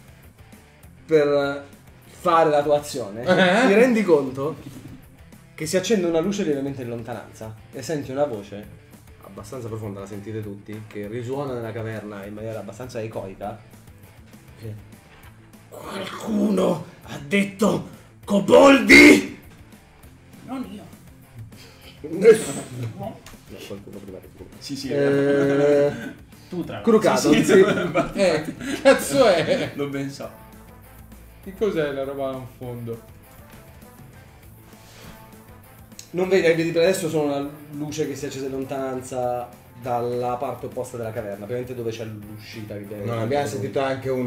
per fare la tua azione, Eh? ti rendi conto che si accende una luce lievemente in lontananza e senti una voce abbastanza profonda, la sentite tutti, che risuona nella caverna in maniera abbastanza ecoica. Che qualcuno ha detto coboldi! Non io. No, qualcuno prima che tu. Sì, sì. Eh, Tu tra Crucato, Sì, sì. sì. Eh, che cazzo è? Lo ben so. Che cos'è la roba in fondo? Non vedi, vedi per adesso sono una luce che si accende in lontananza dalla parte opposta della caverna, praticamente dove c'è l'uscita. Che viene- Non abbiamo sentito anche un...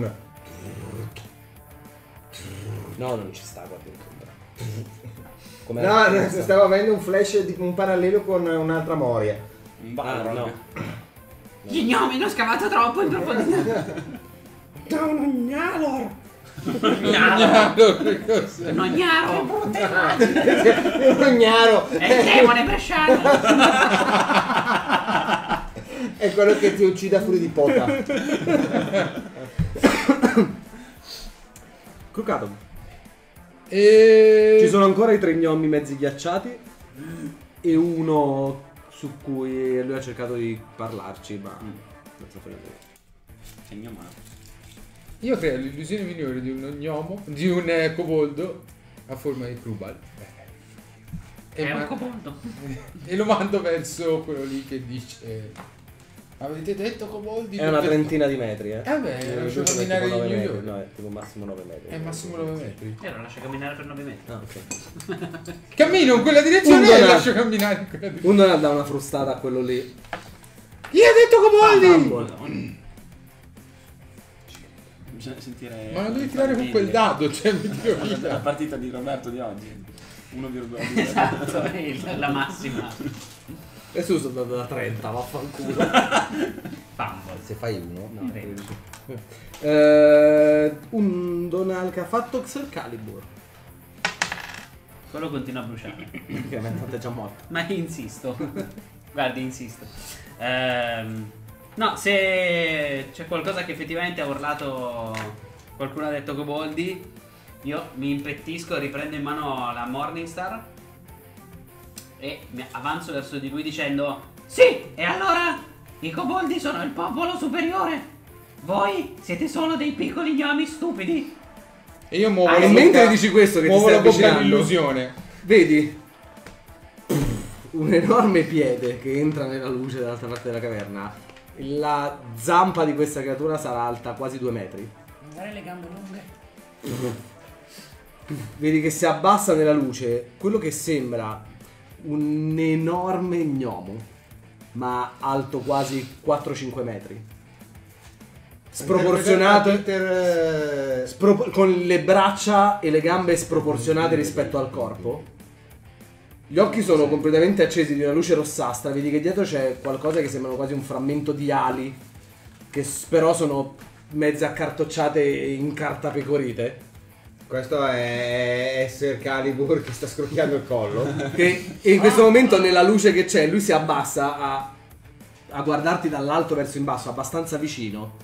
No, non ci sta qua dentro. Com'è No, la no, stanza? stavo avendo un flash, di un parallelo con un'altra Moria. Un Ah, ballo. no. Gli gnomi hanno scavato troppo in profondità. Da un Gnalor! Allora, che cos'è? Non ignaro. Un gnaro! È il demone bresciano. È quello che ti uccide a fuori di pota. Crucato. E... Ci sono ancora i tre gnomi mezzi ghiacciati e uno su cui lui ha cercato di parlarci, ma non so fare niente. Segno male. Io creo l'illusione minore di un gnomo, di un eh, coboldo a forma di Krubal. E, È ma- un coboldo. e lo mando verso quello lì che dice: avete detto coboldi? È una Perché- trentina di metri, eh. Eh beh, Eh, lascio giusto, è camminare tipo gli nove metri. migliori. No, è tipo massimo nove metri. È massimo nove metri. E lo lascia camminare per nove metri. Ah, ok. Cammino in quella direzione Un e donato. lascio camminare in quella direzione. Un Donald dà una frustata a quello lì. Chi ha detto coboldi? Fumble. Bisogna sentire. Ma non devi tirare con quel dado, cioè mi tiro La via. partita di Roberto di oggi. uno virgola due. Esatto, è il- la massima. Adesso sono andato da trenta, vaffanculo. Fumble. Se fai uno. No, eh, un Donald che ha fatto Xer Calibur. Quello continua a bruciare. Che è già morto. Ma insisto. Guardi, insisto. Ehm, no, se c'è qualcosa che effettivamente ha urlato, qualcuno ha detto Coboldi, io mi impettisco, riprendo in mano la Morningstar e mi avanzo verso di lui dicendo: Sì, e allora? I coboldi sono il popolo superiore. Voi siete solo dei piccoli gnomi stupidi. E io muovo Ah, la e mentre bocca- dici questo che ti muovo stai la bocca avvicinando, all'illusione. vedi un enorme piede che entra nella luce dall'altra parte della caverna. La zampa di questa creatura sarà alta quasi due metri. Avere le gambe lunghe. Vedi che si abbassa nella luce quello che sembra un enorme gnomo, ma alto quasi quattro cinque metri. Sproporzionato, Peter, eh, spro- con le braccia e le gambe sproporzionate rispetto al corpo. Gli occhi sono completamente accesi di una luce rossastra. Vedi che dietro c'è qualcosa che sembra quasi un frammento di ali, che s- però sono mezze accartocciate in carta pecorite. questo è Esser Calibur che sta scrocchiando il collo. Che in questo momento nella luce che c'è lui si abbassa a, a guardarti dall'alto verso in basso, abbastanza vicino.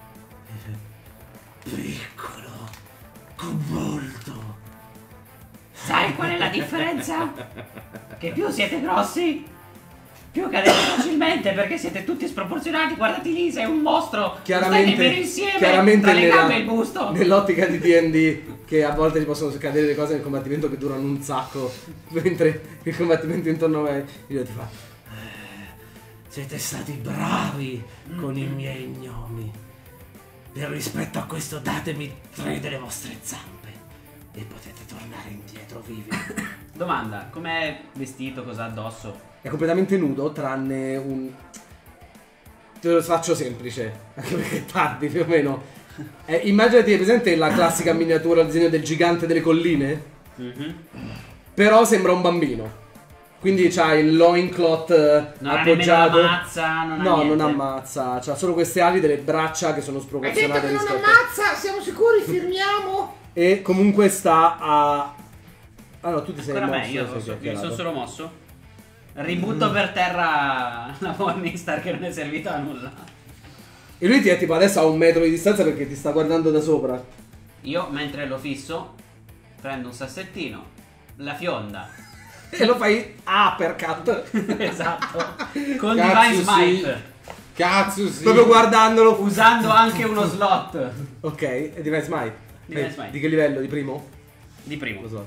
Piccolo coboldo. Sai qual è la differenza? Che più siete grossi, più cadete facilmente perché siete tutti sproporzionati. Guardati lì, sei un mostro. Stai Chiaramente, nemmeno insieme chiaramente tra le nella- gambe e il busto. nell'ottica di D and D che a volte ti possono accadere delle cose nel combattimento che durano un sacco, mentre il combattimento intorno a me io ti fa "Eh, siete stati bravi con i miei gnomi. Per rispetto a questo datemi tre delle vostre zampe e potete tornare indietro vivi." domanda, com'è vestito, cosa ha addosso? È completamente nudo tranne un... Te lo faccio semplice, anche perché è tardi più o meno. Eh, immaginati, è presente la classica miniatura, il disegno del gigante delle colline? Mhm. Però sembra un bambino. Quindi c'ha il loincloth Non ha appoggiato. nemmeno ammazza, non ha no, niente. non ammazza. C'ha solo queste ali, delle braccia che sono Hai detto sproporzionate che non rispetto. ammazza? Siamo sicuri? Firmiamo? E comunque sta a. Ah no, tu ti sei Ancora mosso. me, io sei so- mi chiacchierato. sono solo mosso. Ributto per terra la Morningstar che non è servita a nulla. E lui ti è tipo adesso a un metro di distanza perché ti sta guardando da sopra. Io, mentre lo fisso, prendo un sassettino, la fionda. E lo fai uppercut. Esatto. Con Cazzo, Divine Smite. Cazzo sì. Proprio guardandolo. Usando anche uno slot. Ok, e Divine Smite. Divine Eh, Smite. Di che livello? Di primo? Di primo. Lo so.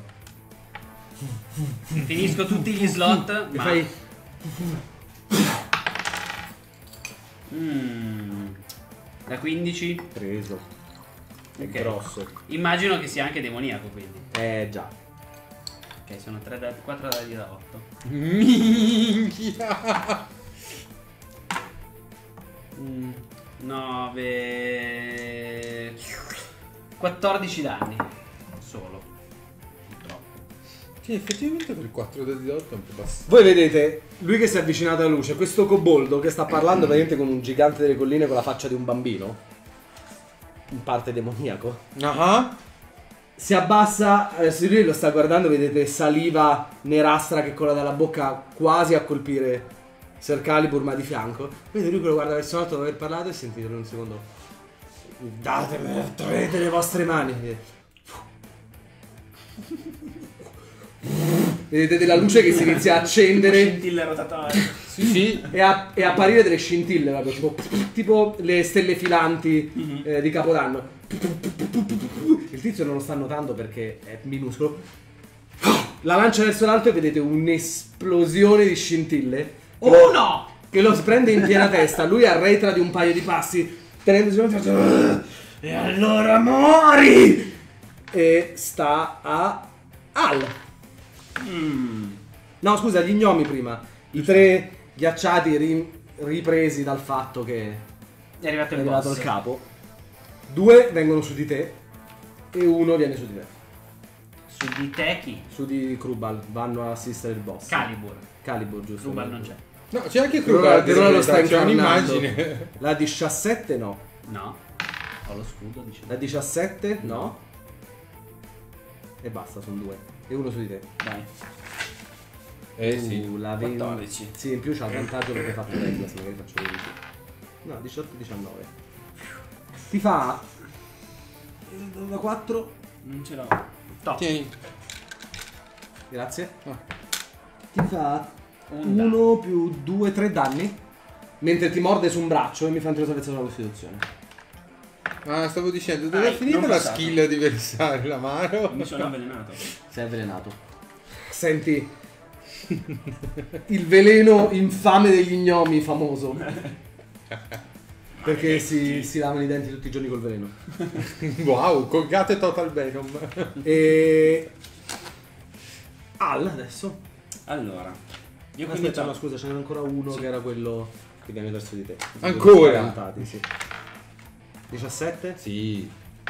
Finisco tutti gli slot. E ma... fai. Mm. Da quindici. Preso. È Ok. grosso. Immagino che sia anche demoniaco, quindi. Eh già. Ok, sono tre da... quattro dadi da otto. Minchia. Mm. nove... quattordici danni. Solo. Purtroppo. Sì, effettivamente per quattro dadi da otto è un po' basso. Voi vedete lui che si è avvicinato alla luce, questo coboldo che sta parlando veramente con un gigante delle colline con la faccia di un bambino. In parte demoniaco. Ah. Si abbassa, adesso lui lo sta guardando, vedete saliva nerastra che cola dalla bocca quasi a colpire Sir Calibur ma di fianco. Vedete lui che lo guarda verso l'alto dopo aver parlato e sentite in un secondo. Datemi, togliete le vostre mani. Vedete della luce che si inizia a accendere Scintille rotatorie. Sì, sì. e a, e apparire delle scintille proprio, tipo, tipo le stelle filanti eh, di Capodanno. Il tizio non lo sta notando perché è minuscolo. La lancia verso l'alto e vedete un'esplosione di scintille. Uno! Che lo prende in piena testa. Lui arretra di un paio di passi, tenendosi lontano. E allora muori! E sta a Al. Mm. No, scusa, gli gnomi prima. I tre ghiacciati ri- ripresi dal fatto che È arrivato è il arrivato boss. il capo. Due vengono su di te e uno viene su di me. Su di te chi? Su di Krubal, vanno a assistere il boss. Calibur. Calibur, giusto? Rubal non c'è. No, c'è anche Per ora, Kruger. per ora lo sta c'è incarnando. un'immagine. La diciassette no. No. Ho lo scudo, dice. La diciassette no. E basta, sono due. E uno su di te. Dai. Eh sì. Uh, la venti- quattordici. Sì, in più c'ha il vantaggio perché hai fatto Reglas, magari faccio dodici. No, diciotto diciannove. Ti fa da quattro. Non ce l'ho. Top. Tieni. Grazie. Ah. Ti fa Un uno più due, tre danni. Mentre ti morde su un braccio e mi fa un tiro salvezza sulla costituzione. Ah, stavo dicendo, dove è Ah, finita non la passato. skill di versare l'amaro? Mi sono avvelenato. Sei avvelenato. Senti il veleno infame degli gnomi famoso. Perché si, si lavano i denti tutti i giorni col veleno. Wow, colgate Total Venom. E Al adesso. Allora, io quindi Aspetta, c'ho- no, scusa, ce n'era ancora uno che era quello che viene verso di te. Ancora? Spaventati, sì. diciassette? Sì.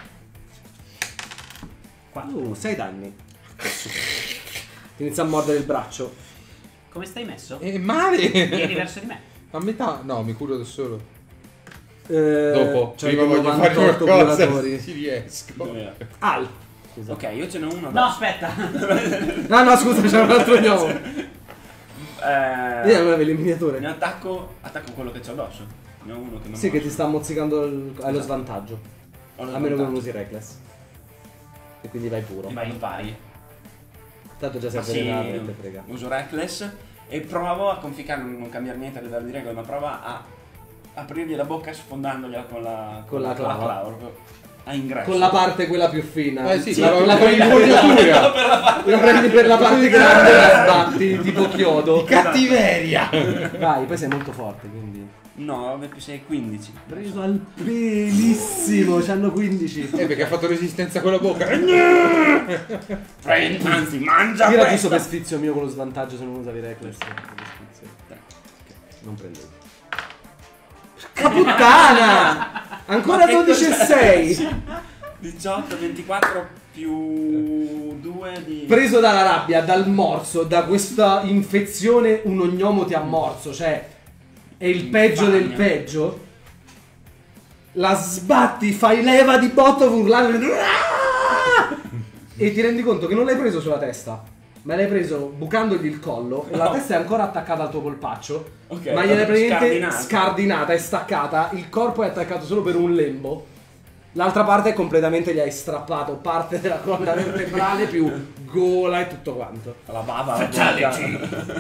Uh, sei danni. Ti inizia a mordere il braccio. Come stai messo? E male! Vieni verso di me. A metà? No, mi curo da solo. Eh, Dopo, c'hai prima voglio fare novantotto qualcosa curatori. se ci riesco. Dov'è? Al. Scusa. Ok, io ce n'ho uno No, addosso. aspetta. No, no, scusa, c'è un altro gnomo. Eh, Vedi, non avevi le miniature. ne attacco, attacco quello che c'ho addosso. Ne ho uno che non Sì, che ti sta mozzicando il- hai lo Esatto. svantaggio. Ho lo A meno che non svantaggio. usi Reckless. E quindi vai puro. E vai in pari. Tanto già sei Ma sì, avvelenato, non te frega. uso Reckless e provo a conficcare, non cambiare niente a livello di regole, ma prova a aprirgli la bocca sfondandogliela con la, Con la clava. proprio a ingresso. Con la parte quella più fina. Eh sì, la, la- la la prendi impugnatura. per la parte. la prendi per la parte grande e la sbatti, tipo chiodo. Cattiveria! Vai, poi sei molto forte, quindi. nove più sei, quindici. Preso al pelissimo, c'hanno quindici. Eh, perché ha fatto resistenza con la bocca. Prendi, anzi, mangia Tira tu questa. per sfizio mio con lo svantaggio se non usavi Reckless. Non prendevo. Porca puttana! Ancora Ma che dodici e cos'è? sei. diciotto, ventiquattro più due di... Preso dalla rabbia, dal morso, da questa infezione, un ognomo ti ha morso, cioè è il peggio del peggio. La sbatti, fai leva di botto urlando e ti rendi conto che non l'hai preso sulla testa, ma l'hai preso bucandogli il collo e la testa è ancora attaccata al tuo polpaccio, Okay, ma gliel'hai praticamente scardinata. scardinata e staccata, il corpo è attaccato solo per un lembo. L'altra parte completamente gli hai strappato parte della colonna vertebrale più gola e tutto quanto. La bava. Fatality.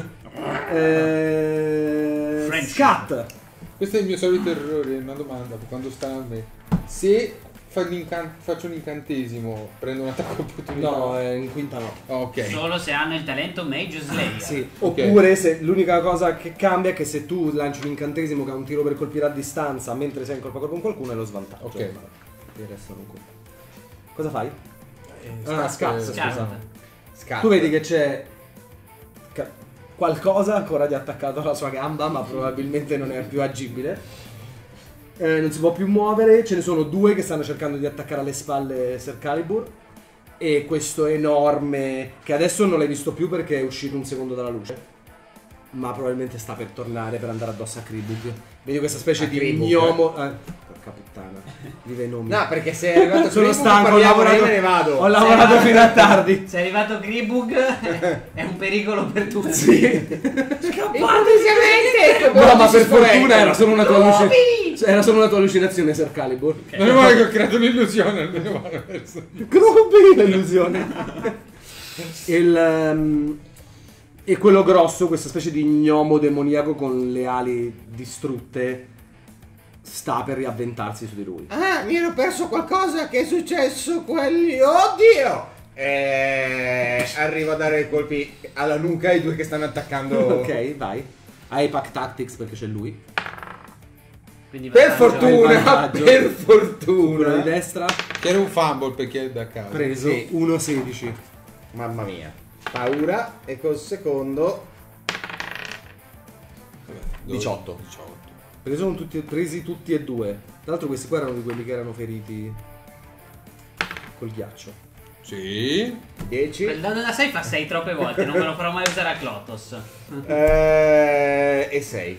Eh... French. Scat. Questo è il mio solito errore, una domanda, quando sta a me. Se fa un incan- faccio un incantesimo, prendo un attacco opportunità? No, eh, in quinta no. Oh, ok. Solo se hanno il talento Mage Slayer. Sì, Ok. oppure se l'unica cosa che cambia è che se tu lanci un incantesimo che ha un tiro per colpire a distanza mentre sei in corpo a corpo con qualcuno è lo svantaggio. Ok. Ma il resto non conta. Cosa fai? Eh, Ah, scat- scazzo, Scat. scusa. Scat. Tu vedi che c'è ca- qualcosa ancora di attaccato alla sua gamba, ma probabilmente non è più agibile. Eh, non si può più muovere. Ce ne sono due che stanno cercando di attaccare alle spalle Ser Calibur. E questo enorme, che adesso non l'hai visto più perché è uscito un secondo dalla luce, ma probabilmente sta per tornare per andare addosso a Kribug. Vedi questa specie A di Kribug? gnomo. Eh, porca puttana, vive i nomi. No, perché se è arrivato Sono Kribug, stanco, ho parliamo, lavorato, io me ne vado. ho lavorato fino a tardi. Se è arrivato Gribug è un pericolo per tutti. Sì. Improvvisamente! No, ma per fortuna era solo una tua allucinazione. Era solo una tua allucinazione, Ser Calibur. Non è male che ho creato l'illusione, almeno male adesso. Grobi l'illusione. Il, ehm, e quello grosso, questa specie di gnomo demoniaco con le ali distrutte, sta per riavventarsi su di lui. Ah, mi ero perso qualcosa, che è successo quelli? Oddio! E arrivo a dare colpi alla nuca ai due che stanno attaccando. Ok, vai. Hai Pack Tactics perché c'è lui. Quindi Per vantaggio. fortuna, vantaggio. per Quello di fortuna. destra, Che era un fumble perché è da caso. preso, Sì. uno sedici. Mamma mia. Paura. E col secondo Vabbè, diciotto. diciotto. Preso con tutti, presi tutti e due. Tra l'altro questi qua erano di quelli che erano feriti col ghiaccio. Sì. dieci. Il dado da sei fa sei troppe volte, non me lo farò mai usare a Clotos. Eh, e sei.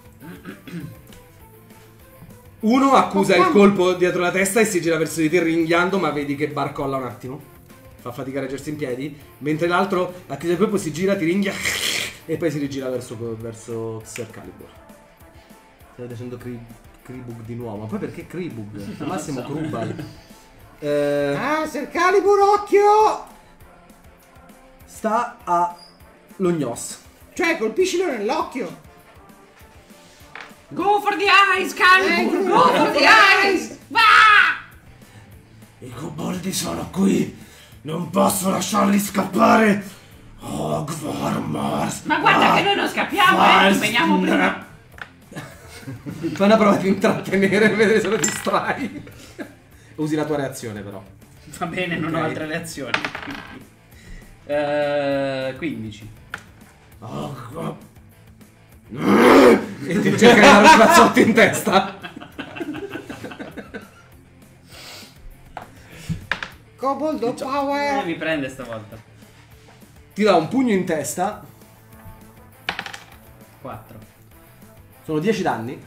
Uno accusa il colpo dietro la testa e si gira verso di te ringhiando, ma vedi che barcolla un attimo. Fa fatica a reggersi in piedi. Mentre l'altro accusa il colpo, si gira, ti ringhia e poi si rigira verso, verso Ser Calibur. Stai facendo Kri- Kribug di nuovo. Ma poi perché Kribug? Al massimo so. Krubal. Eh, Ah, Ser Calibur, occhio! sta a Lognos. Cioè, colpiscilo nell'occhio. Go for the eyes, Calibur! Eh, Go for the eyes! Va! I koboldi sono qui. Non posso lasciarli scappare. Hogwarts. Ma guarda che noi non scappiamo, eh! Ci veniamo prima! Fai una prova di intrattenere e vedere se lo distrai. Usi la tua reazione però. Va bene, non Ok. ho altre reazioni. Eh, quindici. E ti cerca di dare un cazzotto in testa. Coboldo Eh, power. mi prende stavolta. Ti dà un pugno in testa. quattro. Sono dieci danni.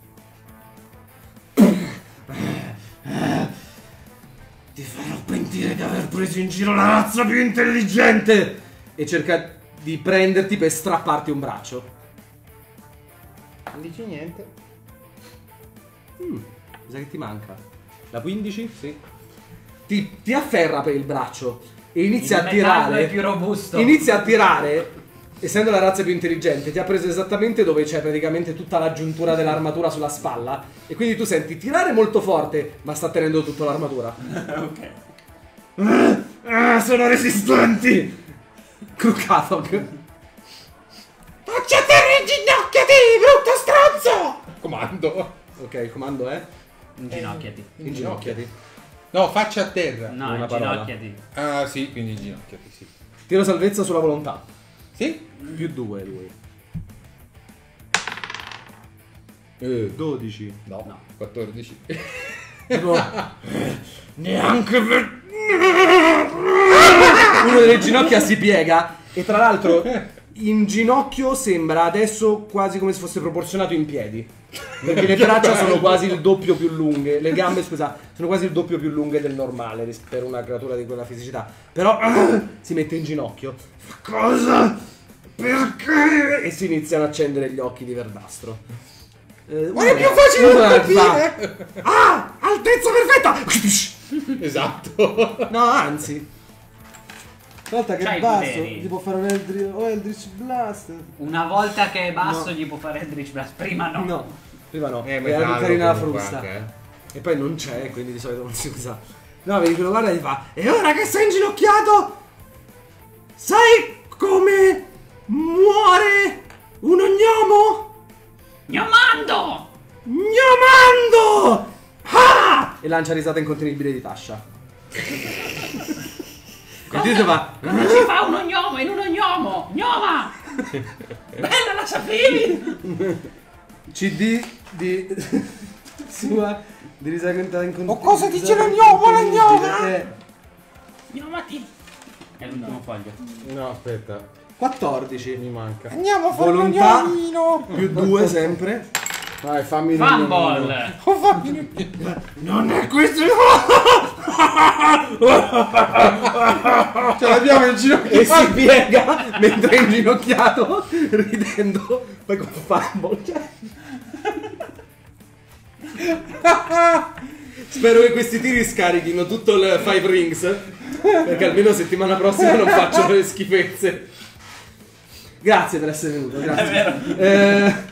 Ti farò pentire di aver preso in giro la razza più intelligente. E cerca di prenderti per strapparti un braccio. Non dici niente. Mm, cosa che ti manca? La quindici? Sì. Ti, ti afferra per il braccio e inizia Il a metallo tirare. è più robusto. Inizia a tirare. Essendo la razza più intelligente, ti ha preso esattamente dove c'è praticamente tutta la giuntura dell'armatura sulla spalla. E quindi tu senti tirare molto forte, ma sta tenendo tutta l'armatura. Ok. Ah, sono resistenti! Crucathog. Faccia terra e ginocchiati, brutto stronzo! Comando. Ok, il comando è Inginocchiati. inginocchiati. No, faccia a terra. No, Una parola. inginocchiati. Ah, sì, quindi ginocchiati, sì. Tiro salvezza sulla volontà. Sì? Più due lui. Eh, dodici. no, No. quattordici. Tipo, neanche per... Uno delle ginocchia si piega e tra l'altro in ginocchio sembra adesso quasi come se fosse proporzionato in piedi. Perché le braccia sono quasi il doppio più lunghe, le gambe scusa, sono quasi il doppio più lunghe del normale ris- per una creatura di quella fisicità. Però si mette in ginocchio. Cosa? Perché? E si iniziano a accendere gli occhi di verdastro. Eh, Ma è più facile da fa- capire! Ah! Altezza perfetta! Esatto. No, anzi. Una volta che C'hai è i basso, poteri. gli può fare un Eldritch, o Eldritch Blast. Una volta che è basso No. gli può fare Eldritch Blast, prima no. No, prima no. Eh, È metallo all'interno la comunque frusta. anche, eh. E poi non c'è, quindi di solito non si usa. No, vedi che lo guarda e gli fa: e ora che sei inginocchiato, sai come muore un gnomo? Gnomando! Gnomando! Ah! E lancia risata incontenibile di Tasha. E il tizio fa: Cosa ci fa uno gnomo in uno gnomo? Gnoma! Bella, la sapevi? C D di sua di risata incontenibile. O cosa dice lo gnomo, la gnoma? Eh, Gnomati! È l'ultimo foglio. No, aspetta, quattordici. mi manca. Andiamo a fare uno Volontà gnomino. più due sempre. Vai, fammi un Fumble! Oh, fammi un- Non è questo. Ce l'abbiamo in ginocchio. E si piega mentre è inginocchiato ridendo poi con fumble. Cioè. Spero che questi tiri scarichino tutto il Five Rings, perché almeno settimana prossima non faccio le schifezze. Grazie per essere venuto, grazie. Eh,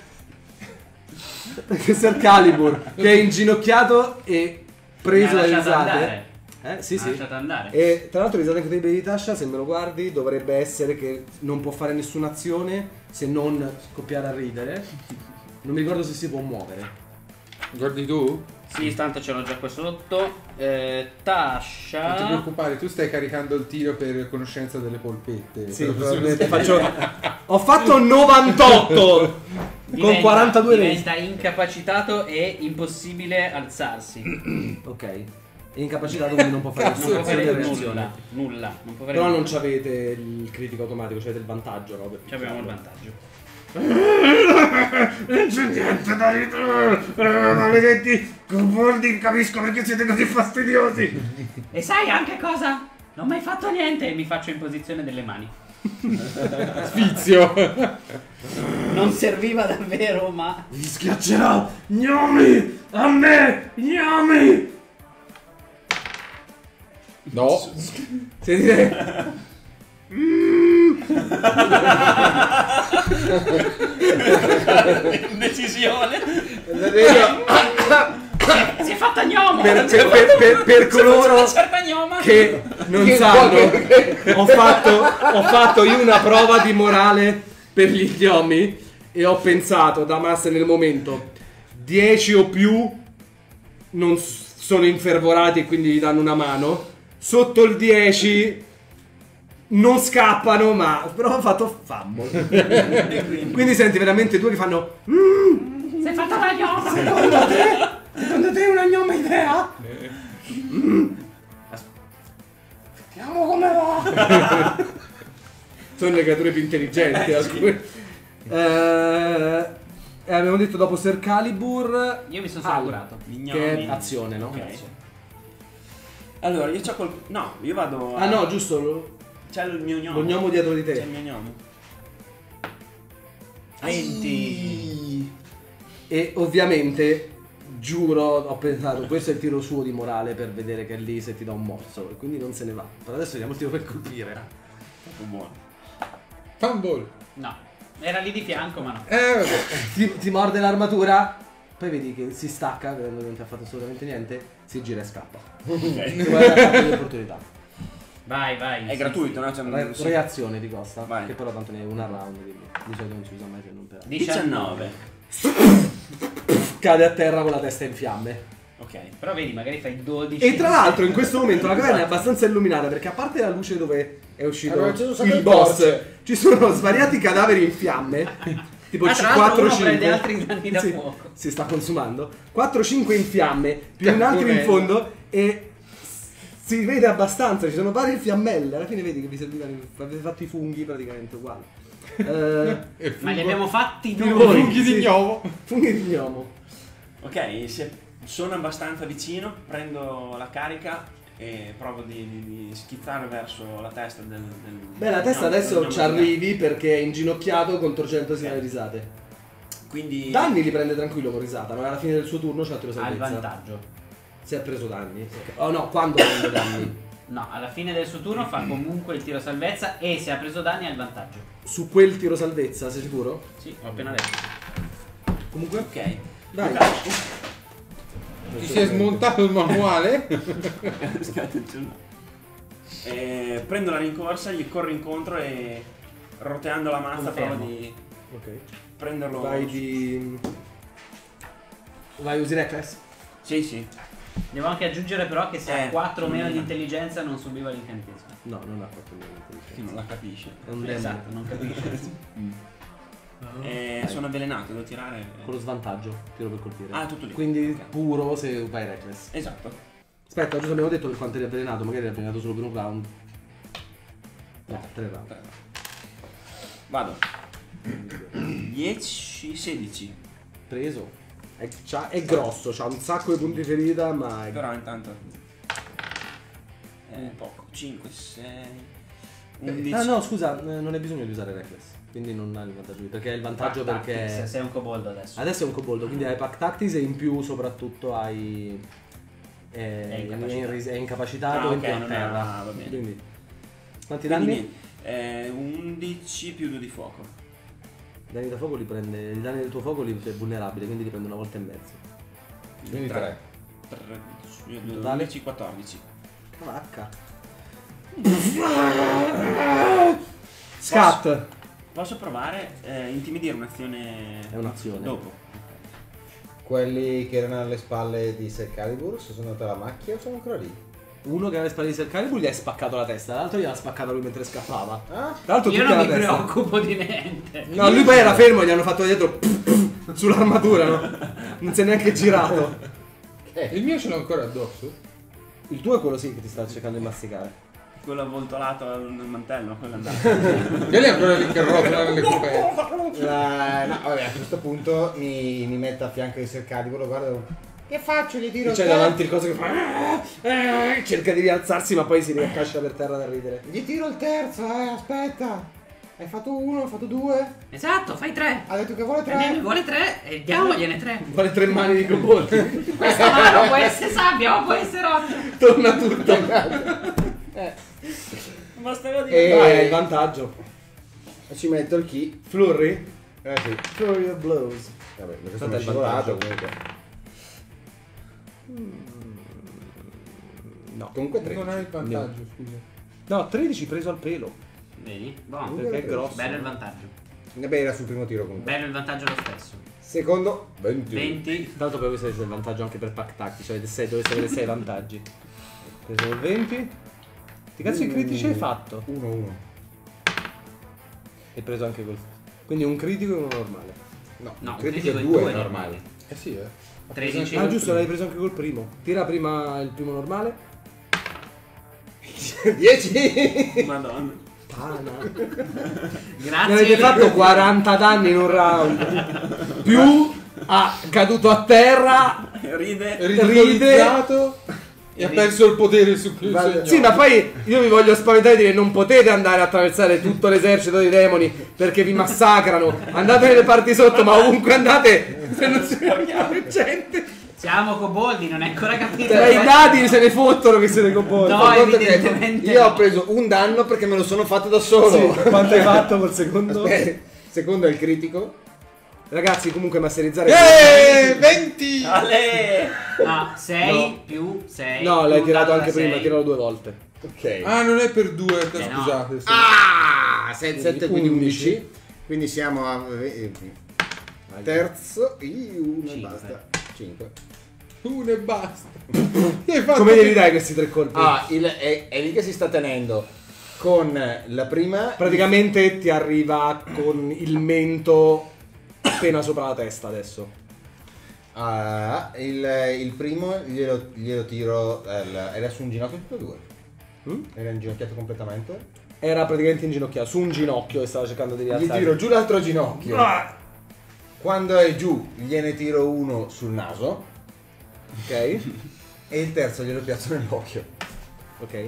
Sir Calibur che è inginocchiato e preso Mi ha dalle lasciato risate. andare. Eh, sì, Mi ha sì. lasciato andare. E tra l'altro risata incredibile di Tasha, se me lo guardi, dovrebbe essere che non può fare nessuna azione se non scoppiare a ridere. Non mi ricordo se si può muovere. Guardi tu? Sì, tanto ce l'ho già qua sotto. Eh, Non ti Tasha. preoccupare, tu stai caricando il tiro per conoscenza delle polpette. Sì, Per- probabilmente faccio. Ho fatto novantotto con Diventa- quarantadue resi. Diventa incapacitato e impossibile alzarsi. Non Ok. È incapacitato quindi non può fare Cazzo, può nessuna fare azione di nulla. reazione. Nulla. Non può fare Però nulla. non c'avete il critico automatico, c'avete il vantaggio, no? Ci abbiamo il vantaggio. Non c'è niente da ridere. Maledetti coboldi, capisco perché siete così fastidiosi. E sai anche cosa? Non ho mai fatto niente e mi faccio in posizione delle mani. Sfizio. Non serviva davvero, ma. Vi schiaccerò, gnomi! A me, gnomi! No. Sentite. Decisione. Si è fatta gnomo! Per, per, per, per, per coloro Serve gnoma! che non sanno, ho fatto, ho fatto io una prova di morale per gli gnomi e ho pensato da massa nel momento dieci o più non s- sono infervorati e quindi gli danno una mano, sotto il dieci non scappano, ma però ho fatto fumble. Quindi senti veramente due che fanno Si è fatta la gnoma! secondo te, secondo te è una gnoma idea? Vediamo come va. Sono le creature più intelligenti. alcune. Eh, eh, abbiamo detto dopo Sir Calibur Io mi sono solo Al, curato. che è azione, no? Ok. Allora, io c'ho col... No, io vado a... Ah no, giusto, lo, C'è il mio gnomo. lo gnomo dietro di C'è il te. mio gnomo. venti. E ovviamente giuro, ho pensato, questo è il tiro suo di morale per vedere che è lì se ti dà un morso, e quindi non se ne va. Però adesso vediamo il tiro per colpire. Troppo buono. Fumble. No. Era lì di fianco, ma no. Eh, vabbè. Ti, ti morde l'armatura, poi vedi che si stacca, vedendo che non ti ha fatto assolutamente niente, si gira e scappa. Ok. Guarda attacco di opportunità. Vai, vai. È sì, gratuito, no? Cioè, Re- non- sì. reazione ti costa, Vai. che però tanto ne è una round, quindi di solito non si usa mai se non per... sì. diciannove. diciannove. Cade a terra con la testa in fiamme. Ok. Però vedi, magari fai dodici. E tra l'altro in questo momento la caverna è abbastanza illuminata perché a parte la luce dove è uscito Allora, ci sono un sacco il di boss, torce. ci sono svariati cadaveri in fiamme. Tipo Ah, tra l'altro quattro uno cinque. prende altri danni da Sì, fuoco. si sta consumando. quattro cinque in fiamme, più un altro in fondo e Si vede abbastanza, ci sono varie fiammelle. Alla fine vedi che vi servivano, avete fatto i funghi praticamente uguali. Eh, Ma li abbiamo fatti di noi. voi, Funghi di sì. gnomo. Funghi di gnomo. Ok, se sono abbastanza vicino, prendo la carica e provo di, di- di schizzare verso la testa del... del Beh, la testa del- adesso del- ci arrivi perché è inginocchiato contorcendosi dalle risate. Quindi... Danni li prende tranquillo con risata, ma alla fine del suo turno c'ha tiro Ha il salvezza. vantaggio. Se ha preso danni. Oh no, quando prende danni? No, alla fine del suo turno fa comunque il tiro salvezza e se ha preso danni ha il vantaggio. Su quel tiro salvezza, sei sicuro? Sì, ho appena detto. Comunque, Ok. dai. Luca, Ti sei smontato il manuale? eh, prendo la rincorsa, gli corro incontro e roteando la mazza provo Confermo. di Ok. prenderlo... Vai su- di... Vai usi reckless? Sì, sì. Devo anche aggiungere però che se Eh, ha quattro meno non- di intelligenza non subiva l'incantesimo. No, non ha fatto niente. Chi non la capisce. È un demone. Esatto, non capisce. Eh, sono avvelenato, devo tirare... Con lo svantaggio, tiro per colpire. Ah, tutto lì. Quindi Ok. puro se vai reckless. Esatto. Aspetta, giusto abbiamo detto per quanto eri avvelenato, magari eri avvelenato solo per un round. No, tre round. Vado. dieci, sedici. Preso. È, c'ha- è grosso, c'ha un sacco di punti ferita, ma è... Però intanto... Eh, poco. cinque, sei... undici. Ah no, scusa, eh, non hai bisogno di usare reckless. Quindi non hai il vantaggio, perché hai il vantaggio Pack perché... Tactics, sei un kobold adesso. Adesso è un koboldo, quindi hai pack tactics e in più soprattutto hai... È, È incapacitato. è incapacitato Ah, e ok, in non terra. è- va bene. Quindi... Quanti Quindi danni? niente, eh, undici più due di fuoco. I danni da fuoco li prende... I danni del tuo fuoco li è vulnerabile, quindi li prende una volta e mezzo. Quindi tre. Totale? undici, quattordici. Cavacca. Scat! Posso provare eh, intimidire un'azione... È un'azione. Dopo. Quelli che erano alle spalle di Sir Calibur, se sono andati alla macchia o sono ancora lì? Uno che aveva le spalle di Sir Calibur gli ha spaccato la testa, l'altro gli ha spaccato lui mentre scappava. Ah? Tra l'altro Io tutti non mi alla testa. preoccupo di niente. No, lui poi era fermo, gli hanno fatto dietro sull'armatura, no? Non si è neanche girato. Il mio ce l'ho ancora addosso. Il tuo è quello sì che ti sta cercando di masticare. Quello avvoltolato nel mantello, quello è andato. Quelli è ancora lì che rotola nelle coperte. La- no, vabbè, a questo punto mi, mi metto a fianco di Sir Calibur, lo guardo. Che faccio? Gli tiro E il c'è terzo. davanti il coso che fa. eh, Cerca di rialzarsi, ma poi si riaccascia per terra da ridere. Gli tiro il terzo, eh, aspetta. Hai fatto uno, hai fatto due. Esatto, fai tre. Ha detto che vuole Ne tre. vuole tre e diamogliene tre. Vuole tre mani di coboldi. Questa mano può essere sabbia o può essere rotta. Torna tutto. Bastava dire... E- Vai, hai il vantaggio. Ci metto il key. Flurry? Eh sì. Flurry of blows. Vabbè, perché Tanto sono è il scivolato vantaggio. comunque. No. Comunque tre. Non hai il vantaggio, scusa. No, tredici preso al pelo. Vedi? Buono. Perché è grosso. Bello il vantaggio. Vabbè, era sul primo tiro comunque. Bello il vantaggio lo stesso. Secondo, venti. venti. Tanto per voi siete il vantaggio anche per pack tactici, avete sei, dovete avere sei vantaggi. Preso il venti. Che cazzo di critici hai fatto? uno uno. Hai preso anche col... Quindi un critico e uno normale. No, No, un un critico critico è e due due normali. Eh sì, eh. tredici. Ah giusto, l'hai preso anche col primo. Tira prima il primo normale. dieci. Madonna. Pana. Grazie. Ne avete fatto quaranta danni in un round. Più ha caduto a terra. Ride. È ridicolizzato e ha perso il potere su cui Vale. Sì, ma poi io vi voglio spaventare e dire non potete andare a attraversare tutto l'esercito dei demoni perché vi massacrano. Andate nelle parti sotto, ma ovunque andate, se non si vede gente. Siamo coboldi, non è ancora capito. Tra i dadi se ne fottono che siete coboldi. No, Fai conto che evidentemente io no. ho preso un danno perché me lo sono fatto da solo. Sì, quanto hai fatto col secondo? Aspetta, secondo è il critico. Ragazzi, comunque masterizzare. Eh, venti! Ale! No, sei No. più sei. No, l'hai più tirato dado anche da prima, sei. tiralo due volte. Ok. Ah, non è per due, Eh, no. scusate. sì. Ah, sette, Quindi sette, quindi undici. undici. Quindi siamo a eh, terzo. Io uno e Cinque. basta. cinque. Uno e basta. Hai fatto Come glieli dai questi tre colpi? Ah, il, è, è lì che si sta tenendo. Con la prima. Praticamente ti arriva con il mento appena sopra la testa adesso. Ah, il, il primo glielo, glielo tiro. eh, Era su un ginocchio tutti e due. Mm? Era inginocchiato completamente. Era praticamente inginocchiato su un ginocchio e stava cercando di Gli rialzare. tiro giù l'altro ginocchio. Ah! Quando è giù, gliene tiro uno sul naso. Ok, E il terzo glielo piazzo nell'occhio. ok.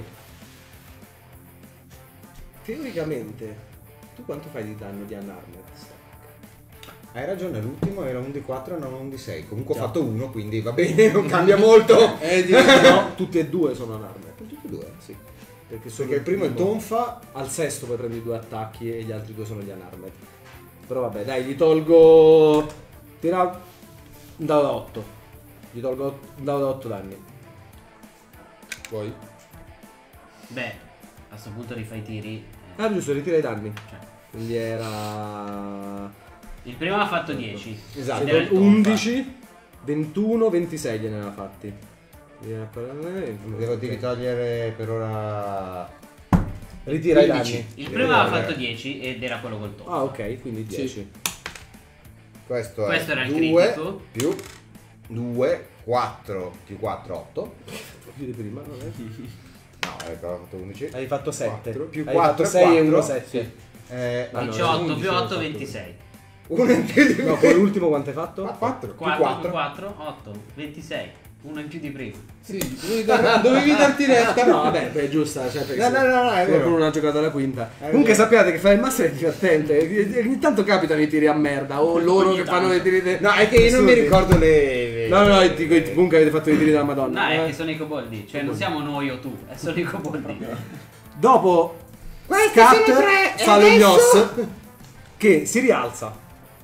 Teoricamente, tu quanto fai di danno di unarmed? Hai ragione, l'ultimo era un D quattro e non un D sei. Comunque ho Già. fatto uno, quindi va bene, non cambia molto. Eh, di- No, tutti e due sono unarmed. Tutti e due. Sì. Perché, solo Perché il primo è tonfa. Al sesto poi prendi due attacchi e gli altri due sono gli unarmed. Però vabbè, dai, gli tolgo. Tira un dado da otto. Gli tolgo ot- un dado da otto danni. Poi. Beh, a sto punto rifai i tiri. Ah, giusto, ritira i danni. Cioè, Quindi era. il primo ha fatto dieci. Esatto. Ed era il tonfa. undici, ventuno, ventisei gliene aveva fatti. Devo di togliere per ora. Ritira i quindici. danni. Il primo aveva fatto dieci ed era quello col tonfa. Ah, ok, quindi dieci. Questo, Questo è era il due critico. più due, quattro più quattro, otto. Più di prima, non è? No, hai fatto undici. Hai fatto sette. quattro, più Hai quattro, fatto sei e uno quattro. sette. Eh, Ah, no, diciotto undici più ho otto, fatto. ventisei. uno in più di No, con l'ultimo quanto hai fatto? quattro. quattro più quattro, otto, ventisei. Uno in più di prima. Sì, dovevi, dar- dovevi darti retta. No, vabbè, beh, giusta. Cioè, perché No, no, no, no, è vero. qualcuno non ha giocato alla quinta. vero. Comunque sappiate che fare il master è divertente. E- e Ogni tanto capitano i tiri a merda. O loro Ogni che fanno tanto. i tiri. de- No, è che io non mi assurdi. ricordo le. le- No, no, no, i- i- comunque avete fatto i tiri della Madonna. No, è eh. che sono i coboldi. Cioè, non siamo noi o tu, è sono i coboldi. Dopo Questi Scat sono i tre, e sale adesso- Gnos che si rialza.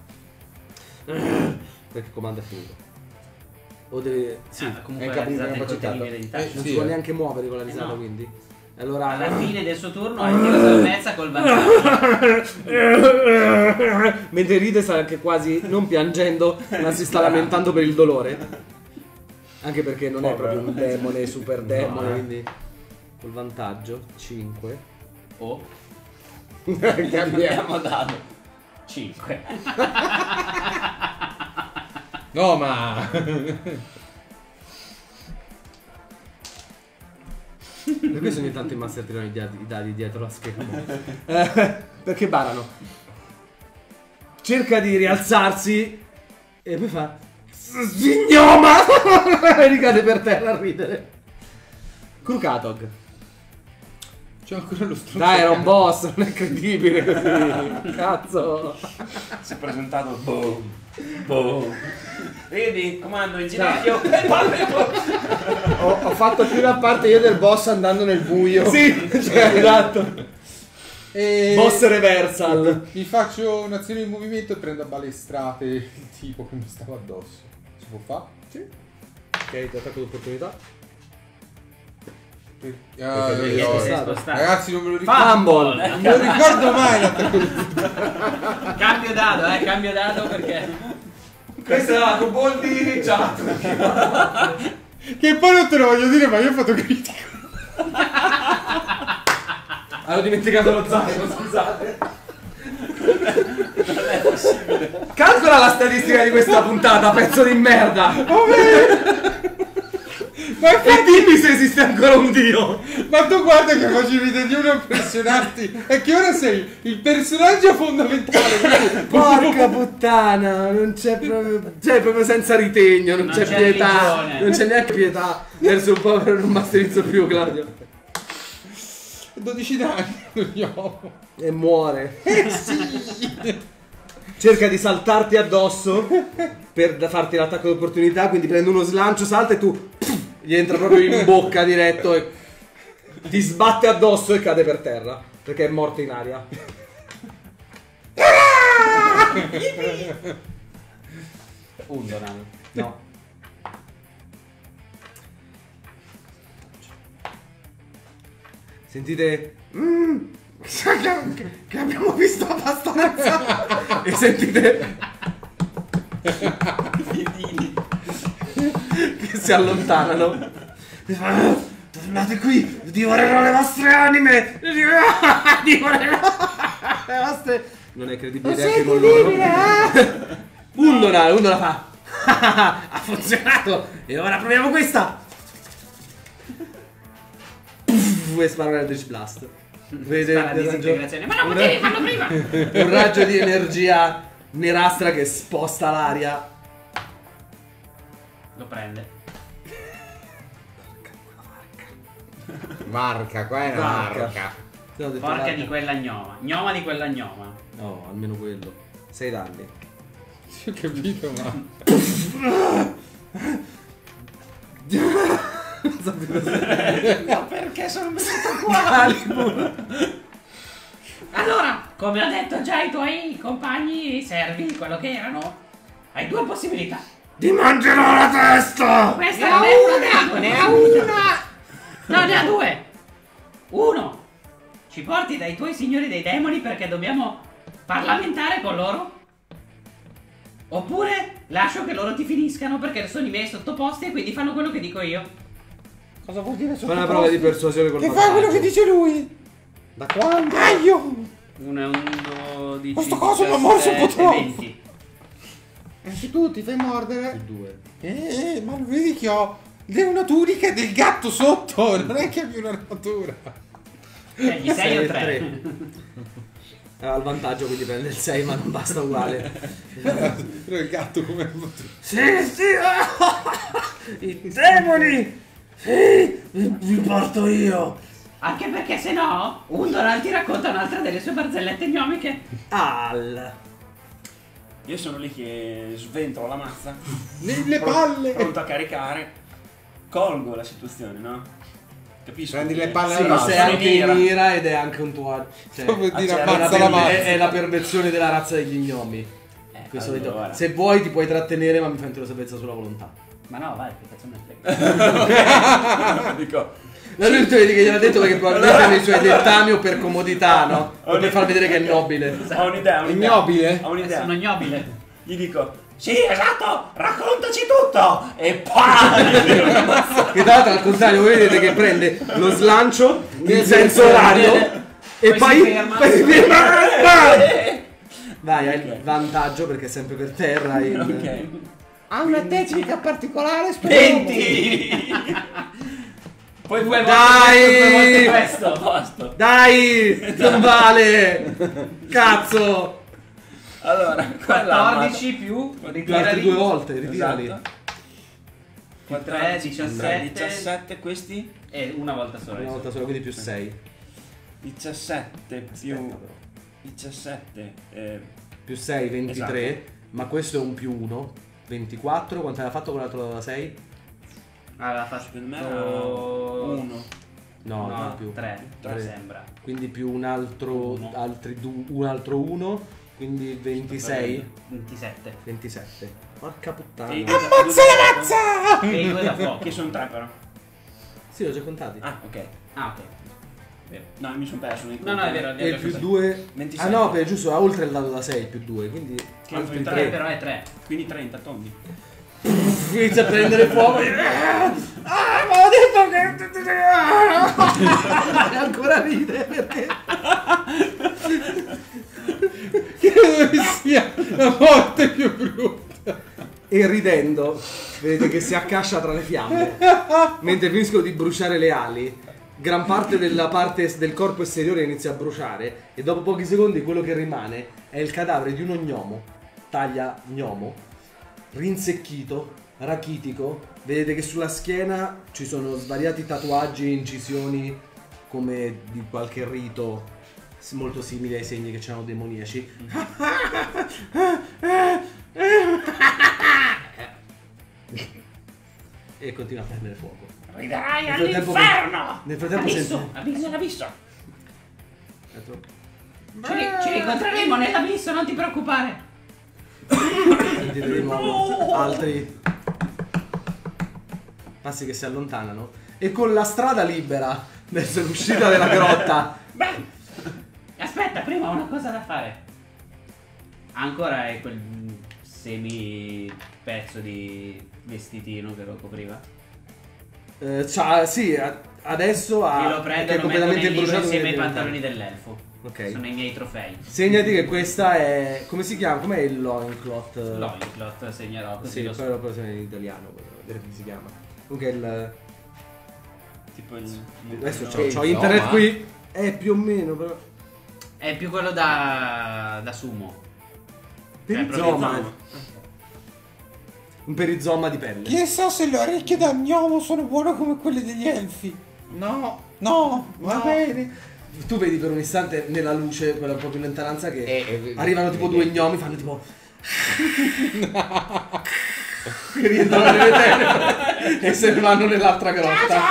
Perché il comando è finito. O deve. Sì, Ah, comunque è la capo- risata è incapacitato. contenibile di Eh, taccia. non sì, si può eh. neanche muovere con la risata, no. quindi. Allora. Alla fine del suo turno hai tiro salvezza col vantaggio. Mentre ride sta anche quasi non piangendo, ma si sta lamentando per il dolore. Anche perché non è proprio un demone, super demone, quindi col vantaggio cinque. Oh, Cambia. abbiamo dato cinque. No, ma. Per questo ogni tanto i master tirano i dadi, i dadi dietro la schermo. Eh, perché barano. Cerca di rialzarsi e poi fa Svignoma! E ricade per terra a ridere. Krukatog. C'è ancora lo stronzo. Dai, era un boss, non è credibile così. Cazzo. Si è presentato. Boom. Boom. Vedi, comando in ginocchio. E palle, Ho, ho fatto più la parte io del boss andando nel buio. Sì, cioè, esatto. E... Boss reversal. Mi faccio un'azione di movimento e prendo a balestrate il tipo che mi stava addosso. Si può fare? Sì. Ok, ti attacco d'opportunità. Per... Perché Ah, devi no, essere no. spostato. Ragazzi, non me lo ricordo. Fumble. Non me lo ricordo mai l'attacco di Cambio dado, eh, cambio dado perché. Questa è la Coboldi di chat. Che poi non te lo voglio dire, ma io ho fatto critico. Avevo dimenticato lo zaino, scusate. Calcola la statistica di questa puntata, pezzo di merda. Ma E dimmi se esiste ancora un dio. Ma tu guarda che facevi degli uno impressionanti. E che ora sei il personaggio fondamentale. Porca puttana, non c'è proprio. Cioè, proprio senza ritegno, non, Non c'è, c'è pietà. religione. Non c'è neanche pietà. Verso un po' per non masterizzo più, Claudio. dodici danni. No. E muore. Cerca di saltarti addosso per da farti l'attacco d'opportunità, quindi prende uno slancio, salta e tu pff, gli entra proprio in bocca diretto e ti sbatte addosso e cade per terra perché è morto in aria. Undoran. No. Sentite "Mm, sa che, che abbiamo visto abbastanza e sentite che si allontanano. Tornate qui, divorerò le vostre anime. Divorerò le vostre. Non è credibile neanche con loro. Undona, Undona fa. Ha funzionato! E ora proviamo questa! Puff, e spara un Eldritch Blast. Vedete Spara un raggio, disintegrazione. Ma non un potevi ra- farlo prima! un raggio di energia nerastra che sposta l'aria. Lo prende. Marca, qua è una Marca. marca. Te l'ho detto, Porca guarda. di quella gnoma. Gnoma di quella gnoma. No, almeno quello. sei danni. Sì, ho capito, ma... No, perché sono venuto qua? Allora, come ho detto già ai tuoi compagni e servi, quello che erano, hai due possibilità. Ti mangerò la testa! Questa non è una, ne ha una! No, ne ha due! Uno, ci porti dai tuoi signori dei demoni perché dobbiamo parlamentare con loro? Oppure lascio che loro ti finiscano perché sono i miei sottoposti e quindi fanno quello che dico io. Cosa vuol dire Fai una prova di persuasione col Che fa quello che vantaggio. dice lui? Da quando? Aio! uno è un dodici. Questo coso mi ha morso un po' diciassette, troppo. venti. Anche tu ti fai mordere? Il due. Eh, ma vedi che ho una tunica e del gatto sotto, non è che abbia un'armatura. Eh, gli sei o Sei e tre? tre. Ha il vantaggio, quindi prende il sei, ma non basta uguale. Però il gatto come armatura. Sì, sì! I demoni! Sì! Vi porto io! Anche perché se no, Undoral ti racconta un'altra delle sue barzellette gnomiche. Al! Io sono lì che sventolo la mazza, Nelle pro- palle! pronto a caricare, colgo la situazione, no? Capisco. Prendi che- le palle Sì, al sei basso. sono anche in mira. mira ed è anche un tuo... Cioè, Come dire, c'è è, la ammazza per- la è, mazza. è la perversione della razza degli gnomi. Eh, Questo detto. allora. Se vuoi ti puoi trattenere, ma mi fai un tiro salvezza sulla volontà. Ma no, vai, che cazzo me ne frega. Dico, La lui ti vedi che gliel'ha detto perché probabilmente nei suoi dettami o per comodità, no? O per far vedere che è nobile. ho un'idea, ho un'idea. Ignobile? Ho un'idea. Sono ignobile. Gli dico, sì, esatto, raccontaci tutto! E pam! Che tra l'altro al contrario, voi vedete che prende lo slancio in senso orario e Poi poi si ferma. poi si ferma. Vai, hai il vantaggio perché è sempre per terra. il- Ok. Ha una tecnica particolare, spero. venti! Poi due Dai! volte questo. A posto. Dai, non vale. Cazzo. Allora, quattordici più Le altre ritirali. due volte, ritirali. Esatto. tre, diciassette. diciassette, questi? E una volta sola. Una volta sola, quindi più sei. diciassette più... diciassette... Eh, Più sei, ventitré. Esatto. Ma questo è un più uno. ventiquattro. Quanto aveva fatto con l'altro da sei? Aveva fatto secondo me era uno. No, No, no, più. tre, tre Tre. sembra. Quindi più un altro, Uno. altri du- un altro uno, quindi ventisei, ventisette. ventisette. Porca puttana. E i Sì, due da- i due da- mazza! E i due da fuoco. Che sono tre però. l'ho già contati. Ah, ok. Ah, ok. Vero. No, mi sono perso nei No, no, è vero. E il più due. ventisei. Ah no, per giusto, ha oltre il dato da sei più due, quindi Che altri altri tre, tre. però è tre. Quindi trenta, tondi. Inizia a prendere fuoco. Ah, ma ho detto che. Ah! Ancora ride perché. Credo che sia la morte più brutta. E ridendo, vedete che si accascia tra le fiamme. Mentre finiscono di bruciare le ali, gran parte della parte es- del corpo esteriore inizia a bruciare. E dopo pochi secondi quello che rimane è il cadavere di uno gnomo. Taglia gnomo. Rinsecchito, rachitico. Vedete che sulla schiena ci sono svariati tatuaggi e incisioni come di qualche rito s- molto simili ai segni che c'erano demoniaci. E continua a prendere fuoco. Riderai Nel frattempo- all'inferno! Nel frattempo Abisso, senti- abisso, l'abisso. Ecco. Ci, ci rincontreremo nell'abisso, non ti preoccupare. Sentite di nuovo altri passi che si allontanano e con la strada libera verso l'uscita della grotta. Beh, aspetta, prima ho una cosa da fare. Ancora è quel semi pezzo di vestitino che lo copriva. Eh, c'ha- sì, a- adesso ha E lo che è prendo e lo metto completamente nel libro bruciato insieme ai quindi pantaloni dell'elfo. Ok. Sono i miei trofei. Segnati che questa è... come si chiama? Com'è il loincloth? Loincloth segnerò così Sì, lo so. però però in italiano, voglio vedere come si chiama. Comunque il... Tipo il... Adesso no. c'ho, c'ho insomma. internet qui. È più o meno, però... È più quello da, da sumo. Cioè, Perizoma. proprio- Un perizoma di pelle. Chissà se le orecchie da gnomo sono buone come quelle degli elfi. No. No, va No. bene. Tu vedi per un istante nella luce, quella un po' più in lontananza, che Eh, eh, arrivano tipo eh, due eh. gnomi, fanno tipo... che rientrano nelle tenebre e se ne vanno nell'altra grotta.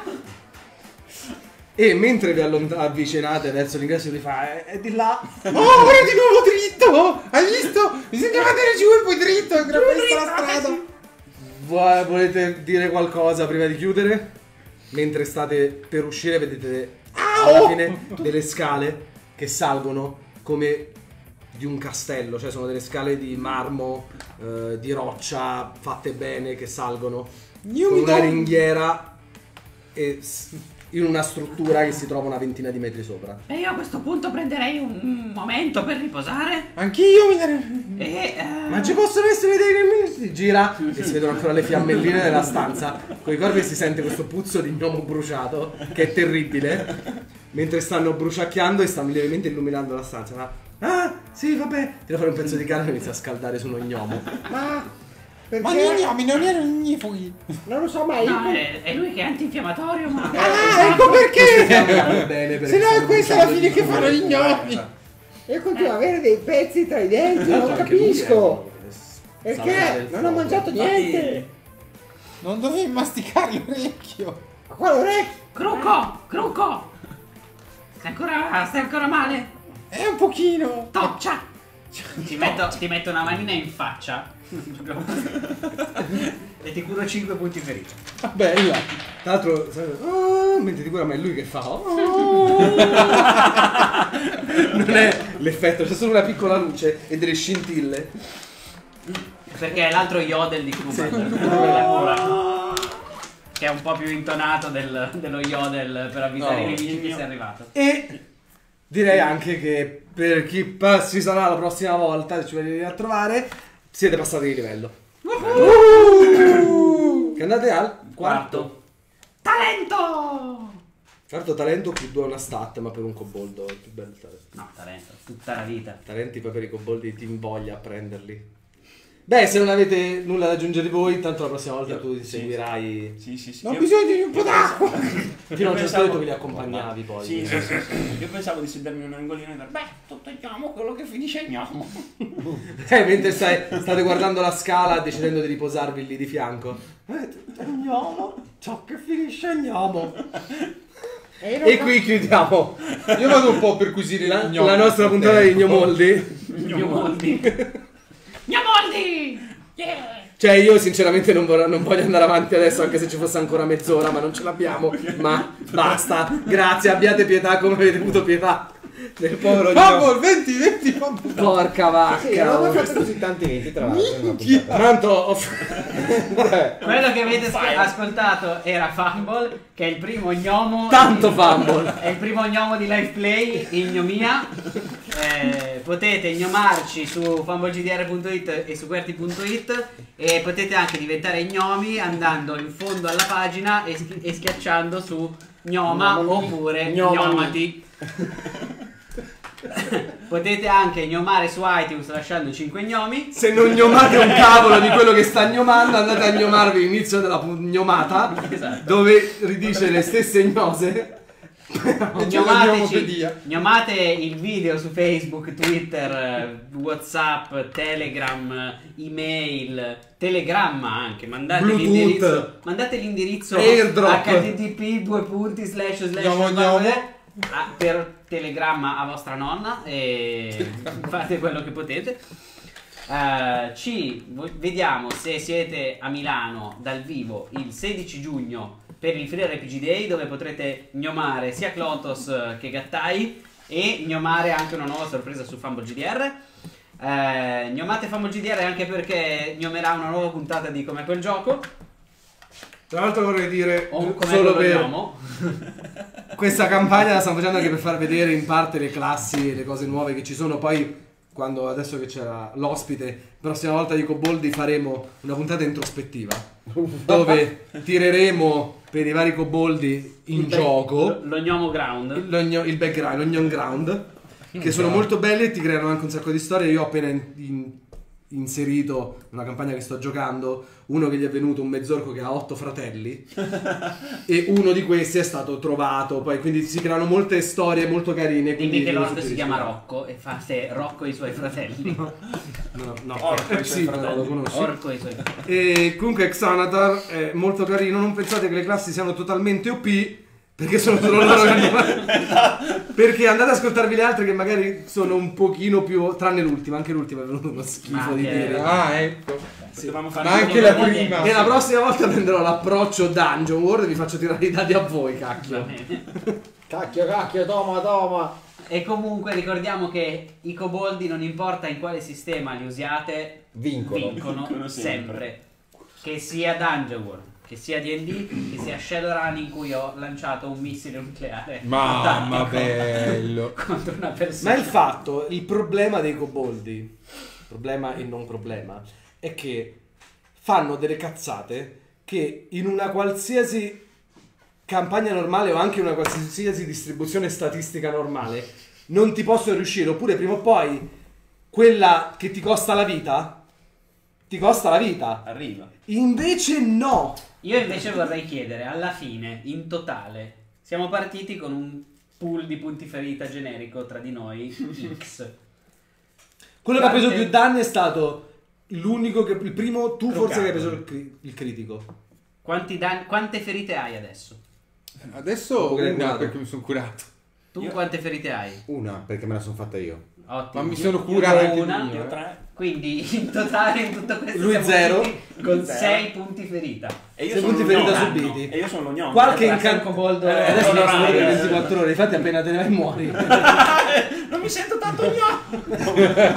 E mentre vi allont- avvicinate verso l'ingresso vi fa, è, è di là. Oh, ora di nuovo dritto! Hai visto? Bisogna andare giù e poi dritto, è questa la strada. Vo- volete dire qualcosa prima di chiudere? Mentre state per uscire vedete alla fine delle scale che salgono come di un castello, cioè sono delle scale di marmo, eh, di roccia, fatte bene, che salgono Io con mi una do... ringhiera e s- in una struttura che si trova una ventina di metri sopra. E io a questo punto prenderei un momento per riposare. Anch'io mi darei... E... eh, Ma ci possono essere dei nemici? Si gira e si vedono ancora le fiammelline nella stanza. Con i corpi si sente questo puzzo di gnomo bruciato che è terribile. Mentre stanno bruciacchiando e stanno lievemente illuminando la stanza. Ma, ah, sì, vabbè. Tira fuori un pezzo di carne e inizia a scaldare su uno gnomo. Ma perché? Ma gli gnomi non erano ignifughi. Non lo so, ma io... no, è, è lui che è antinfiammatorio, ma... Ah, ecco perché! Vanno bene perché Se no è stanno questa la bruciando fine di che fanno gli fumo. gnomi. Io continuo ad avere dei pezzi tra i denti, non Anche lui capisco. è- salvare Perché? il Non ho fuoco. mangiato niente. Non dovevi masticare l'orecchio. Ma quale orecchio? Crucco! Crucco! Stai ancora, stai ancora male? È un pochino. Toccia! Ti metto, ti metto una manina in faccia. E ti curo cinque punti feriti. Ah, bella. Tra l'altro, sai, oh, mentre ti cura, ma è lui che fa. Oh. Non è l'effetto, c'è solo una piccola luce e delle scintille. Perché è l'altro yodel di Kuban. Quella cura. Che è un po' più intonato del- dello yodel per avvisare No. i nemici che sei arrivato. E direi anche che per chi pa- ci sarà la prossima volta, se ci venite a trovare, siete passati di livello. Che andate al quarto. Talento! Quarto talento più due una stat, ma per un koboldo è più bello il talento. No, talento, tutta la vita. Talenti poi per i koboldi ti invoglia a prenderli. Beh, se non avete nulla da aggiungere voi, tanto la prossima volta tu ti Sì. seguirai. Sì, sì, sì. Ho Io- bisogno di un po' d'acqua. Fino a un certo pensavo- punto che li accompagnavi poi. Sì, sì, sì, sì. Io pensavo di sedermi in un angolino e dire, beh, tutto gnomo, quello che finisce è gnomo. Eh, mentre stai, state guardando la scala decidendo di riposarvi lì di fianco. Eh, è un gnomo, ciò che finisce è gnomo. E qui chiudiamo Io vado un po' a perquisire la, il gnomo. la nostra puntata di Gnomoldi. Gnomoldi. Gnamoldi! Yeah! Cioè io sinceramente non, vorrò- non voglio andare avanti adesso anche se ci fosse ancora mezz'ora, ma non ce l'abbiamo. Ma basta, grazie, abbiate pietà come avete avuto pietà del povero gnomo. Fumble, venti, venti, fumble. Porca Sì, non ho mai vacca. fatto così tanti venti tra l'altro. in una puntata. Tanto ho f- Quello che avete sc- ascoltato era Fumble, che è il primo gnomo. Tanto di- Fumble. È il primo gnomo di live play in gnomia. Eh, potete gnomarci su fumblegdr punto it e su qwerty punto it e potete anche diventare gnomi andando in fondo alla pagina e, schi- e schiacciando su gnoma Gnomami. oppure Gnomami. gnomati. Potete anche gnomare su iTunes lasciando cinque gnomi. Se non gnomate un cavolo di quello che sta gnomando, andate a gnomarvi l'inizio della pu- gnomata, Esatto. dove ridice le stesse gnose. E c'è la Gnomateci, gnomopedia. gnomate il video su Facebook, Twitter, eh, Whatsapp, Telegram, eh, email, Telegramma anche. Mandate Bluetooth. l'indirizzo, mandate l'indirizzo Airdrop. H T T P due punti slash slash Gnomo, gnomo. ah, per Telegramma a vostra nonna e fate quello che potete. Eh, ci vo- vediamo se siete a Milano dal vivo il sedici giugno per il Free R P G Day, dove potrete gnomare sia Clotos eh, che Gattai e gnomare anche una nuova sorpresa su Fumble G D R. Eh, gnomate Fumble G D R anche perché gnomerà una nuova puntata di Com'è quel gioco Tra l'altro vorrei dire o Com'è solo quello per, gnomo. questa campagna la stiamo facendo anche per far vedere in parte le classi e le cose nuove che ci sono. Poi, quando adesso che c'era l'ospite, la prossima volta di Coboldi faremo una puntata introspettiva dove tireremo per i vari Coboldi in Il gioco back- lo gnomo ground. l'ogno- il background, l'onion ground, che sono molto belli e ti creano anche un sacco di storie. Io ho appena in- in- inserito una campagna che sto giocando uno che gli è venuto un mezzorco che ha otto fratelli e uno di questi è stato trovato, poi quindi si creano molte storie molto carine. Dimmi quindi che lo Lord si suggerisco. chiama Rocco e fate Rocco e i suoi fratelli. No, no, Orco e i eh, suoi sì, fratelli. lo conosci. Orco e i suoi fratelli. E comunque Xanatar è molto carino. Non pensate che le classi siano totalmente O P, perché sono solo loro che hanno... Perché andate ad ascoltarvi le altre che magari sono un pochino più, tranne l'ultima. Anche l'ultima è venuto uno schifo Ma di che- dire. Ah, ecco. Potevamo fare Ma un anche la gioco- prima. E la prossima volta prenderò l'approccio Dungeon World e vi faccio tirare i dadi a voi, Va cacchio. bene. Cacchio, cacchio, toma, toma. E comunque ricordiamo che i coboldi, non importa in quale sistema li usiate, Vincono. vincono, Vincono sempre. sempre. Che sia Dungeon World, che sia D and D, che sia Shadowrun in cui ho lanciato un missile nucleare Mamma tattico bello. contro una persona. Ma il fatto, il problema dei coboldi, problema e non problema, è che fanno delle cazzate che in una qualsiasi campagna normale o anche in una qualsiasi distribuzione statistica normale non ti possono riuscire, oppure prima o poi quella che ti costa la vita ti costa la vita. Arriva. Invece no. Io invece vorrei chiedere, alla fine, in totale, siamo partiti con un pool di punti ferita generico tra di noi, X. Quello che ha preso Quante- più danni è stato l'unico che il primo, tu forse che hai preso Crocado. il, cri- il critico. Quanti dan- quante ferite hai adesso? Adesso Dopo che l'hai una curato. perché mi sono curato. Tu Io- quante ferite hai? Una, perché me la sono fatta io. Ottimo. Ma mi Io- sono io curato ho anche una, di mio, Io eh. tre. quindi in totale in tutto questo Lui siamo zero. usciti con Zero. sei punti ferita. E io Sei sono punti lo ferita gnomo. subiti. E io sono lo gnomo. Qualche Eh, incanto Coboldo- Eh, adesso allora, devo scrivere eh. ventiquattro ore, infatti appena te ne vai muori. Non mi sento tanto gnomo.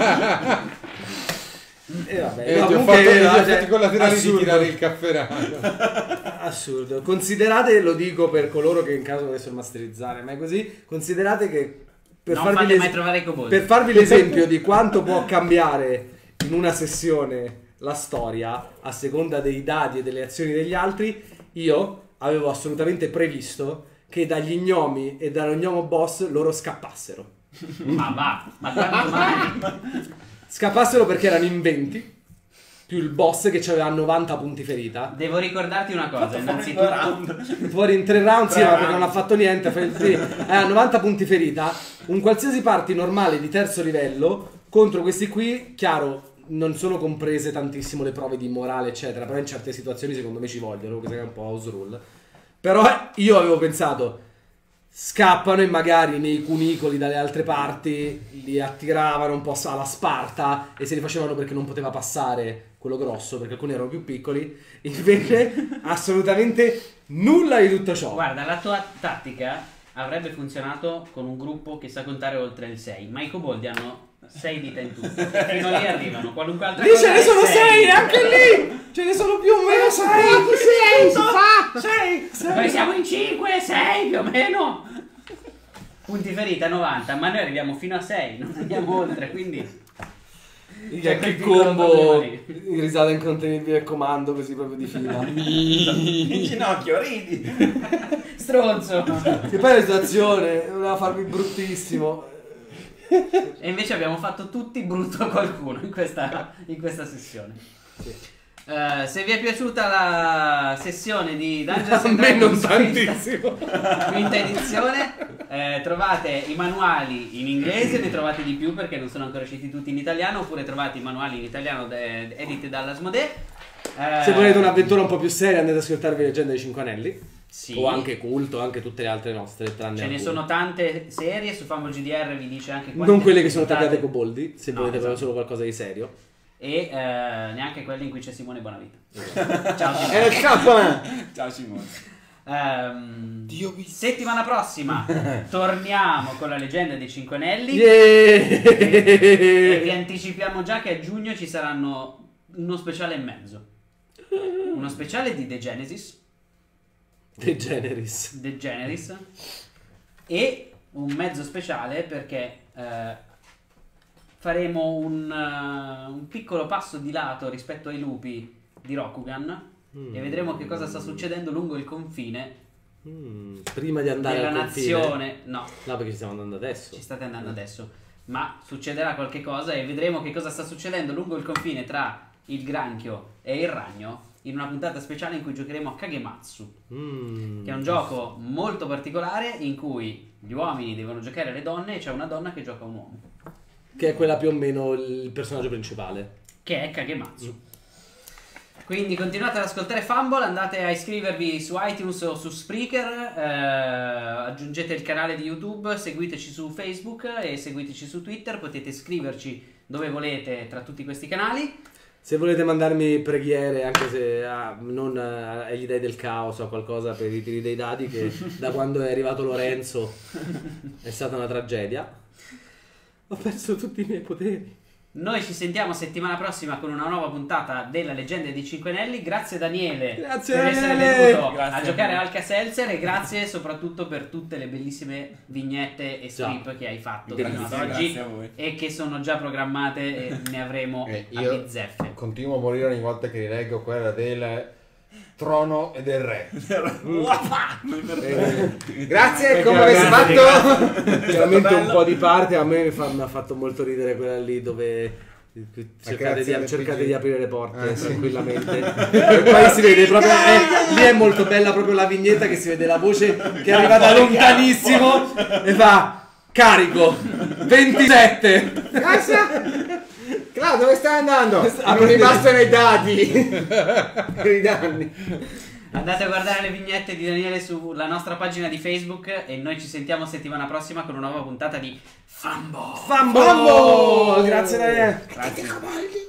E vabbè, E no, ti ho comunque, fatto gli eh, effetti collaterali di assurdo. tirare il caffè raso. Assurdo. Considerate, lo dico per coloro che in caso dovessero masterizzare, ma è così, considerate che per non farvi fate l'es- mai trovare i coboldi. per farvi l'esempio di quanto può cambiare in una sessione la storia a seconda dei dadi e delle azioni degli altri, io avevo assolutamente previsto che dagli gnomi e dallo gnomo boss loro scappassero. Ma va, ma quanto mai? Scappassero perché erano in venti, più il boss che aveva novanta punti ferita. Devo ricordarti una cosa, Fuori innanzitutto round. Fuori in tre round, sì, Tre ma perché round. non ha fatto niente. fa- sì, ha novanta punti ferita. Un qualsiasi party normale di terzo livello contro questi qui, chiaro, non sono comprese tantissimo le prove di morale, eccetera. Però in certe situazioni secondo me ci vogliono, questo è un po' house rule. Però io avevo pensato, scappano e magari nei cunicoli dalle altre parti li attiravano un po' alla Sparta e se li facevano perché non poteva passare quello grosso, perché alcuni erano più piccoli. Invece assolutamente nulla di tutto ciò. guarda, la tua tattica avrebbe funzionato con un gruppo che sa contare oltre il sei, ma i coboldi hanno sei dita in tutto. Fino lì arrivano, qualunque altra Lì cosa ce ne è sono sei. sei, anche lì ce ne sono più o meno sei. sei, si fa! sei! Noi siamo in cinque, sei più o meno! Punti ferita novanta, ma noi arriviamo fino a sei, non andiamo oltre, quindi... Che quel piccolo combo problema in risata incontenibile al comando così proprio di fila. In ginocchio, ridi. Stronzo! Che poi la situazione doveva farmi bruttissimo. E invece abbiamo fatto tutti brutto a qualcuno in questa, in questa sessione. Eh, se vi è piaciuta la sessione di Dungeons A and me non Dragons tantissimo. quinta, quinta edizione, eh, trovate i manuali in inglese, ne trovate di più perché non sono ancora usciti tutti in italiano, oppure trovate i manuali in italiano de- editi dall'Asmodee. Eh, Se volete un'avventura un po' più seria andate ad ascoltarvi Leggenda dei Cinque Anelli. sì. O anche Culto, anche tutte le altre nostre, tranne Ce ne alcune. sono tante serie, su Fumble G D R vi dice anche quante Non quelle che sono puntate- tagliate coboldi, se No, volete esatto. solo qualcosa di serio. E eh, neanche quelle in cui c'è Simone Bonavita. Ciao E Simone. lo scappa! Ciao Simone. Ehm, Dio mi- settimana prossima torniamo con la leggenda dei Cinque Anelli. Yeah! E vi anticipiamo già che a giugno ci saranno uno speciale e mezzo. Uno speciale di The Genesis. De Generis. The Generis. e un mezzo speciale perché eh, faremo un, uh, un piccolo passo di lato rispetto ai lupi di Rokugan mm. e vedremo che cosa sta succedendo lungo il confine mm. prima di andare della al confine. nazione. No, no, perché ci stiamo andando adesso. Ci state andando adesso, ma succederà qualche cosa e vedremo che cosa sta succedendo lungo il confine tra il granchio e il ragno in una puntata speciale in cui giocheremo a Kagematsu, mm. che è un gioco molto particolare in cui gli uomini devono giocare alle donne e c'è una donna che gioca a un uomo. Che è quella più o meno il personaggio principale. Che è Kagematsu. Mm. Quindi continuate ad ascoltare Fumble, andate a iscrivervi su iTunes o su Spreaker, eh, aggiungete il canale di YouTube, seguiteci su Facebook e seguiteci su Twitter, potete scriverci dove volete tra tutti questi canali. Se volete mandarmi preghiere, anche se ah, non ah, agli dei del caos o qualcosa per i tiri dei dadi, che da quando è arrivato Lorenzo è stata una tragedia. Ho perso tutti i miei poteri. Noi ci sentiamo settimana prossima con una nuova puntata della Leggende dei Cinque Anelli. Grazie Daniele grazie per Daniele. essere venuto grazie a giocare a Alka-Seltzer e grazie soprattutto per tutte le bellissime vignette e strip Ciao. che hai fatto fino ad oggi e che sono già programmate e ne avremo eh, a io bizzeffe. Continuo a morire ogni volta che rileggo quella del trono e del re. eh, grazie, come avete fatto? Chiaramente un po' di parte a me mi, fa, mi ha fatto molto ridere quella lì dove cercate, di, cercate di aprire le porte ah, tranquillamente sì. E poi si vede proprio eh, lì è molto bella proprio la vignetta che si vede la voce che è arrivata lontanissimo e fa carico ventisette. Grazie. Claudio, dove stai andando? Non mi bastano i dati. I danni. Andate a guardare le vignette di Daniele sulla nostra pagina di Facebook e noi ci sentiamo settimana prossima con una nuova puntata di Fumble. Fumble! Grazie Daniele. Grazie.